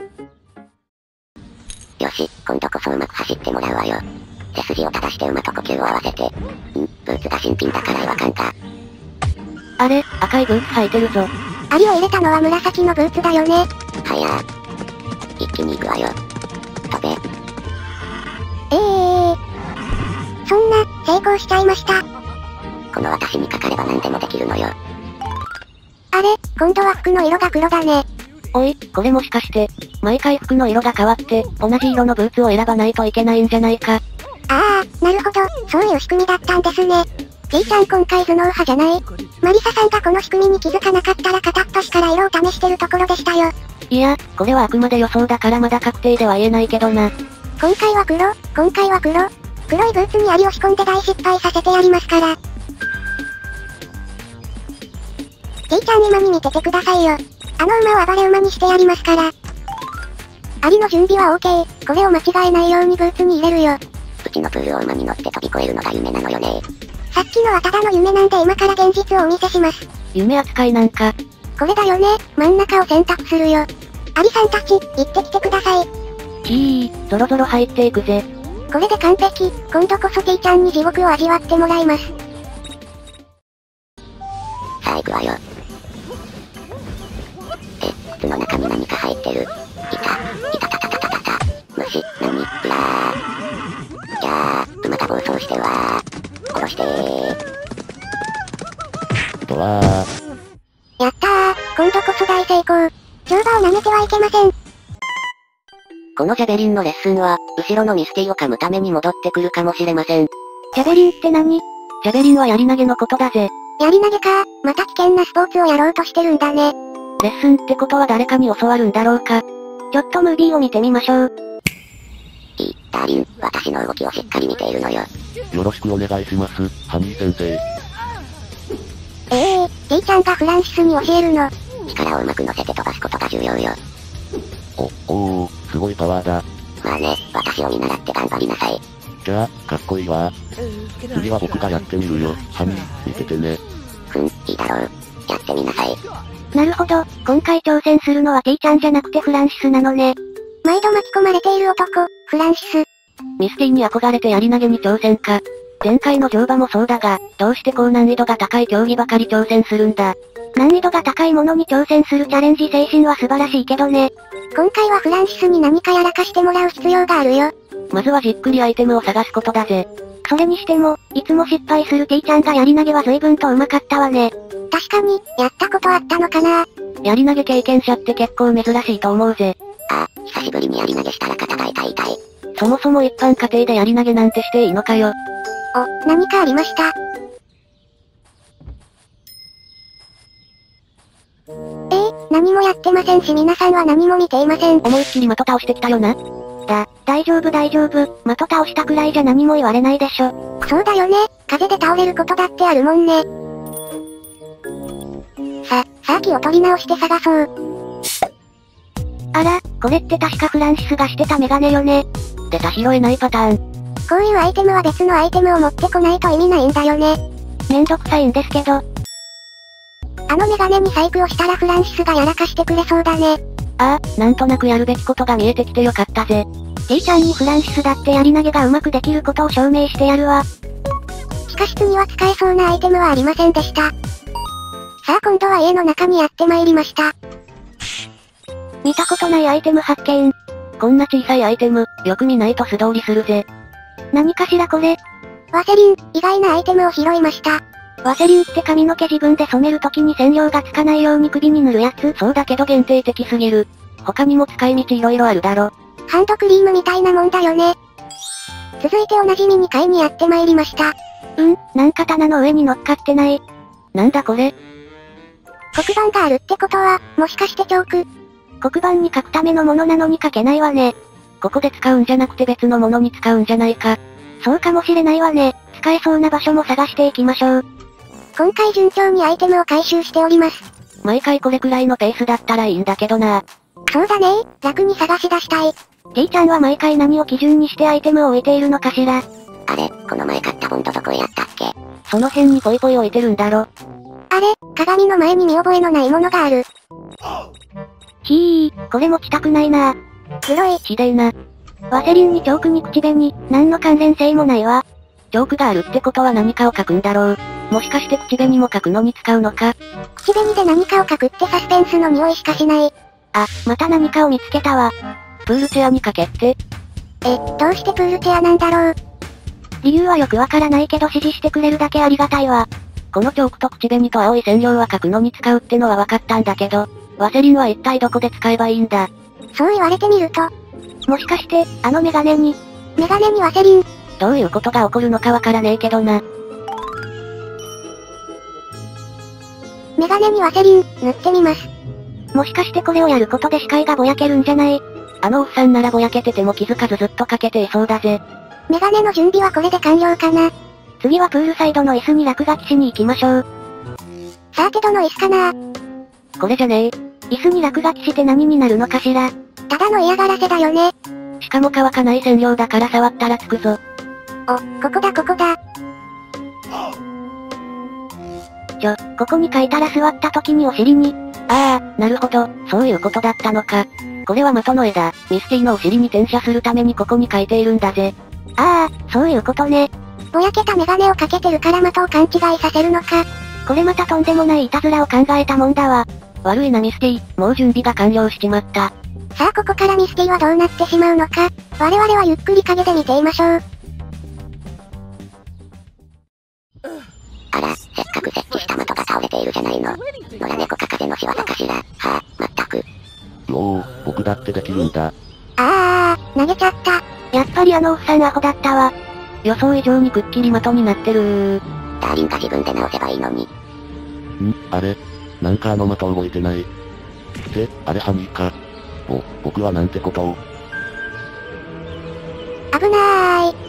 [SPEAKER 3] よし、今度こそうまく走ってもらうわよ。背筋を正して馬と呼吸を合わせて。ん、ブーツが新品だから違和感か。
[SPEAKER 2] あれ、赤いブーツ履いてるぞ。
[SPEAKER 1] アリを入れたのは紫のブーツだよね。
[SPEAKER 3] はやー。一気に行くわよ。飛べ。
[SPEAKER 1] ええー。そんな、成功しちゃいました。
[SPEAKER 3] この私にかかれば何でもできるのよ。
[SPEAKER 1] あれ、今度は服の色が黒だね。
[SPEAKER 2] おい、これもしかして、毎回服の色が変わって、同じ色のブーツを選ばないといけないんじゃないか。
[SPEAKER 1] ああ、なるほど、そういう仕組みだったんですね。T ちゃん今回頭脳派じゃない？マリサさんがこの仕組みに気づかなかったら片っ端から色を試してるところでしたよ。
[SPEAKER 2] いや、これはあくまで予想だからまだ確定では言えないけどな。
[SPEAKER 1] 今回は黒、今回は黒。黒いブーツにアリを仕込んで大失敗させてやりますから。T ちゃん今に見ててくださいよ。あの馬を暴れ馬にしてやりますから。アリの準備は OK。これを間違えないようにブーツに入れるよ。
[SPEAKER 3] うちのプールを馬に乗って飛び越えるのが夢なのよね。
[SPEAKER 1] さっきのはただの夢なんで今から現実をお見せします。
[SPEAKER 2] 夢扱いなんか。
[SPEAKER 1] これだよね、真ん中を選択するよ。アリさんたち、行ってきてください。
[SPEAKER 2] ひー、ぞろぞろ入っていくぜ。
[SPEAKER 1] これで完璧、今度こそ T ちゃんに地獄を味わってもらいます。
[SPEAKER 3] さあ行くわよ。え、靴の中に何か入ってる。いた、いたたたたたたた。虫、何、うらー。いやー、馬が暴走してるわー。殺してー。
[SPEAKER 4] とわー。
[SPEAKER 1] やったー、今度こそ大成功。乗馬を舐めてはいけません。
[SPEAKER 3] このジャベリンのレッスンは、後ろのミスティを噛むために戻ってくるかもしれません。
[SPEAKER 2] ジャベリンって何？ジャベリンは槍投げのことだぜ。
[SPEAKER 1] 槍投げか、また危険なスポーツをやろうとしてるんだね。
[SPEAKER 2] レッスンってことは誰かに教わるんだろうか。ちょっとムービーを見てみましょう。
[SPEAKER 3] いい、ダーリン、私の動きをしっかり見ているのよ。
[SPEAKER 4] よろしくお願いします、ハニー先生。
[SPEAKER 1] ええー、T ちゃんがフランシスに教えるの。
[SPEAKER 3] 力をうまく乗せて飛ばすことが重要よ。
[SPEAKER 4] お、おー、すごいパワーだ。
[SPEAKER 3] まあね、私を見習って頑張りなさい。
[SPEAKER 4] じゃあ、かっこいいわ。次は僕がやってみるよ、ハニー、見ててね。
[SPEAKER 3] ふん、いいだろう。やってみなさい。
[SPEAKER 2] なるほど、今回挑戦するのは T ちゃんじゃなくてフランシスなのね。
[SPEAKER 1] 毎度巻き込まれている男、フランシス。
[SPEAKER 2] ミスティに憧れて槍投げに挑戦か。前回の乗馬もそうだが、どうして高難易度が高い競技ばかり挑戦するんだ。難易度が高いものに挑戦するチャレンジ精神は素晴らしいけどね。
[SPEAKER 1] 今回はフランシスに何かやらかしてもらう必要があるよ。
[SPEAKER 2] まずはじっくりアイテムを探すことだぜ。それにしても、いつも失敗する T ちゃんが槍投げは随分と上手かったわね。
[SPEAKER 1] 確かに、やったことあったのかな。
[SPEAKER 2] 槍投げ経験者って結構珍しいと思うぜ。
[SPEAKER 3] あ、久しぶりに槍投げしたら肩が痛い痛い。
[SPEAKER 2] そもそも一般家庭でやり投げなんてしていいのかよ。
[SPEAKER 1] お、何かありました。えー、何もやってませんし皆さんは何も見ていません。
[SPEAKER 2] 思いっきり的倒してきたよな。
[SPEAKER 1] だ、
[SPEAKER 2] 大丈夫大丈夫、的倒したくらいじゃ何も言われないでしょ。
[SPEAKER 1] そうだよね、風で倒れることだってあるもんね。さ、さあ気を取り直して探そう。
[SPEAKER 2] あら、これって確かフランシスがしてたメガネよね。出た拾えないパターン。
[SPEAKER 1] こういうアイテムは別のアイテムを持ってこないと意味ないんだよね。
[SPEAKER 2] めんどくさいんですけど。
[SPEAKER 1] あのメガネに細工をしたらフランシスがやらかしてくれそうだね。
[SPEAKER 2] ああ、なんとなくやるべきことが見えてきてよかったぜ。じいちゃんにフランシスだってやり投げがうまくできることを証明してやるわ。
[SPEAKER 1] 地下室には使えそうなアイテムはありませんでした。さあ今度は家の中にやってまいりました。
[SPEAKER 2] 見たことないアイテム発見。こんな小さいアイテム、よく見ないと素通りするぜ。何かしらこれ。
[SPEAKER 1] ワセリン、意外なアイテムを拾いました。
[SPEAKER 2] ワセリンって髪の毛自分で染めるときに染料がつかないように首に塗るやつ。そうだけど限定的すぎる。他にも使い道いろいろあるだろ。
[SPEAKER 1] ハンドクリームみたいなもんだよね。続いておなじみに買いにやってまいりました。
[SPEAKER 2] うん、なんか棚の上に乗っかってない。なんだこれ。
[SPEAKER 1] 黒板があるってことは、もしかしてチョーク。
[SPEAKER 2] 黒板に書くためのものなのに書けないわね。ここで使うんじゃなくて別のものに使うんじゃないか。そうかもしれないわね。使えそうな場所も探していきましょう。
[SPEAKER 1] 今回順調にアイテムを回収しております。
[SPEAKER 2] 毎回これくらいのペースだったらいいんだけどな。
[SPEAKER 1] そうだねー、楽に探し出したい。
[SPEAKER 2] じいちゃんは毎回何を基準にしてアイテムを置いているのかしら。
[SPEAKER 3] あれ、この前買ったボンドどこへやったっけ？
[SPEAKER 2] その辺にポイポイ置いてるんだろ。
[SPEAKER 1] あれ、鏡の前に見覚えのないものがある。
[SPEAKER 2] ひー、これ持ちたくないな。
[SPEAKER 1] 黒い。
[SPEAKER 2] ひでえな。ワセリンにチョークに口紅、何の関連性もないわ。チョークがあるってことは何かを書くんだろう。もしかして口紅も書くのに使うのか？
[SPEAKER 1] 口紅で何かを書くってサスペンスの匂いしかしない。
[SPEAKER 2] あ、また何かを見つけたわ。プールチェアにかけって。
[SPEAKER 1] え、どうしてプールチェアなんだろう。
[SPEAKER 2] 理由はよくわからないけど指示してくれるだけありがたいわ。このチョークと口紅と青い染料は書くのに使うってのは分かったんだけど、ワセリンは一体どこで使えばいいんだ？
[SPEAKER 1] そう言われてみると。
[SPEAKER 2] もしかして、あのメガネに。
[SPEAKER 1] メガネにワセリン。
[SPEAKER 2] どういうことが起こるのかわからねえけどな。
[SPEAKER 1] メガネにワセリン、塗ってみます。
[SPEAKER 2] もしかしてこれをやることで視界がぼやけるんじゃない？あのおっさんならぼやけてても気づかずずっとかけていそうだぜ。
[SPEAKER 1] メガネの準備はこれで完了かな。
[SPEAKER 2] 次はプールサイドの椅子に落書きしに行きましょう。
[SPEAKER 1] さてどの椅子かな？
[SPEAKER 2] これじゃねえ。椅子に落書きして何になるのかしら？
[SPEAKER 1] ただの嫌がらせだよね。
[SPEAKER 2] しかも乾かない染料だから触ったらつくぞ。
[SPEAKER 1] お、ここだここだ。
[SPEAKER 2] ちょ、ここに書いたら座った時にお尻に。ああ、なるほど、そういうことだったのか。これは的の絵だ。ミスティのお尻に転写するためにここに書いているんだぜ。
[SPEAKER 1] ああ、そういうことね。ぼやけたメガネをかけてるから的を勘違いさせるのか。
[SPEAKER 2] これまたとんでもないいたずらを考えたもんだわ。悪いなミスティ、もう準備が完了しちまった。
[SPEAKER 1] さあここからミスティはどうなってしまうのか。我々はゆっくり影で見ていましょう。
[SPEAKER 3] あら、せっかく設置した的が倒れているじゃないの。野良猫か風の仕業かしら。はあ、まったく。
[SPEAKER 4] おお、僕だってできるんだ。
[SPEAKER 1] あー、投げちゃった。
[SPEAKER 2] やっぱりあのおっさんアホだったわ。予想以上にくっきり的になってるー。
[SPEAKER 3] ダーリンが自分で直せばいいのに。
[SPEAKER 4] ん、あれ？なんかあの的動いてない。って、あれハニーか。お、僕はなんてことを。
[SPEAKER 1] 危なーい。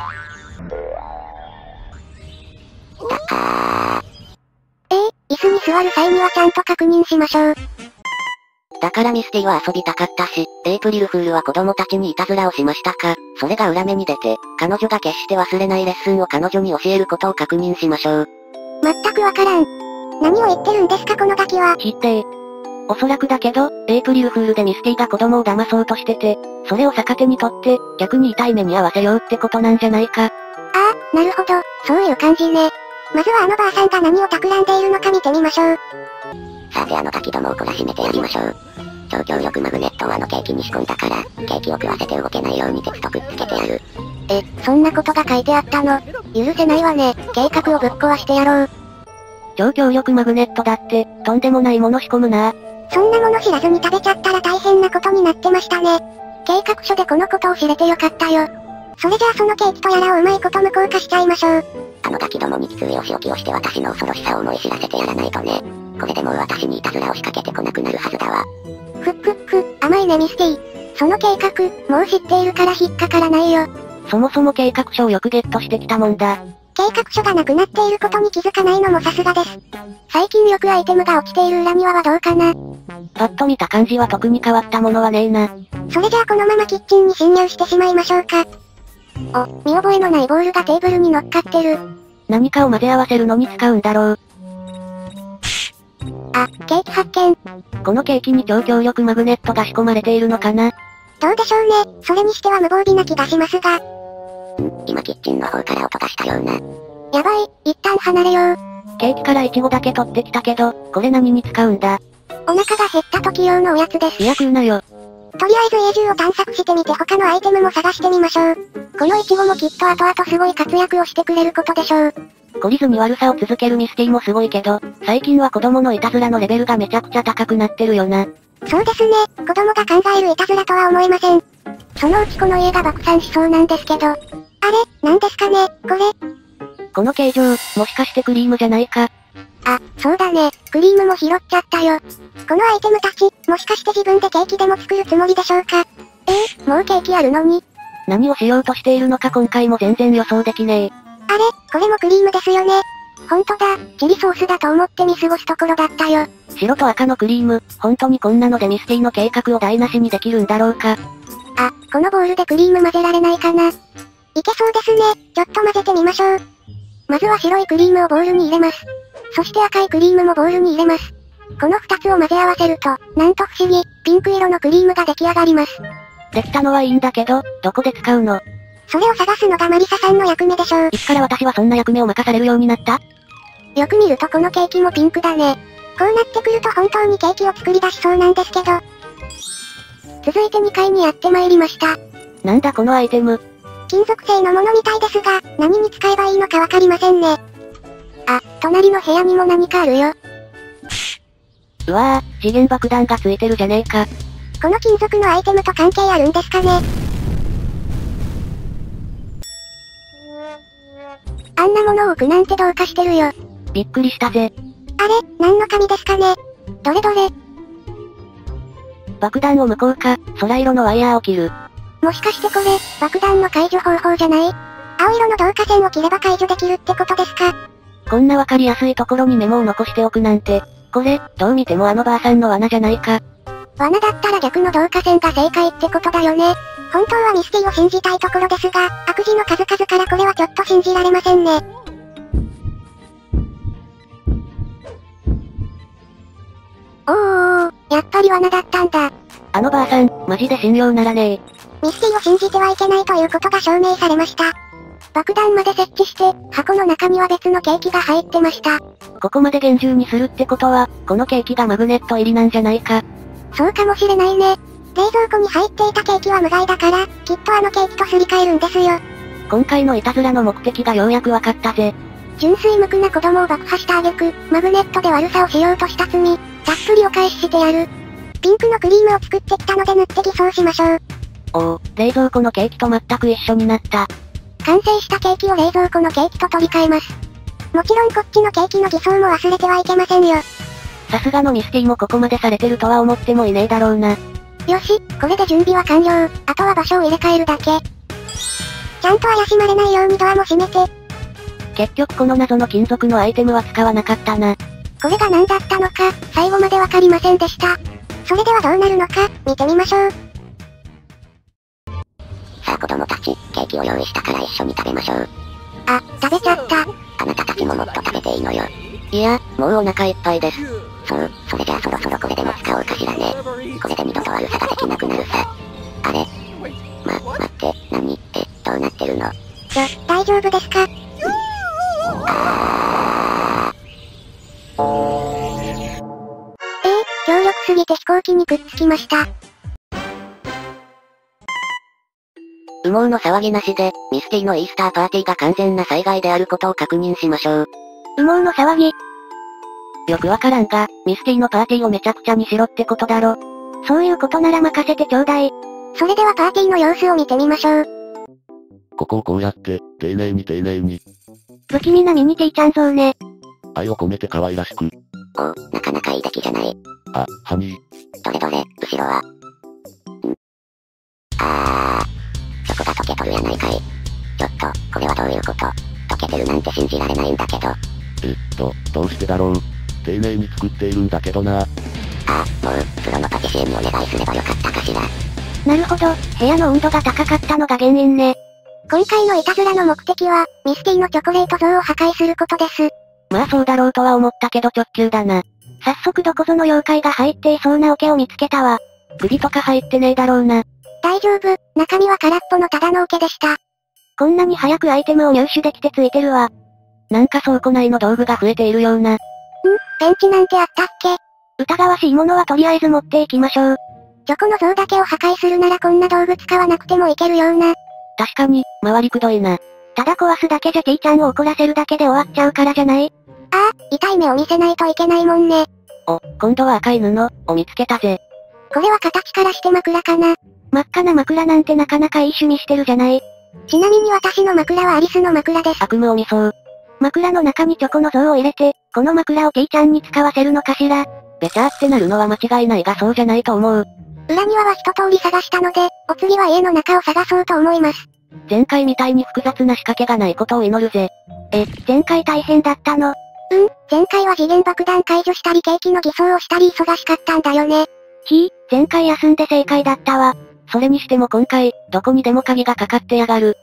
[SPEAKER 3] だか
[SPEAKER 1] えー、椅子に座る際にはちゃんと確認しましょう。
[SPEAKER 3] だからミスティは遊びたかったし、エイプリルフールは子供たちにいたずらをしましたか。それが裏目に出て、彼女が決して忘れないレッスンを彼女に教えることを確認しましょう。
[SPEAKER 1] まったくわからん。何を言ってるんですかこのガキは。
[SPEAKER 2] 知ってー。おそらくだけど、エイプリルフールでミスティが子供を騙そうとしてて、それを逆手にとって、逆に痛い目に遭わせようってことなんじゃないか。
[SPEAKER 1] ああ、なるほど、そういう感じね。まずはあのばあさんが何を企んでいるのか見てみましょう。
[SPEAKER 3] さてあのガキどもを懲らしめてやりましょう。超強力マグネットをあのケーキに仕込んだから、ケーキを食わせて動けないように鉄とくっつけてやる。
[SPEAKER 1] え、そんなことが書いてあったの？許せないわね。計画をぶっ壊してやろう。
[SPEAKER 2] 超強力マグネットだって、とんでもないもの仕込むな。
[SPEAKER 1] そんなもの知らずに食べちゃったら大変なことになってましたね。 計画書でこのことを知れてよかったよ。それじゃあそのケーキとやらをうまいこと無効化しちゃいましょう。
[SPEAKER 3] あのガキどもにきついお仕置きをして私の恐ろしさを思い知らせてやらないとね。これでもう私にいたずらを仕掛けてこなくなるはずだわ。
[SPEAKER 1] ふっふっふ、甘いねミスティ。その計画、もう知っているから引っかからないよ。
[SPEAKER 2] そもそも計画書をよくゲットしてきたもんだ。
[SPEAKER 1] 計画書がなくなっていることに気づかないのもさすがです。最近よくアイテムが落ちている裏庭はどうかな。
[SPEAKER 2] パッと見た感じは特に変わったものはねえな。
[SPEAKER 1] それじゃあこのままキッチンに侵入してしまいましょうか。お、見覚えのないボールがテーブルに乗っかってる。
[SPEAKER 2] 何かを混ぜ合わせるのに使うんだろう。
[SPEAKER 1] あ、ケーキ発見。
[SPEAKER 2] このケーキに超強力マグネットが仕込まれているのかな。
[SPEAKER 1] どうでしょうね、それにしては無防備な気がしますが。
[SPEAKER 3] ん、今キッチンの方から音がしたような。
[SPEAKER 1] やばい、一旦離れよう。
[SPEAKER 2] ケーキからイチゴだけ取ってきたけど、これ何に使うんだ。
[SPEAKER 1] お腹が減った時用のおやつです。
[SPEAKER 2] いや食うなよ。
[SPEAKER 1] とりあえず家中を探索してみて他のアイテムも探してみましょう。このイチゴもきっと後々すごい活躍をしてくれることでしょう。
[SPEAKER 2] 懲りずに悪さを続けるミスティもすごいけど、最近は子供のいたずらのレベルがめちゃくちゃ高くなってるよな。
[SPEAKER 1] そうですね、子供が考えるいたずらとは思えません。そのうちこの家が爆散しそうなんですけど。あれ、なんですかね、これ。
[SPEAKER 2] この形状、もしかしてクリームじゃないか。
[SPEAKER 1] あ、そうだね、クリームも拾っちゃったよ。このアイテムたち、もしかして自分でケーキでも作るつもりでしょうか。えー、もうケーキあるのに。
[SPEAKER 2] 何をしようとしているのか今回も全然予想できねえ。
[SPEAKER 1] あれ、これもクリームですよね。ほんとだ、チリソースだと思って見過ごすところだったよ。
[SPEAKER 2] 白と赤のクリーム、本当にこんなのでミスティの計画を台無しにできるんだろうか。
[SPEAKER 1] あ、このボウルでクリーム混ぜられないかな。いけそうですね、ちょっと混ぜてみましょう。まずは白いクリームをボウルに入れます。そして赤いクリームもボウルに入れます。この二つを混ぜ合わせると、なんと不思議、ピンク色のクリームが出来上がります。
[SPEAKER 2] できたのはいいんだけど、どこで使うの？
[SPEAKER 1] それを探すのがマリサさんの役目でしょう。
[SPEAKER 2] いつから私はそんな役目を任されるようになった？
[SPEAKER 1] よく見るとこのケーキもピンクだね。こうなってくると本当にケーキを作り出しそうなんですけど。続いてにかいにやってまいりました。
[SPEAKER 2] なんだこのアイテム。
[SPEAKER 1] 金属製のものみたいですが、何に使えばいいのかわかりませんね。あ、隣の部屋にも何かあるよ。
[SPEAKER 2] うわぁ、次元爆弾がついてるじゃねえか。
[SPEAKER 1] この金属のアイテムと関係あるんですかね。あんなものを置くなんてどうかしてるよ。
[SPEAKER 2] びっくりしたぜ。
[SPEAKER 1] あれ、何の紙ですかね。どれどれ。
[SPEAKER 2] 爆弾を無効化、空色のワイヤーを切る。
[SPEAKER 1] もしかしてこれ、爆弾の解除方法じゃない？青色の導火線を切れば解除できるってことですか？
[SPEAKER 2] こんなわかりやすいところにメモを残しておくなんて、これ、どう見てもあのばあさんの罠じゃないか。
[SPEAKER 1] 罠だったら逆の導火線が正解ってことだよね。本当はミスティを信じたいところですが、悪事の数々からこれはちょっと信じられませんね。おー、やっぱり罠だったんだ。
[SPEAKER 2] あのばあさん、マジで信用ならねえ。
[SPEAKER 1] ミスティを信じてはいけないということが証明されました。爆弾まで設置して、箱の中には別のケーキが入ってました。
[SPEAKER 2] ここまで厳重にするってことは、このケーキがマグネット入りなんじゃないか。
[SPEAKER 1] そうかもしれないね。冷蔵庫に入っていたケーキは無害だから、きっとあのケーキとすり替えるんですよ。
[SPEAKER 2] 今回のいたずらの目的がようやくわかったぜ。
[SPEAKER 1] 純粋無垢な子供を爆破した挙句、マグネットで悪さをしようとした罪、たっぷりお返ししてやる。ピンクのクリームを作ってきたので塗って偽装しましょう。
[SPEAKER 2] おお、冷蔵庫のケーキと全く一緒になった。
[SPEAKER 1] 完成したケーキを冷蔵庫のケーキと取り替えます。もちろんこっちのケーキの偽装も忘れてはいけませんよ。
[SPEAKER 2] さすがのミスティもここまでされてるとは思ってもいねえだろうな。
[SPEAKER 1] よし、これで準備は完了。あとは場所を入れ替えるだけ。ちゃんと怪しまれないようにドアも閉めて。
[SPEAKER 2] 結局この謎の金属のアイテムは使わなかったな。
[SPEAKER 1] これが何だったのか、最後までわかりませんでした。それではどうなるのか、見てみましょう。
[SPEAKER 3] さあ子供たち、ケーキを用意したから一緒に食べましょう。
[SPEAKER 1] あ、食べちゃった。
[SPEAKER 3] あなたたちももっと食べていいのよ。
[SPEAKER 2] いや、もうお腹いっぱいです。
[SPEAKER 3] そう、それじゃあそろそろこれでも使おうかしらね。これで二度と悪さができなくなるさ。あれま、待って、何え、どうなってるの？
[SPEAKER 1] ちょ、大丈夫ですか？
[SPEAKER 3] あー。
[SPEAKER 1] えー、強力すぎて飛行機にくっつきました。
[SPEAKER 2] 羽毛の騒ぎなしで、ミスティのイースターパーティーが完全な災害であることを確認しましょう。
[SPEAKER 1] 羽毛の騒ぎ？
[SPEAKER 2] よくわからんが、ミスティのパーティーをめちゃくちゃにしろってことだろ。
[SPEAKER 1] そういうことなら任せてちょうだい。 それではパーティーの様子を見てみましょう。
[SPEAKER 4] ここをこうやって、丁寧に丁寧に。
[SPEAKER 2] 不気味なミニティちゃん像ね。
[SPEAKER 4] 愛を込めて可愛らしく。
[SPEAKER 3] おお、なかなかいい出来じゃない。
[SPEAKER 4] あ、ハニー。
[SPEAKER 3] どれどれ、後ろは。んあー。チョコが溶けとるやないかい。ちょっと、これはどういうこと？溶けてるなんて信じられないんだけど。
[SPEAKER 4] えっと、どうしてだろう。丁寧に作っているんだけどな。
[SPEAKER 3] ああ、もう、プロのパティシエにお願いすればよかったかしら。
[SPEAKER 2] なるほど、部屋の温度が高かったのが原因ね。
[SPEAKER 1] 今回のいたずらの目的は、ミスティのチョコレート像を破壊することです。
[SPEAKER 2] まあそうだろうとは思ったけど直球だな。早速どこぞの妖怪が入っていそうな桶を見つけたわ。首とか入ってねえだろうな。
[SPEAKER 1] 大丈夫、中身は空っぽのただの桶でした。
[SPEAKER 2] こんなに早くアイテムを入手できてついてるわ。なんか倉庫内の道具が増えているような。ん？
[SPEAKER 1] ペンチなんてあったっけ？
[SPEAKER 2] 疑わしいものはとりあえず持っていきましょう。
[SPEAKER 1] チョコの像だけを破壊するならこんな道具使わなくてもいけるような。
[SPEAKER 2] 確かに、回りくどいな。ただ壊すだけじゃティーちゃんを怒らせるだけで終わっちゃうからじゃない？
[SPEAKER 1] ああ、痛い目を見せないといけないもんね。
[SPEAKER 2] お、今度は赤い布、を見つけたぜ。
[SPEAKER 1] これは形からして枕かな。
[SPEAKER 2] 真っ赤な枕なんてなかなかいい趣味してるじゃない。
[SPEAKER 1] ちなみに私の枕はアリスの枕です。
[SPEAKER 2] 悪夢を見そう。枕の中にチョコの像を入れて、この枕をティーちゃんに使わせるのかしら。べちゃーってなるのは間違いないがそうじゃないと思う。
[SPEAKER 1] 裏庭は一通り探したので、お次は家の中を探そうと思います。
[SPEAKER 2] 前回みたいに複雑な仕掛けがないことを祈るぜ。え、前回大変だったの？
[SPEAKER 1] うん、前回は次元爆弾解除したりケーキの偽装をしたり忙しかったんだよね。
[SPEAKER 2] ひぃ、前回休んで正解だったわ。それにしても今回、どこにでも鍵がかかってやがる。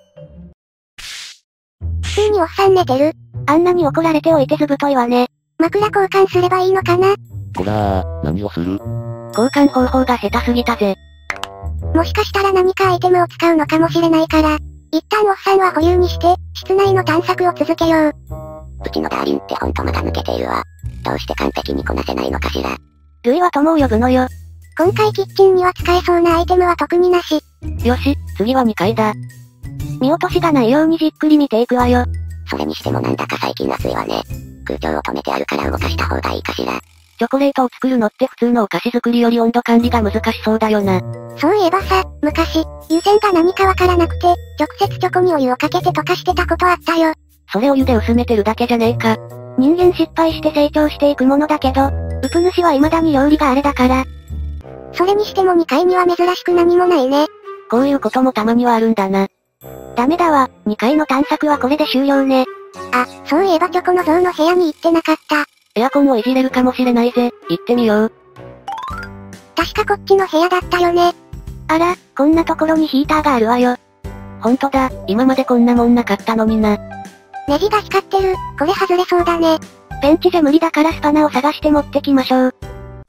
[SPEAKER 1] 普通におっさん寝てる。
[SPEAKER 2] あんなに怒られておいてずぶといわね。
[SPEAKER 1] 枕交換すればいいのかな？
[SPEAKER 4] こらー、何をする？
[SPEAKER 2] 交換方法が下手すぎたぜ。
[SPEAKER 1] もしかしたら何かアイテムを使うのかもしれないから、一旦おっさんは保留にして、室内の探索を続けよう。
[SPEAKER 3] うちのダーリンってほんと間が抜けているわ。どうして完璧にこなせないのかしら。
[SPEAKER 2] ルイは友を呼ぶのよ。
[SPEAKER 1] 今回キッチンには使えそうなアイテムは特になし。
[SPEAKER 2] よし、次はにかいだ。見落としがないようにじっくり見ていくわよ。
[SPEAKER 3] それにしてもなんだか最近暑いわね。空調を止めてあるから動かした方がいいかしら。
[SPEAKER 2] チョコレートを作るのって普通のお菓子作りより温度管理が難しそうだよな。
[SPEAKER 1] そういえばさ、昔、湯煎が何かわからなくて、直接チョコにお湯をかけて溶かしてたことあったよ。
[SPEAKER 2] それお湯で薄めてるだけじゃねえか。人間失敗して成長していくものだけど、ウプ主は未だに料理があれだから。
[SPEAKER 1] それにしてもにかいには珍しく何もないね。
[SPEAKER 2] こういうこともたまにはあるんだな。ダメだわ、にかいの探索はこれで終了ね。
[SPEAKER 1] あ、そういえばチョコの像の部屋に行ってなかった。
[SPEAKER 2] エアコンをいじれるかもしれないぜ、行ってみよう。
[SPEAKER 1] 確かこっちの部屋だったよね。
[SPEAKER 2] あら、こんなところにヒーターがあるわよ。ほんとだ、今までこんなもんなかったのにな。
[SPEAKER 1] ネジが光ってる、これ外れそうだね。
[SPEAKER 2] ペンチじゃ無理だからスパナを探して持ってきましょう。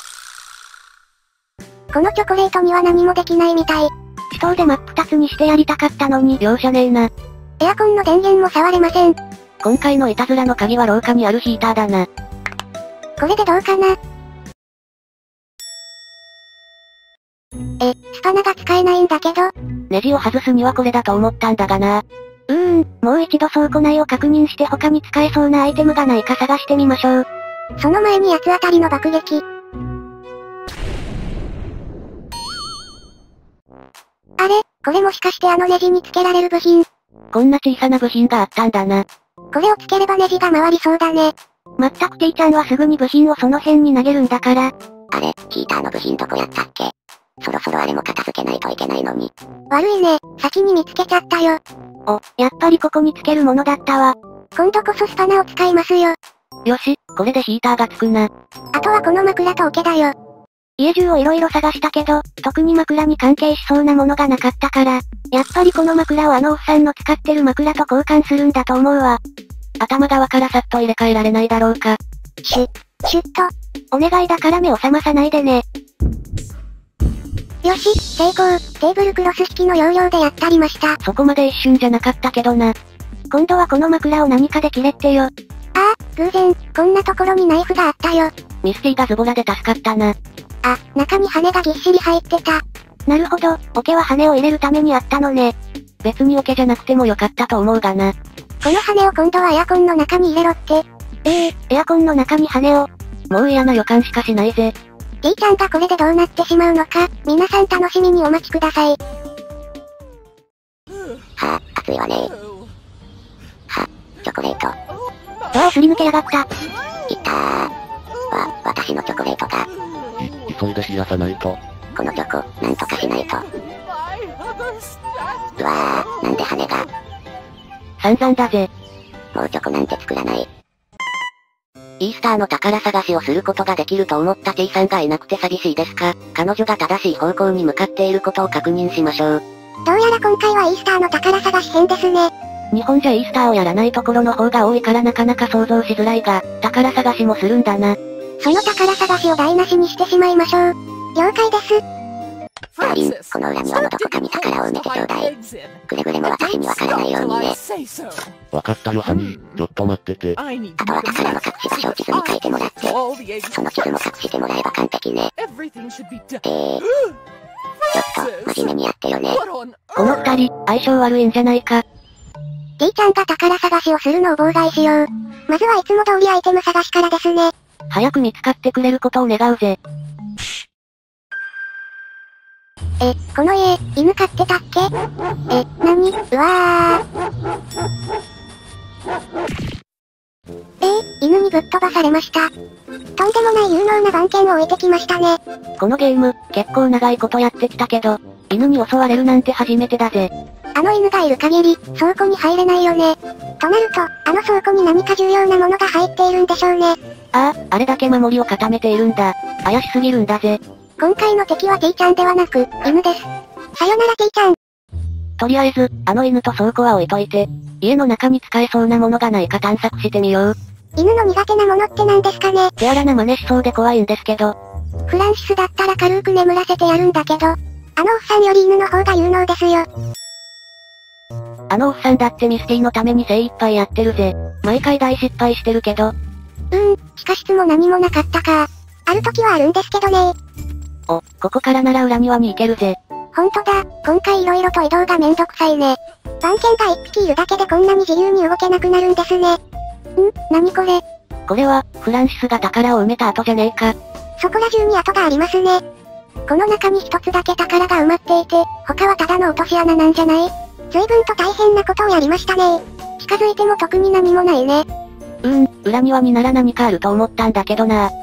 [SPEAKER 1] このチョコレートには何もできないみたい。
[SPEAKER 2] 手刀で真っ二つにしてやりたかったのに容赦ねえな。
[SPEAKER 1] エアコンの電源も触れません。
[SPEAKER 2] 今回のいたずらの鍵は廊下にあるヒーターだな。
[SPEAKER 1] これでどうかな？え、スパナが使えないんだけど。
[SPEAKER 2] ネジを外すにはこれだと思ったんだがな。うーん、もう一度倉庫内を確認して他に使えそうなアイテムがないか探してみましょう。
[SPEAKER 1] その前に八つ当たりの爆撃。あれ、これもしかしてあのネジにつけられる部品。
[SPEAKER 2] こんな小さな部品があったんだな。
[SPEAKER 1] これをつければネジが回りそうだね。
[SPEAKER 2] まったくティーちゃんはすぐに部品をその辺に投げるんだから。
[SPEAKER 3] あれ、ヒーターの部品どこやったっけ？そろそろあれも片付けないといけないのに。
[SPEAKER 1] 悪いね、先に見つけちゃったよ。
[SPEAKER 2] お、やっぱりここにつけるものだったわ。
[SPEAKER 1] 今度こそスパナを使いますよ。
[SPEAKER 2] よし、これでヒーターがつくな。
[SPEAKER 1] あとはこの枕と桶だよ。
[SPEAKER 2] 家中をいろいろ探したけど、特に枕に関係しそうなものがなかったから、やっぱりこの枕をあのおっさんの使ってる枕と交換するんだと思うわ。頭側からさっと入れ替えられないだろうか。
[SPEAKER 1] シュッ、シュッと。
[SPEAKER 2] お願いだから目を覚まさないでね。
[SPEAKER 1] よし、成功。テーブルクロス引きの要領でやったりました。
[SPEAKER 2] そこまで一瞬じゃなかったけどな。今度はこの枕を何かで切れってよ。
[SPEAKER 1] ああ、偶然、こんなところにナイフがあったよ。
[SPEAKER 2] ミスティがズボラで助かったな。
[SPEAKER 1] あ、中に羽がぎっしり入ってた。
[SPEAKER 2] なるほど、桶は羽を入れるためにあったのね。別に桶じゃなくてもよかったと思うがな。
[SPEAKER 1] この羽を今度はエアコンの中に入れろって。
[SPEAKER 2] ええー、エアコンの中に羽を。もう嫌な予感しかしないぜ。
[SPEAKER 1] D ちゃんがこれでどうなってしまうのか、皆さん楽しみにお待ちください。
[SPEAKER 3] はあ、熱いわね。は、チョコレート。
[SPEAKER 2] ドアをすり抜けやがった。
[SPEAKER 3] いったー。わ、私のチョコレートが。
[SPEAKER 4] い、急いで冷やさないと。
[SPEAKER 3] このチョコ、なんとかしないと。うわー、なんで羽が。
[SPEAKER 2] 散々だぜ。
[SPEAKER 3] もうチョコなんて作らない。イースターの宝探しをすることができると思ったチェイさんがいなくて寂しいですか？彼女が正しい方向に向かっていることを確認しましょう。
[SPEAKER 1] どうやら今回はイースターの宝探し編ですね。
[SPEAKER 2] 日本じゃイースターをやらないところの方が多いからなかなか想像しづらいが、宝探しもするんだな。
[SPEAKER 1] その宝探しを台無しにしてしまいましょう。了解です。
[SPEAKER 3] ダーリン、この裏庭のどこかに宝を埋めてちょうだい。くれぐれも私にわからないようにね。
[SPEAKER 4] わかったよハニー、ちょっと待ってて。
[SPEAKER 3] あとは宝の隠し場所を地図に書いてもらって、その地図も隠してもらえば完璧ね。えー、ちょっと、真面目にやってよね。
[SPEAKER 2] この二人、相性悪いんじゃないか。
[SPEAKER 1] D ちゃんが宝探しをするのを妨害しよう。まずはいつも通りアイテム探しからですね。
[SPEAKER 2] 早く見つかってくれることを願うぜ。
[SPEAKER 1] え、この家、犬飼ってたっけ？え、なに？うわー。えー、犬にぶっ飛ばされました。とんでもない有能な番犬を置いてきましたね。
[SPEAKER 2] このゲーム、結構長いことやってきたけど、犬に襲われるなんて初めてだぜ。
[SPEAKER 1] あの犬がいる限り、倉庫に入れないよね。となると、あの倉庫に何か重要なものが入っているんでしょうね。
[SPEAKER 2] ああ、あれだけ守りを固めているんだ。怪しすぎるんだぜ。
[SPEAKER 1] 今回の敵は T ちゃんではなく、犬です。さよなら T ちゃん。
[SPEAKER 2] とりあえず、あの犬と倉庫は置いといて、家の中に使えそうなものがないか探索してみよう。
[SPEAKER 1] 犬の苦手なものって何ですかね？
[SPEAKER 2] 手荒な真似しそうで怖いんですけど。
[SPEAKER 1] フランシスだったら軽く眠らせてやるんだけど、あのおっさんより犬の方が有能ですよ。
[SPEAKER 2] あのおっさんだってミスティのために精一杯やってるぜ。毎回大失敗してるけど。
[SPEAKER 1] うーん、地下室も何もなかったか。ある時はあるんですけどね。
[SPEAKER 2] お、ここからなら裏庭に行けるぜ。
[SPEAKER 1] ほんとだ、今回色々と移動がめんどくさいね。番犬が一匹いるだけでこんなに自由に動けなくなるんですね。ん？何これ？
[SPEAKER 2] これは、フランシスが宝を埋めた後じゃねえか。
[SPEAKER 1] そこら中に跡がありますね。この中に一つだけ宝が埋まっていて、他はただの落とし穴なんじゃない？随分と大変なことをやりましたね。近づいても特に何もないね。
[SPEAKER 2] うーん、裏庭になら何かあると思ったんだけどな。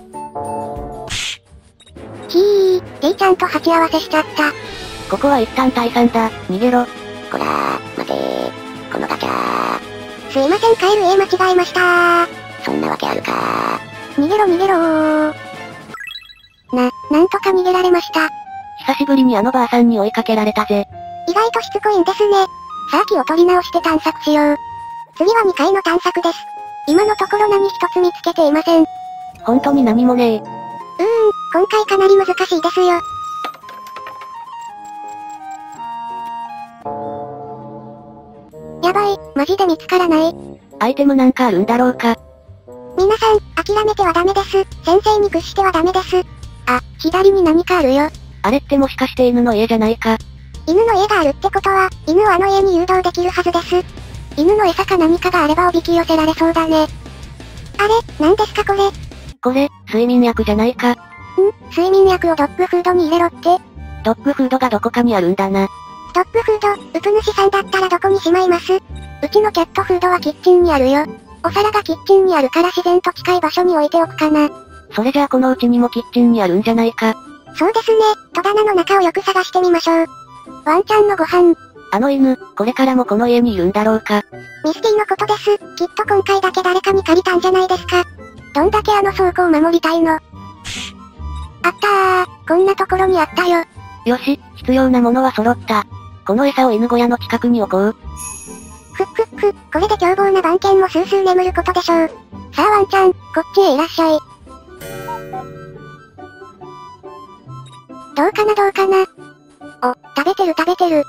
[SPEAKER 1] ひー、D ちゃんと鉢合わせしちゃった。
[SPEAKER 2] ここは一旦退散だ、逃げろ。
[SPEAKER 3] こらー、待てー。このガチャー。
[SPEAKER 1] すいません、帰る家間違えましたー。
[SPEAKER 3] そんなわけあるか
[SPEAKER 1] ー。逃げろ逃げろー。な、なんとか逃げられました。
[SPEAKER 2] 久しぶりにあのばあさんに追いかけられたぜ。
[SPEAKER 1] 意外としつこいんですね。さあ気を取り直して探索しよう。次はにかいの探索です。今のところ何一つ見つけていません。
[SPEAKER 2] 本当に何もねえ。
[SPEAKER 1] うーん、今回かなり難しいですよ。やばい、マジで見つからない。
[SPEAKER 2] アイテムなんかあるんだろうか。
[SPEAKER 1] 皆さん、諦めてはダメです。先生に屈してはダメです。あ、左に何かあるよ。
[SPEAKER 2] あれってもしかして犬の家じゃないか。
[SPEAKER 1] 犬の家があるってことは、犬をあの家に誘導できるはずです。犬の餌か何かがあればおびき寄せられそうだね。あれ、何ですかこれ。
[SPEAKER 2] これ、睡眠薬じゃないか。ん？
[SPEAKER 1] 睡眠薬をドッグフードに入れろって？
[SPEAKER 2] ドッグフードがどこかにあるんだな。
[SPEAKER 1] ドッグフード、ウプ主さんだったらどこにしまいます？うちのキャットフードはキッチンにあるよ。お皿がキッチンにあるから自然と近い場所に置いておくかな。
[SPEAKER 2] それじゃあこのうちにもキッチンにあるんじゃないか。
[SPEAKER 1] そうですね、戸棚の中をよく探してみましょう。ワンちゃんのご飯。
[SPEAKER 2] あの犬、これからもこの家にいるんだろうか。
[SPEAKER 1] ミスティのことです。きっと今回だけ誰かに借りたんじゃないですか。どんだけあの倉庫を守りたいの。あったー、こんなところにあったよ。
[SPEAKER 2] よし、必要なものは揃った。この餌を犬小屋の近くに置こう。
[SPEAKER 1] ふっふっふ、これで凶暴な番犬もスースー眠ることでしょう。さあワンちゃん、こっちへいらっしゃい。どうかなどうかな。お、食べてる食べてる。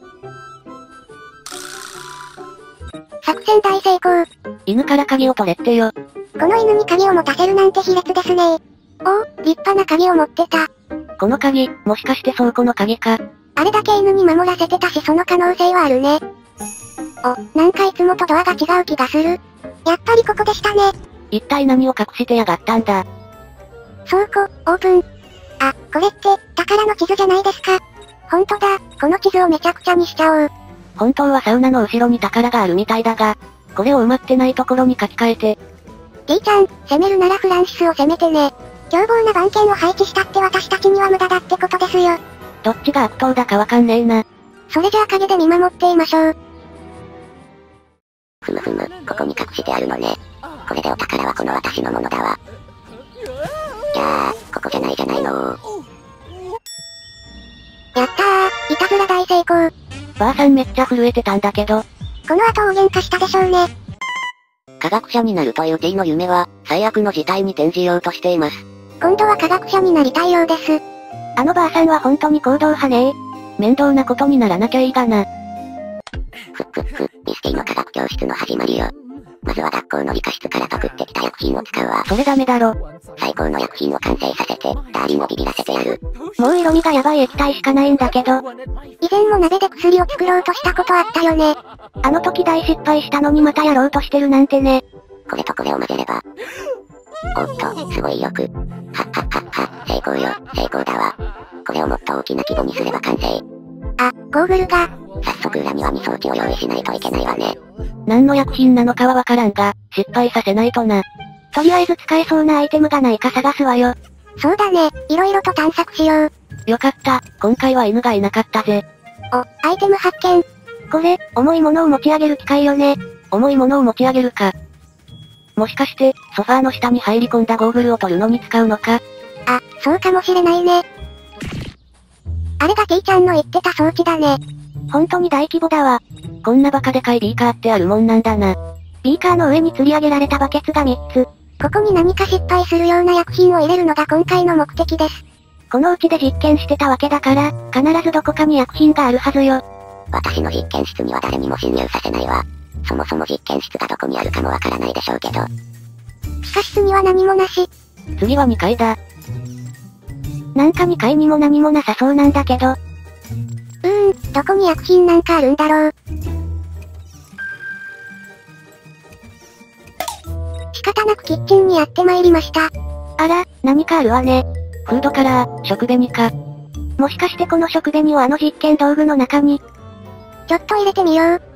[SPEAKER 1] 作戦大成功。
[SPEAKER 2] 犬から鍵を取れってよ。
[SPEAKER 1] この犬に鍵を持たせるなんて卑劣ですね。おお、立派な鍵を持ってた。
[SPEAKER 2] この鍵、もしかして倉庫の鍵か。
[SPEAKER 1] あれだけ犬に守らせてたしその可能性はあるね。お、なんかいつもとドアが違う気がする。やっぱりここでしたね。
[SPEAKER 2] 一体何を隠してやがったんだ。
[SPEAKER 1] 倉庫、オープン。 あ、これって、宝の地図じゃないですか。ほんとだ、この地図をめちゃくちゃにしちゃおう。
[SPEAKER 2] 本当はサウナの後ろに宝があるみたいだが、これを埋まってないところに書き換えて。
[SPEAKER 1] T ちゃん、攻めるならフランシスを攻めてね。凶暴な番犬を配置したって私たちには無駄だってことですよ。
[SPEAKER 2] どっちが悪党だかわかんねえな。
[SPEAKER 1] それじゃあ陰で見守っていましょう。
[SPEAKER 3] ふむふむ、ここに隠してあるのね。これでお宝はこの私のものだわ。じゃあ、ここじゃないじゃないのー。
[SPEAKER 1] やったー、いたずら大成功。
[SPEAKER 2] ばあさんめっちゃ震えてたんだけど。
[SPEAKER 1] この後大喧嘩したでしょうね。
[SPEAKER 3] 科学者になるという T の夢は、最悪の事態に転じようとしています。
[SPEAKER 1] 今度は科学者になりたいようです。
[SPEAKER 2] あのばあさんは本当に行動派ねー。面倒なことにならなきゃいいがな。
[SPEAKER 3] ふっふっふ、ミスティの科学教室の始まりよ。まずは学校の理科室からパクってきた薬品を使うわ。
[SPEAKER 2] それダメだろ。
[SPEAKER 3] 最高の薬品を完成させて、ダーリンをビビらせてやる。
[SPEAKER 2] もう色味がヤバい液体しかないんだけど。
[SPEAKER 1] 以前も鍋で薬を作ろうとしたことあったよね。
[SPEAKER 2] あの時大失敗したのにまたやろうとしてるなんてね。
[SPEAKER 3] これとこれを混ぜれば。おっと、すごい威力。はっはっはっは、成功よ、成功だわ。これをもっと大きな規模にすれば完成。
[SPEAKER 1] あ、ゴーグルが。
[SPEAKER 3] 早速裏庭に装置を用意しないといけないわね。
[SPEAKER 2] 何の薬品なのかはわからんが、失敗させないとな。とりあえず使えそうなアイテムがないか探すわよ。
[SPEAKER 1] そうだね、いろいろと探索しよう。
[SPEAKER 2] よかった、今回は犬がいなかったぜ。
[SPEAKER 1] お、アイテム発見。
[SPEAKER 2] これ、重いものを持ち上げる機械よね。重いものを持ち上げるか。もしかして、ソファーの下に入り込んだゴーグルを取るのに使うのか。
[SPEAKER 1] あ、そうかもしれないね。あれが T ちゃんの言ってた装置だね。
[SPEAKER 2] 本当に大規模だわ。こんなバカでかいビーカーってあるもんなんだな。ビーカーの上に吊り上げられたバケツがみっつ。
[SPEAKER 1] ここに何か失敗するような薬品を入れるのが今回の目的です。
[SPEAKER 2] このうちで実験してたわけだから、必ずどこかに薬品があるはずよ。
[SPEAKER 3] 私の実験室には誰にも侵入させないわ。そもそも実験室がどこにあるかもわからないでしょうけど。
[SPEAKER 1] 地下室には何もなし。
[SPEAKER 2] 次はにかいだ。なんかにかいにも何もなさそうなんだけど。
[SPEAKER 1] うーん、どこに薬品なんかあるんだろう。仕方なくキッチンにやってまいりました。
[SPEAKER 2] あら、何かあるわね。フードカラー、食紅か。もしかしてこの食紅をあの実験道具の中に。
[SPEAKER 1] ちょっと入れてみよう。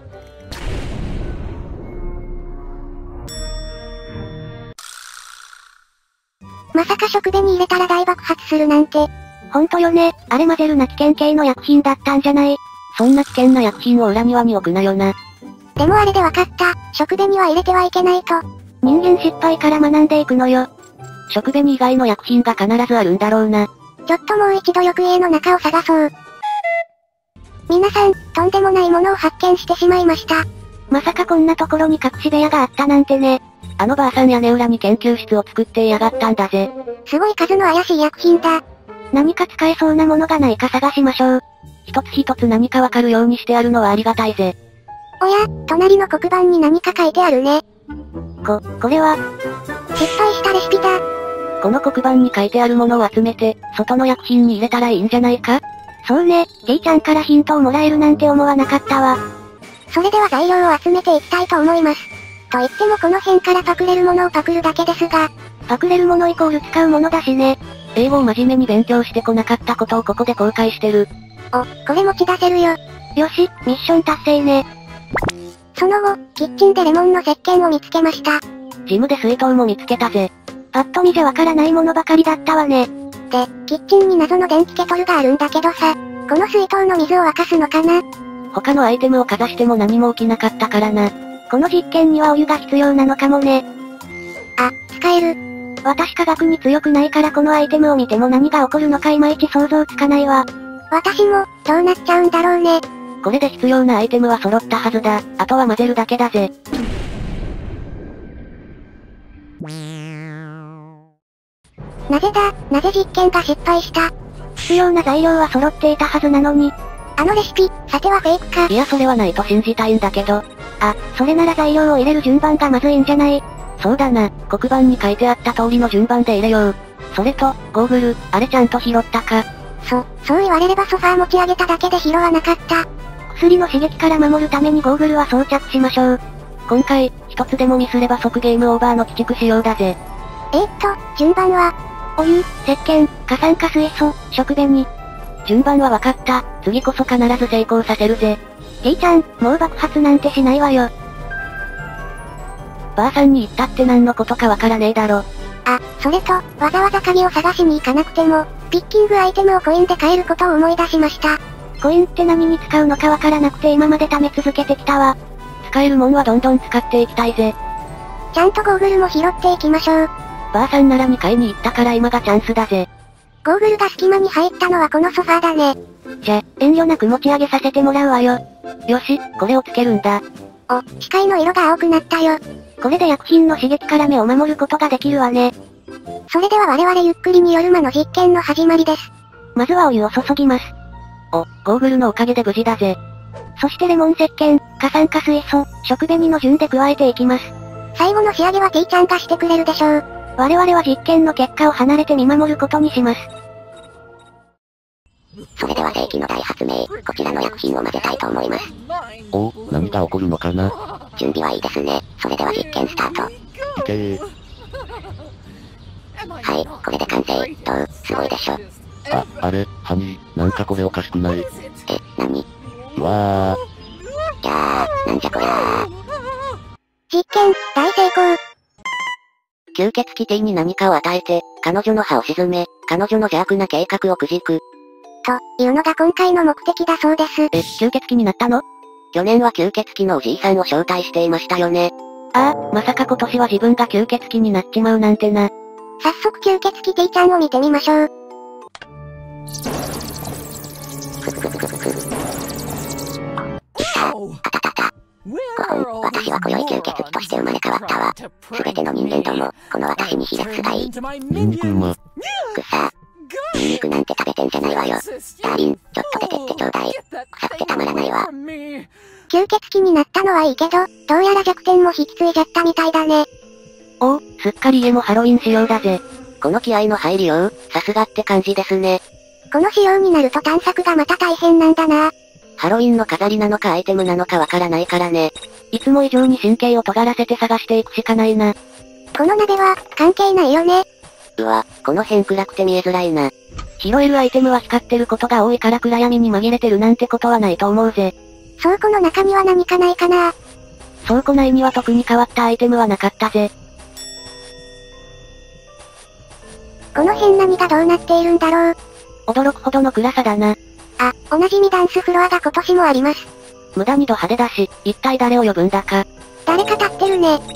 [SPEAKER 1] まさか食紅入れたら大爆発するなんて。
[SPEAKER 2] ほんとよね、あれ混ぜるな危険系の薬品だったんじゃない。そんな危険な薬品を裏庭に置くなよな。
[SPEAKER 1] でもあれでわかった、食紅は入れてはいけないと。
[SPEAKER 2] 人間失敗から学んでいくのよ。食紅以外の薬品が必ずあるんだろうな。
[SPEAKER 1] ちょっともう一度よく家の中を探そう。皆さん、とんでもないものを発見してしまいました。
[SPEAKER 2] まさかこんなところに隠し部屋があったなんてね。あのばあさん屋根裏に研究室を作ってやがったんだぜ。
[SPEAKER 1] すごい数の怪しい薬品だ。
[SPEAKER 2] 何か使えそうなものがないか探しましょう。一つ一つ何かわかるようにしてあるのはありがたいぜ。
[SPEAKER 1] おや、隣の黒板に何か書いてあるね。
[SPEAKER 2] こ、これは、
[SPEAKER 1] 失敗したレシピだ。
[SPEAKER 2] この黒板に書いてあるものを集めて、外の薬品に入れたらいいんじゃないか？そうね、T ちゃんからヒントをもらえるなんて思わなかったわ。
[SPEAKER 1] それでは材料を集めていきたいと思います。と言ってもこの辺からパクれるものをパクるだけですが、
[SPEAKER 2] パクれるものイコール使うものだしね。英語を真面目に勉強してこなかったことをここで後悔してる。
[SPEAKER 1] お、これ持ち出せるよ。
[SPEAKER 2] よし、ミッション達成ね。
[SPEAKER 1] その後、キッチンでレモンの石鹸を見つけました。
[SPEAKER 2] ジムで水筒も見つけたぜ。パッと見じゃわからないものばかりだったわね。
[SPEAKER 1] で、キッチンに謎の電気ケトルがあるんだけどさ、この水筒の水を沸かすのかな？
[SPEAKER 2] 他のアイテムをかざしても何も起きなかったからな。この実験にはお湯が必要なのかもね。
[SPEAKER 1] あ、使える。
[SPEAKER 2] 私科学に強くないからこのアイテムを見ても何が起こるのかいまいち想像つかないわ。
[SPEAKER 1] 私も、どうなっちゃうんだろうね。
[SPEAKER 2] これで必要なアイテムは揃ったはずだ。あとは混ぜるだけだぜ。
[SPEAKER 1] なぜだ、なぜ実験が失敗した？
[SPEAKER 2] 必要な材料は揃っていたはずなのに。
[SPEAKER 1] あのレシピ、さてはフェイクか？
[SPEAKER 2] いやそれはないと信じたいんだけど。あ、それなら材料を入れる順番がまずいんじゃない？そうだな、黒板に書いてあった通りの順番で入れよう。それと、ゴーグル、あれちゃんと拾ったか？
[SPEAKER 1] そ、そう言われればソファー持ち上げただけで拾わなかった。
[SPEAKER 2] 薬の刺激から守るためにゴーグルは装着しましょう。今回、一つでもミスれば即ゲームオーバーの鬼畜仕様だぜ。
[SPEAKER 1] えーっと、順番は、
[SPEAKER 2] お湯、石鹸、過酸化水素、食紅。順番は分かった。次こそ必ず成功させるぜ。T ちゃん、もう爆発なんてしないわよ。ばあさんに言ったって何のことかわからねえだろ。
[SPEAKER 1] あ、それと、わざわざ鍵を探しに行かなくても、ピッキングアイテムをコインで買えることを思い出しました。
[SPEAKER 2] コインって何に使うのかわからなくて今まで貯め続けてきたわ。使えるもんはどんどん使っていきたいぜ。
[SPEAKER 1] ちゃんとゴーグルも拾っていきましょう。
[SPEAKER 2] ばあさんならにかいに行ったから今がチャンスだぜ。
[SPEAKER 1] ゴーグルが隙間に入ったのはこのソファーだね。
[SPEAKER 2] じゃ、遠慮なく持ち上げさせてもらうわよ。よし、これをつけるんだ。
[SPEAKER 1] お、視界の色が青くなったよ。
[SPEAKER 2] これで薬品の刺激から目を守ることができるわね。
[SPEAKER 1] それでは我々ゆっくりによる魔の実験の始まりです。
[SPEAKER 2] まずはお湯を注ぎます。お、ゴーグルのおかげで無事だぜ。そしてレモン石鹸、過酸化水素、食紅の順で加えていきます。
[SPEAKER 1] 最後の仕上げは T ちゃんがしてくれるでしょう。
[SPEAKER 2] 我々は実験の結果を離れて見守ることにします。
[SPEAKER 3] それでは世紀の大発明、こちらの薬品を混ぜたいと思います。
[SPEAKER 4] お、何が起こるのかな？
[SPEAKER 3] 準備はいいですね。それでは実験スタート。
[SPEAKER 4] いけー。
[SPEAKER 3] はい、これで完成。どう？すごいでしょ。
[SPEAKER 4] あ、あれ、ハニー、なんかこれおかしくない？
[SPEAKER 3] え、なに？
[SPEAKER 4] うわ
[SPEAKER 3] ー。いやー、なんじゃこりゃー。
[SPEAKER 1] 実験、大成功。
[SPEAKER 3] 吸血鬼 T に何かを与えて、彼女の歯を沈め、彼女の邪悪な計画をくじく。
[SPEAKER 1] というのが今回の目的だそうです。
[SPEAKER 2] え、吸血鬼になったの？
[SPEAKER 3] 去年は吸血鬼のおじいさんを招待していましたよね。
[SPEAKER 2] ああ、まさか今年は自分が吸血鬼になっちまうなんてな。
[SPEAKER 1] 早速吸血鬼 T ちゃんを見てみましょう。
[SPEAKER 3] ふふふふふ。いた、あたたた。ごほん、私は今宵吸血鬼として生まれ変わったわ。すべての人間ども、この私に卑劣がいい。
[SPEAKER 4] ー。ニンニクうま。
[SPEAKER 3] くさ。ニンニクなんて食べてんじゃないわよ。ダーリン、ちょっと出てってちょうだい。臭くてたまらないわ。
[SPEAKER 1] 吸血鬼になったのはいいけど、どうやら弱点も引き継いじゃったみたいだね。
[SPEAKER 2] おお、すっかり家もハロウィン仕様だぜ。
[SPEAKER 3] この気合の入りよう、さすがって感じですね。
[SPEAKER 1] この仕様になると探索がまた大変なんだな。
[SPEAKER 3] ハロウィンの飾りなのかアイテムなのかわからないからね。
[SPEAKER 2] いつも以上に神経を尖らせて探していくしかないな。
[SPEAKER 1] この鍋は、関係ないよね。
[SPEAKER 3] うわ、この辺暗くて見えづらいな。
[SPEAKER 2] 拾えるアイテムは光ってることが多いから暗闇に紛れてるなんてことはないと思うぜ。
[SPEAKER 1] 倉庫の中には何かないかな。
[SPEAKER 2] 倉庫内には特に変わったアイテムはなかったぜ。
[SPEAKER 1] この辺何がどうなっているんだろう。
[SPEAKER 2] 驚くほどの暗さだな。
[SPEAKER 1] あ、おなじみダンスフロアが今年もあります。
[SPEAKER 2] 無駄にド派手だし、一体誰を呼ぶんだか。
[SPEAKER 1] 誰か立ってるね。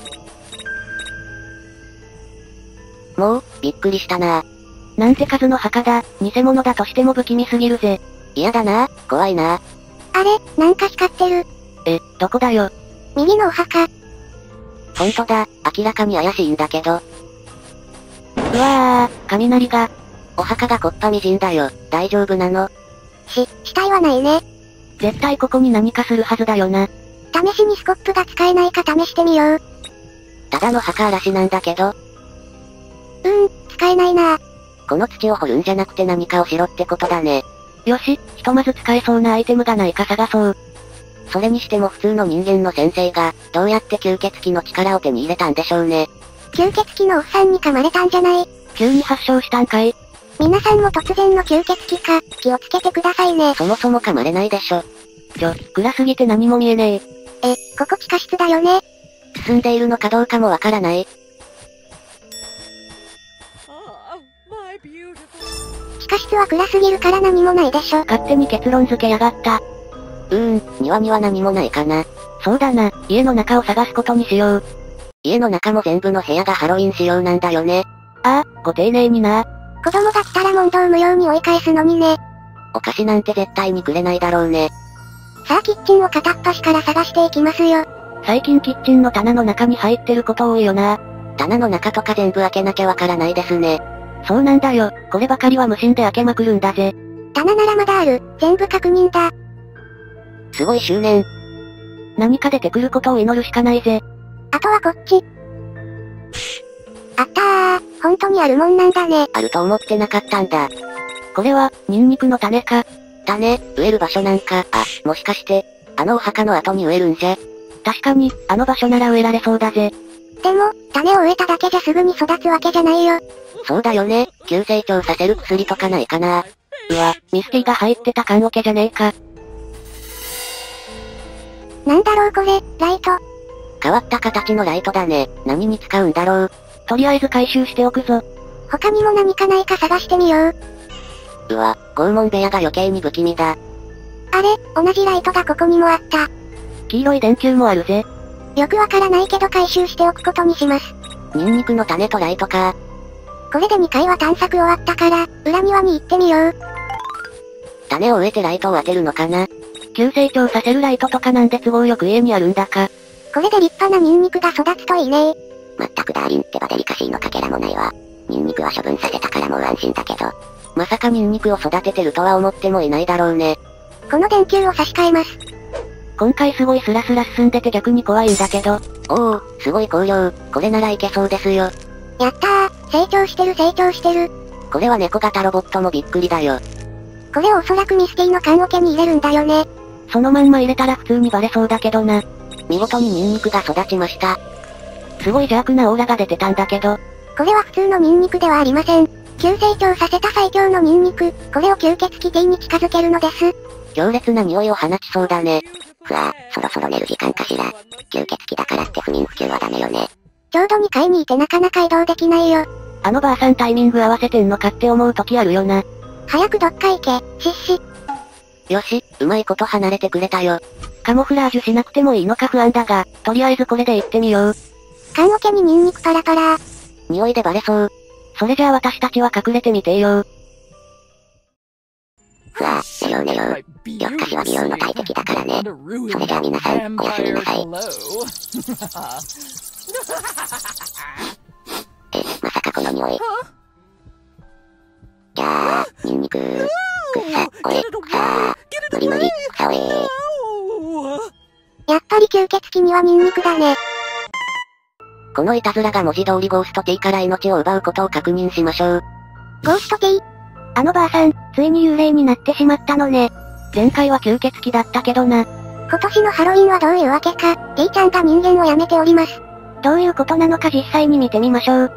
[SPEAKER 3] もう、びっくりしたな。
[SPEAKER 2] なんて数の墓だ、偽物だとしても不気味すぎるぜ。
[SPEAKER 3] 嫌だな、怖いな。
[SPEAKER 1] あれ、なんか光ってる。
[SPEAKER 2] え、どこだよ。
[SPEAKER 1] 右のお墓。
[SPEAKER 3] ほんとだ、明らかに怪しいんだけど。
[SPEAKER 2] うわー、雷が。
[SPEAKER 3] お墓がこっぱみじんだよ、大丈夫なの？
[SPEAKER 1] し、死体はないね。
[SPEAKER 2] 絶対ここに何かするはずだよな。
[SPEAKER 1] 試しにスコップが使えないか試してみよう。
[SPEAKER 3] ただの墓嵐なんだけど。
[SPEAKER 1] うーん、使えないな。
[SPEAKER 3] この土を掘るんじゃなくて何かをしろってことだね。
[SPEAKER 2] よし、ひとまず使えそうなアイテムがないか探そう。
[SPEAKER 3] それにしても普通の人間の先生が、どうやって吸血鬼の力を手に入れたんでしょうね。
[SPEAKER 1] 吸血鬼のおっさんに噛まれたんじゃない？
[SPEAKER 2] 急に発症したんかい？
[SPEAKER 1] 皆さんも突然の吸血鬼か、気をつけてくださいね。
[SPEAKER 3] そもそも噛まれないでしょ。
[SPEAKER 2] ちょ、暗すぎて何も見えねえ。
[SPEAKER 1] え、ここ地下室だよね。
[SPEAKER 3] 進んでいるのかどうかもわからない。
[SPEAKER 1] 地下室は暗すぎるから何もないでしょ。
[SPEAKER 2] 勝手に結論付けやがった。
[SPEAKER 3] うーん、庭には何もないかな。
[SPEAKER 2] そうだな、家の中を探すことにしよう。
[SPEAKER 3] 家の中も全部の部屋がハロウィン仕様なんだよね。
[SPEAKER 2] ああ、ご丁寧にな。
[SPEAKER 1] 子供が来たら問答無用に追い返すのにね。
[SPEAKER 3] お菓子なんて絶対にくれないだろうね。
[SPEAKER 1] さあキッチンを片っ端から探していきますよ。
[SPEAKER 2] 最近キッチンの棚の中に入ってること多いよな。
[SPEAKER 3] 棚の中とか全部開けなきゃわからないですね。
[SPEAKER 2] そうなんだよ、こればかりは無心で開けまくるんだぜ。
[SPEAKER 1] 棚ならまだある、全部確認だ。
[SPEAKER 3] すごい執念。
[SPEAKER 2] 何か出てくることを祈るしかないぜ。
[SPEAKER 1] あとはこっち。あったー、本当にあるもんなんだね。
[SPEAKER 3] あると思ってなかったんだ。
[SPEAKER 2] これは、ニンニクの種か。
[SPEAKER 3] 種、植える場所なんか、あ、もしかして、あのお墓の後に植えるんじゃ。
[SPEAKER 2] 確かに、あの場所なら植えられそうだぜ。
[SPEAKER 1] でも、種を植えただけじゃすぐに育つわけじゃないよ。
[SPEAKER 2] そうだよね、急成長させる薬とかないかな。うわ、ミスティが入ってた缶オケじゃねえか。
[SPEAKER 1] なんだろうこれ、ライト。
[SPEAKER 2] 変わった形のライトだね。何に使うんだろう。とりあえず回収しておくぞ。
[SPEAKER 1] 他にも何かないか探してみよう。
[SPEAKER 2] うわ、拷問部屋が余計に不気味だ。
[SPEAKER 1] あれ、同じライトがここにもあった。
[SPEAKER 2] 黄色い電球もあるぜ。
[SPEAKER 1] よくわからないけど回収しておくことにします。
[SPEAKER 2] ニンニクの種とライトか。
[SPEAKER 1] これでにかいは探索終わったから、裏庭に行ってみよう。
[SPEAKER 2] 種を植えてライトを当てるのかな。急成長させるライトとかなんで都合よく家にあるんだか。
[SPEAKER 1] これで立派なニンニクが育つといいね。
[SPEAKER 3] まったくダーリンってばデリカシーのかけらもないわ。ニンニクは処分させたからもう安心だけど。
[SPEAKER 2] まさかニンニクを育ててるとは思ってもいないだろうね。
[SPEAKER 1] この電球を差し替えます。
[SPEAKER 2] 今回すごいスラスラ進んでて逆に怖いんだけど。おお、すごい光量。これならいけそうですよ。
[SPEAKER 1] やったー、成長してる成長してる。
[SPEAKER 2] これは猫型ロボットもびっくりだよ。
[SPEAKER 1] これをおそらくミスティの缶オケに入れるんだよね。
[SPEAKER 2] そのまんま入れたら普通にバレそうだけどな。見事にニンニクが育ちました。すごい邪悪なオーラが出てたんだけど。
[SPEAKER 1] これは普通のニンニクではありません。急成長させた最強のニンニク、これを吸血鬼 T に近づけるのです。
[SPEAKER 2] 強烈な匂いを放ちそうだね。
[SPEAKER 3] ふわぁ、そろそろ寝る時間かしら。吸血鬼だからって不眠不休はダメよね。
[SPEAKER 1] ちょうどにかいにいてなかなか移動できないよ。
[SPEAKER 2] あのばあさんタイミング合わせてんのかって思う時あるよな。
[SPEAKER 1] 早くどっか行け、シッシ。
[SPEAKER 2] よし、うまいこと離れてくれたよ。カモフラージュしなくてもいいのか不安だが、とりあえずこれで行ってみよう。
[SPEAKER 1] 缶オケにニンニクパラパラー。
[SPEAKER 2] 匂いでバレそう。それじゃあ私たちは隠れてみてよう。
[SPEAKER 3] ふわぁ、寝よう寝よう。夜更かしは美容の大敵だからね。それじゃあ皆さん、おやすみなさい。え、まさかこの匂い。じゃあ、ニンニクー。くっさ、おえ、くさー。無理無理、くさおえー。
[SPEAKER 1] やっぱり吸血鬼にはニンニクだね。
[SPEAKER 2] このいたずらが文字通りゴースト T から命を奪うことを確認しましょう。
[SPEAKER 1] ゴースト T？
[SPEAKER 2] あのばあさん、ついに幽霊になってしまったのね。前回は吸血鬼だったけどな。
[SPEAKER 1] 今年のハロウィンはどういうわけか、T ちゃんが人間をやめております。
[SPEAKER 2] どういうことなのか実際に見てみましょう。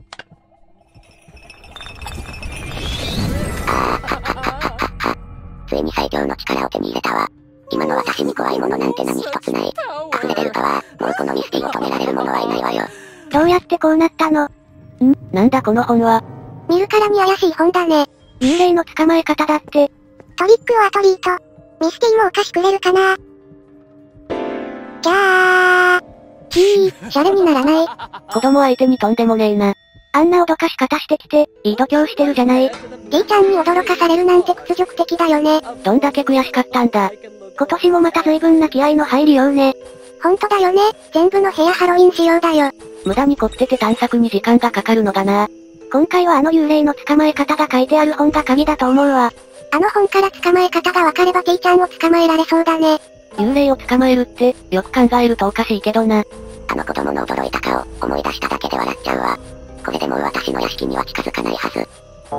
[SPEAKER 3] ついに最強の力を手に入れたわ。今の私に怖いものなんて何一つない。溢れ出るパワー、もうこのミスティを止められる者はいないわよ。
[SPEAKER 2] どうやってこうなったの？ん？なんだこの本は。
[SPEAKER 1] 見るからに怪しい本だね。
[SPEAKER 2] 幽霊の捕まえ方だって。
[SPEAKER 1] トリックオアトリート。ミスティもお菓子くれるかな？キャー。ひー、シャレにならない。
[SPEAKER 2] 子供相手にとんでもねえな。あんな脅かし方してきて、いい度胸してるじゃない。
[SPEAKER 1] T ちゃんに驚かされるなんて屈辱的だよね。
[SPEAKER 2] どんだけ悔しかったんだ。今年もまた随分な気合の入りようね。
[SPEAKER 1] ほんとだよね、全部の部屋ハロウィン仕様だよ。
[SPEAKER 2] 無駄に凝ってて探索に時間がかかるのがな。今回はあの幽霊の捕まえ方が書いてある本が鍵だと思うわ。
[SPEAKER 1] あの本から捕まえ方がわかれば T ちゃんを捕まえられそうだね。
[SPEAKER 2] 幽霊を捕まえるって、よく考えるとおかしいけどな。
[SPEAKER 3] あの子供の驚いた顔、思い出しただけで笑っちゃうわ。これでもう私の屋敷には近づかないはず。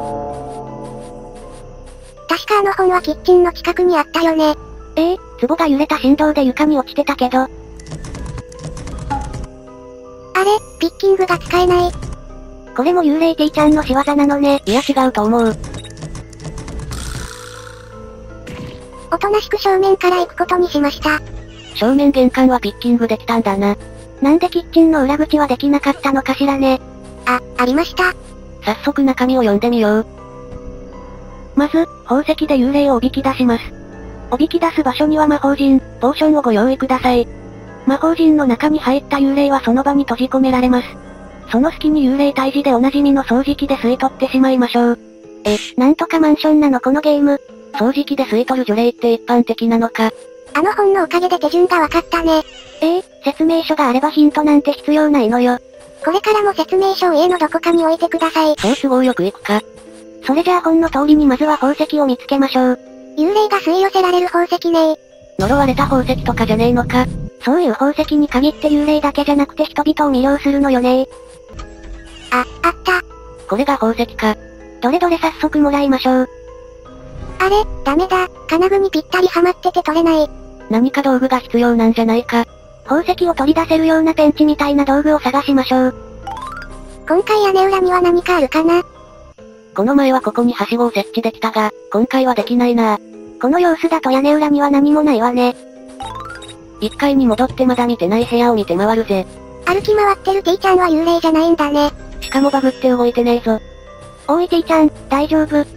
[SPEAKER 1] 確かあの本はキッチンの近くにあったよね。
[SPEAKER 2] ええー、壺が揺れた振動で床に落ちてたけど。あれ、
[SPEAKER 1] ピッキングが使えない。
[SPEAKER 2] これも幽霊 T ちゃんの仕業なのね。いや違うと思う。
[SPEAKER 1] おとなしく正面から行くことにしました。
[SPEAKER 2] 正面玄関はピッキングできたんだな。なんでキッチンの裏口はできなかったのかしらね。
[SPEAKER 1] あ、ありました。
[SPEAKER 2] 早速中身を読んでみよう。まず、宝石で幽霊をおびき出します。おびき出す場所には魔法陣、ポーションをご用意ください。魔法陣の中に入った幽霊はその場に閉じ込められます。その隙に幽霊退治でおなじみの掃除機で吸い取ってしまいましょう。え、なんとかマンションなのこのゲーム。掃除機で吸い取る除霊って一般的なのか。
[SPEAKER 1] あの本のおかげで手順がわかったね。
[SPEAKER 2] えー、説明書があればヒントなんて必要ないのよ。
[SPEAKER 1] これからも説明書を家のどこかに置いてください。
[SPEAKER 2] そう都合よくいくか。それじゃあ本の通りにまずは宝石を見つけましょう。
[SPEAKER 1] 幽霊が吸い寄せられる宝石ね。
[SPEAKER 2] 呪われた宝石とかじゃねえのか。そういう宝石に限って幽霊だけじゃなくて人々を魅了するのよね。
[SPEAKER 1] あ、あった。
[SPEAKER 2] これが宝石か。どれどれ早速もらいましょう。
[SPEAKER 1] あれ、ダメだ。金具にぴったりはまってて取れない。
[SPEAKER 2] 何か道具が必要なんじゃないか。 宝石を取り出せるようなペンチみたいな道具を探しましょう。
[SPEAKER 1] 今回屋根裏には何かあるかな？
[SPEAKER 2] この前はここにはしごを設置できたが、今回はできないな。この様子だと屋根裏には何もないわね。いっかいに戻ってまだ見てない部屋を見て回るぜ。
[SPEAKER 1] 歩き回ってる T ちゃんは幽霊じゃないんだね。
[SPEAKER 2] しかもバグって動いてねえぞ。おい T ちゃん、大丈夫？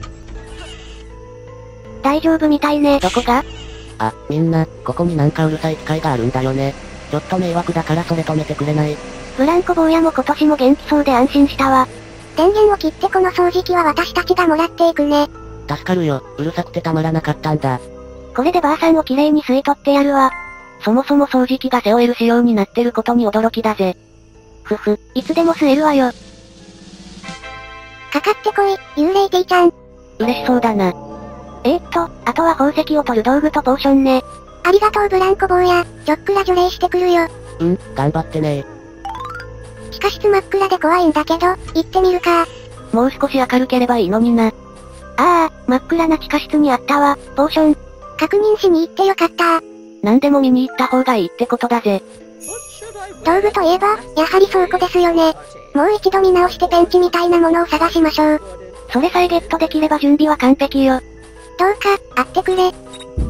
[SPEAKER 2] 大丈夫みたいね。どこが？
[SPEAKER 5] あ、みんな、ここになんかうるさい機械があるんだよね。ちょっと迷惑だからそれ止めてくれない？
[SPEAKER 2] ブランコ坊やも今年も元気そうで安心したわ。
[SPEAKER 1] 電源を切ってこの掃除機は私たちがもらっていくね。
[SPEAKER 5] 助かるよ、うるさくてたまらなかったんだ。
[SPEAKER 2] これでばあさんをきれいに吸い取ってやるわ。そもそも掃除機が背負える仕様になってることに驚きだぜ。ふふ、いつでも吸えるわよ。
[SPEAKER 1] かかってこい、幽霊 T ちゃん。
[SPEAKER 2] 嬉しそうだな。えー、っと、あとは宝石を取る道具とポーションね。
[SPEAKER 1] ありがとうブランコ坊や、ちょっくら除霊してくるよ。
[SPEAKER 5] うん、頑張ってね。
[SPEAKER 1] 地下室真っ暗で怖いんだけど、行ってみるか。
[SPEAKER 2] もう少し明るければいいのにな。ああ、真っ暗な地下室にあったわ、ポーション。
[SPEAKER 1] 確認しに行ってよかった。
[SPEAKER 2] 何でも見に行った方がいいってことだぜ。
[SPEAKER 1] 道具といえば、やはり倉庫ですよね。もう一度見直してペンチみたいなものを探しましょう。
[SPEAKER 2] それさえゲットできれば準備は完璧よ。
[SPEAKER 1] どうか、会ってくれ。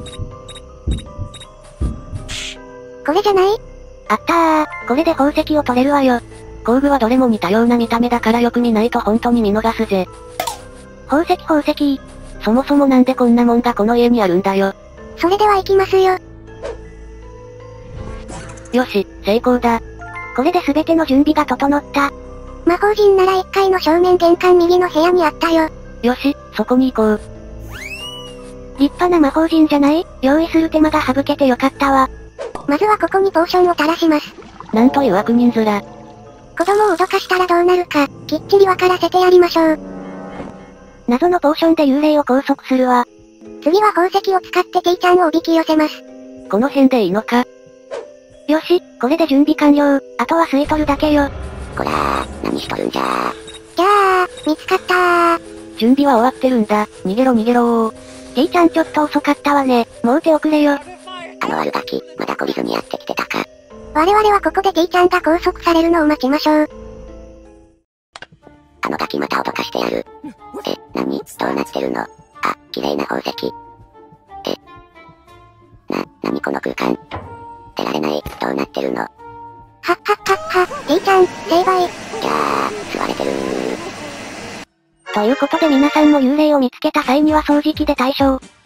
[SPEAKER 1] これじゃない？
[SPEAKER 2] あったー、これで宝石を取れるわよ。工具はどれも似たような見た目だからよく見ないと本当に見逃すぜ。宝石宝石。そもそもなんでこんなもんがこの家にあるんだよ。
[SPEAKER 1] それでは行きますよ。
[SPEAKER 2] よし、成功だ。これで全ての準備が整った。
[SPEAKER 1] 魔法陣ならいっかいの正面玄関右の部屋にあったよ。
[SPEAKER 2] よし、そこに行こう。立派な魔法陣じゃない？用意する手間が省けてよかったわ。
[SPEAKER 1] まずはここにポーションを垂らします。
[SPEAKER 2] なんという悪人面。
[SPEAKER 1] 子供を脅かしたらどうなるか、きっちり分からせてやりましょう。
[SPEAKER 2] 謎のポーションで幽霊を拘束するわ。
[SPEAKER 1] 次は宝石を使って T ちゃんをおびき寄せます。
[SPEAKER 2] この辺でいいのか？よし、これで準備完了。あとは吸い取るだけよ。
[SPEAKER 3] こらー、何しとるんじゃー。
[SPEAKER 1] じゃあ、見つかったー。
[SPEAKER 2] 準備は終わってるんだ。逃げろ逃げろー。T ちゃんちょっと遅かったわね。もう手遅れよ。
[SPEAKER 3] あの悪ガキ、まだ懲りずにやってきてたか。
[SPEAKER 1] 我々はここで T ちゃんが拘束されるのを待ちましょう。
[SPEAKER 3] あのガキまた脅かしてやる。え、何？どうなってるの？あ、綺麗な宝石。え。な、なにこの空間。出られない、どうなってるの？
[SPEAKER 1] はっはっはっは、T ちゃん、成敗。
[SPEAKER 3] じゃあ、吸われてるー。
[SPEAKER 2] ということで皆さんも幽霊を見つけた際には掃除機で対処。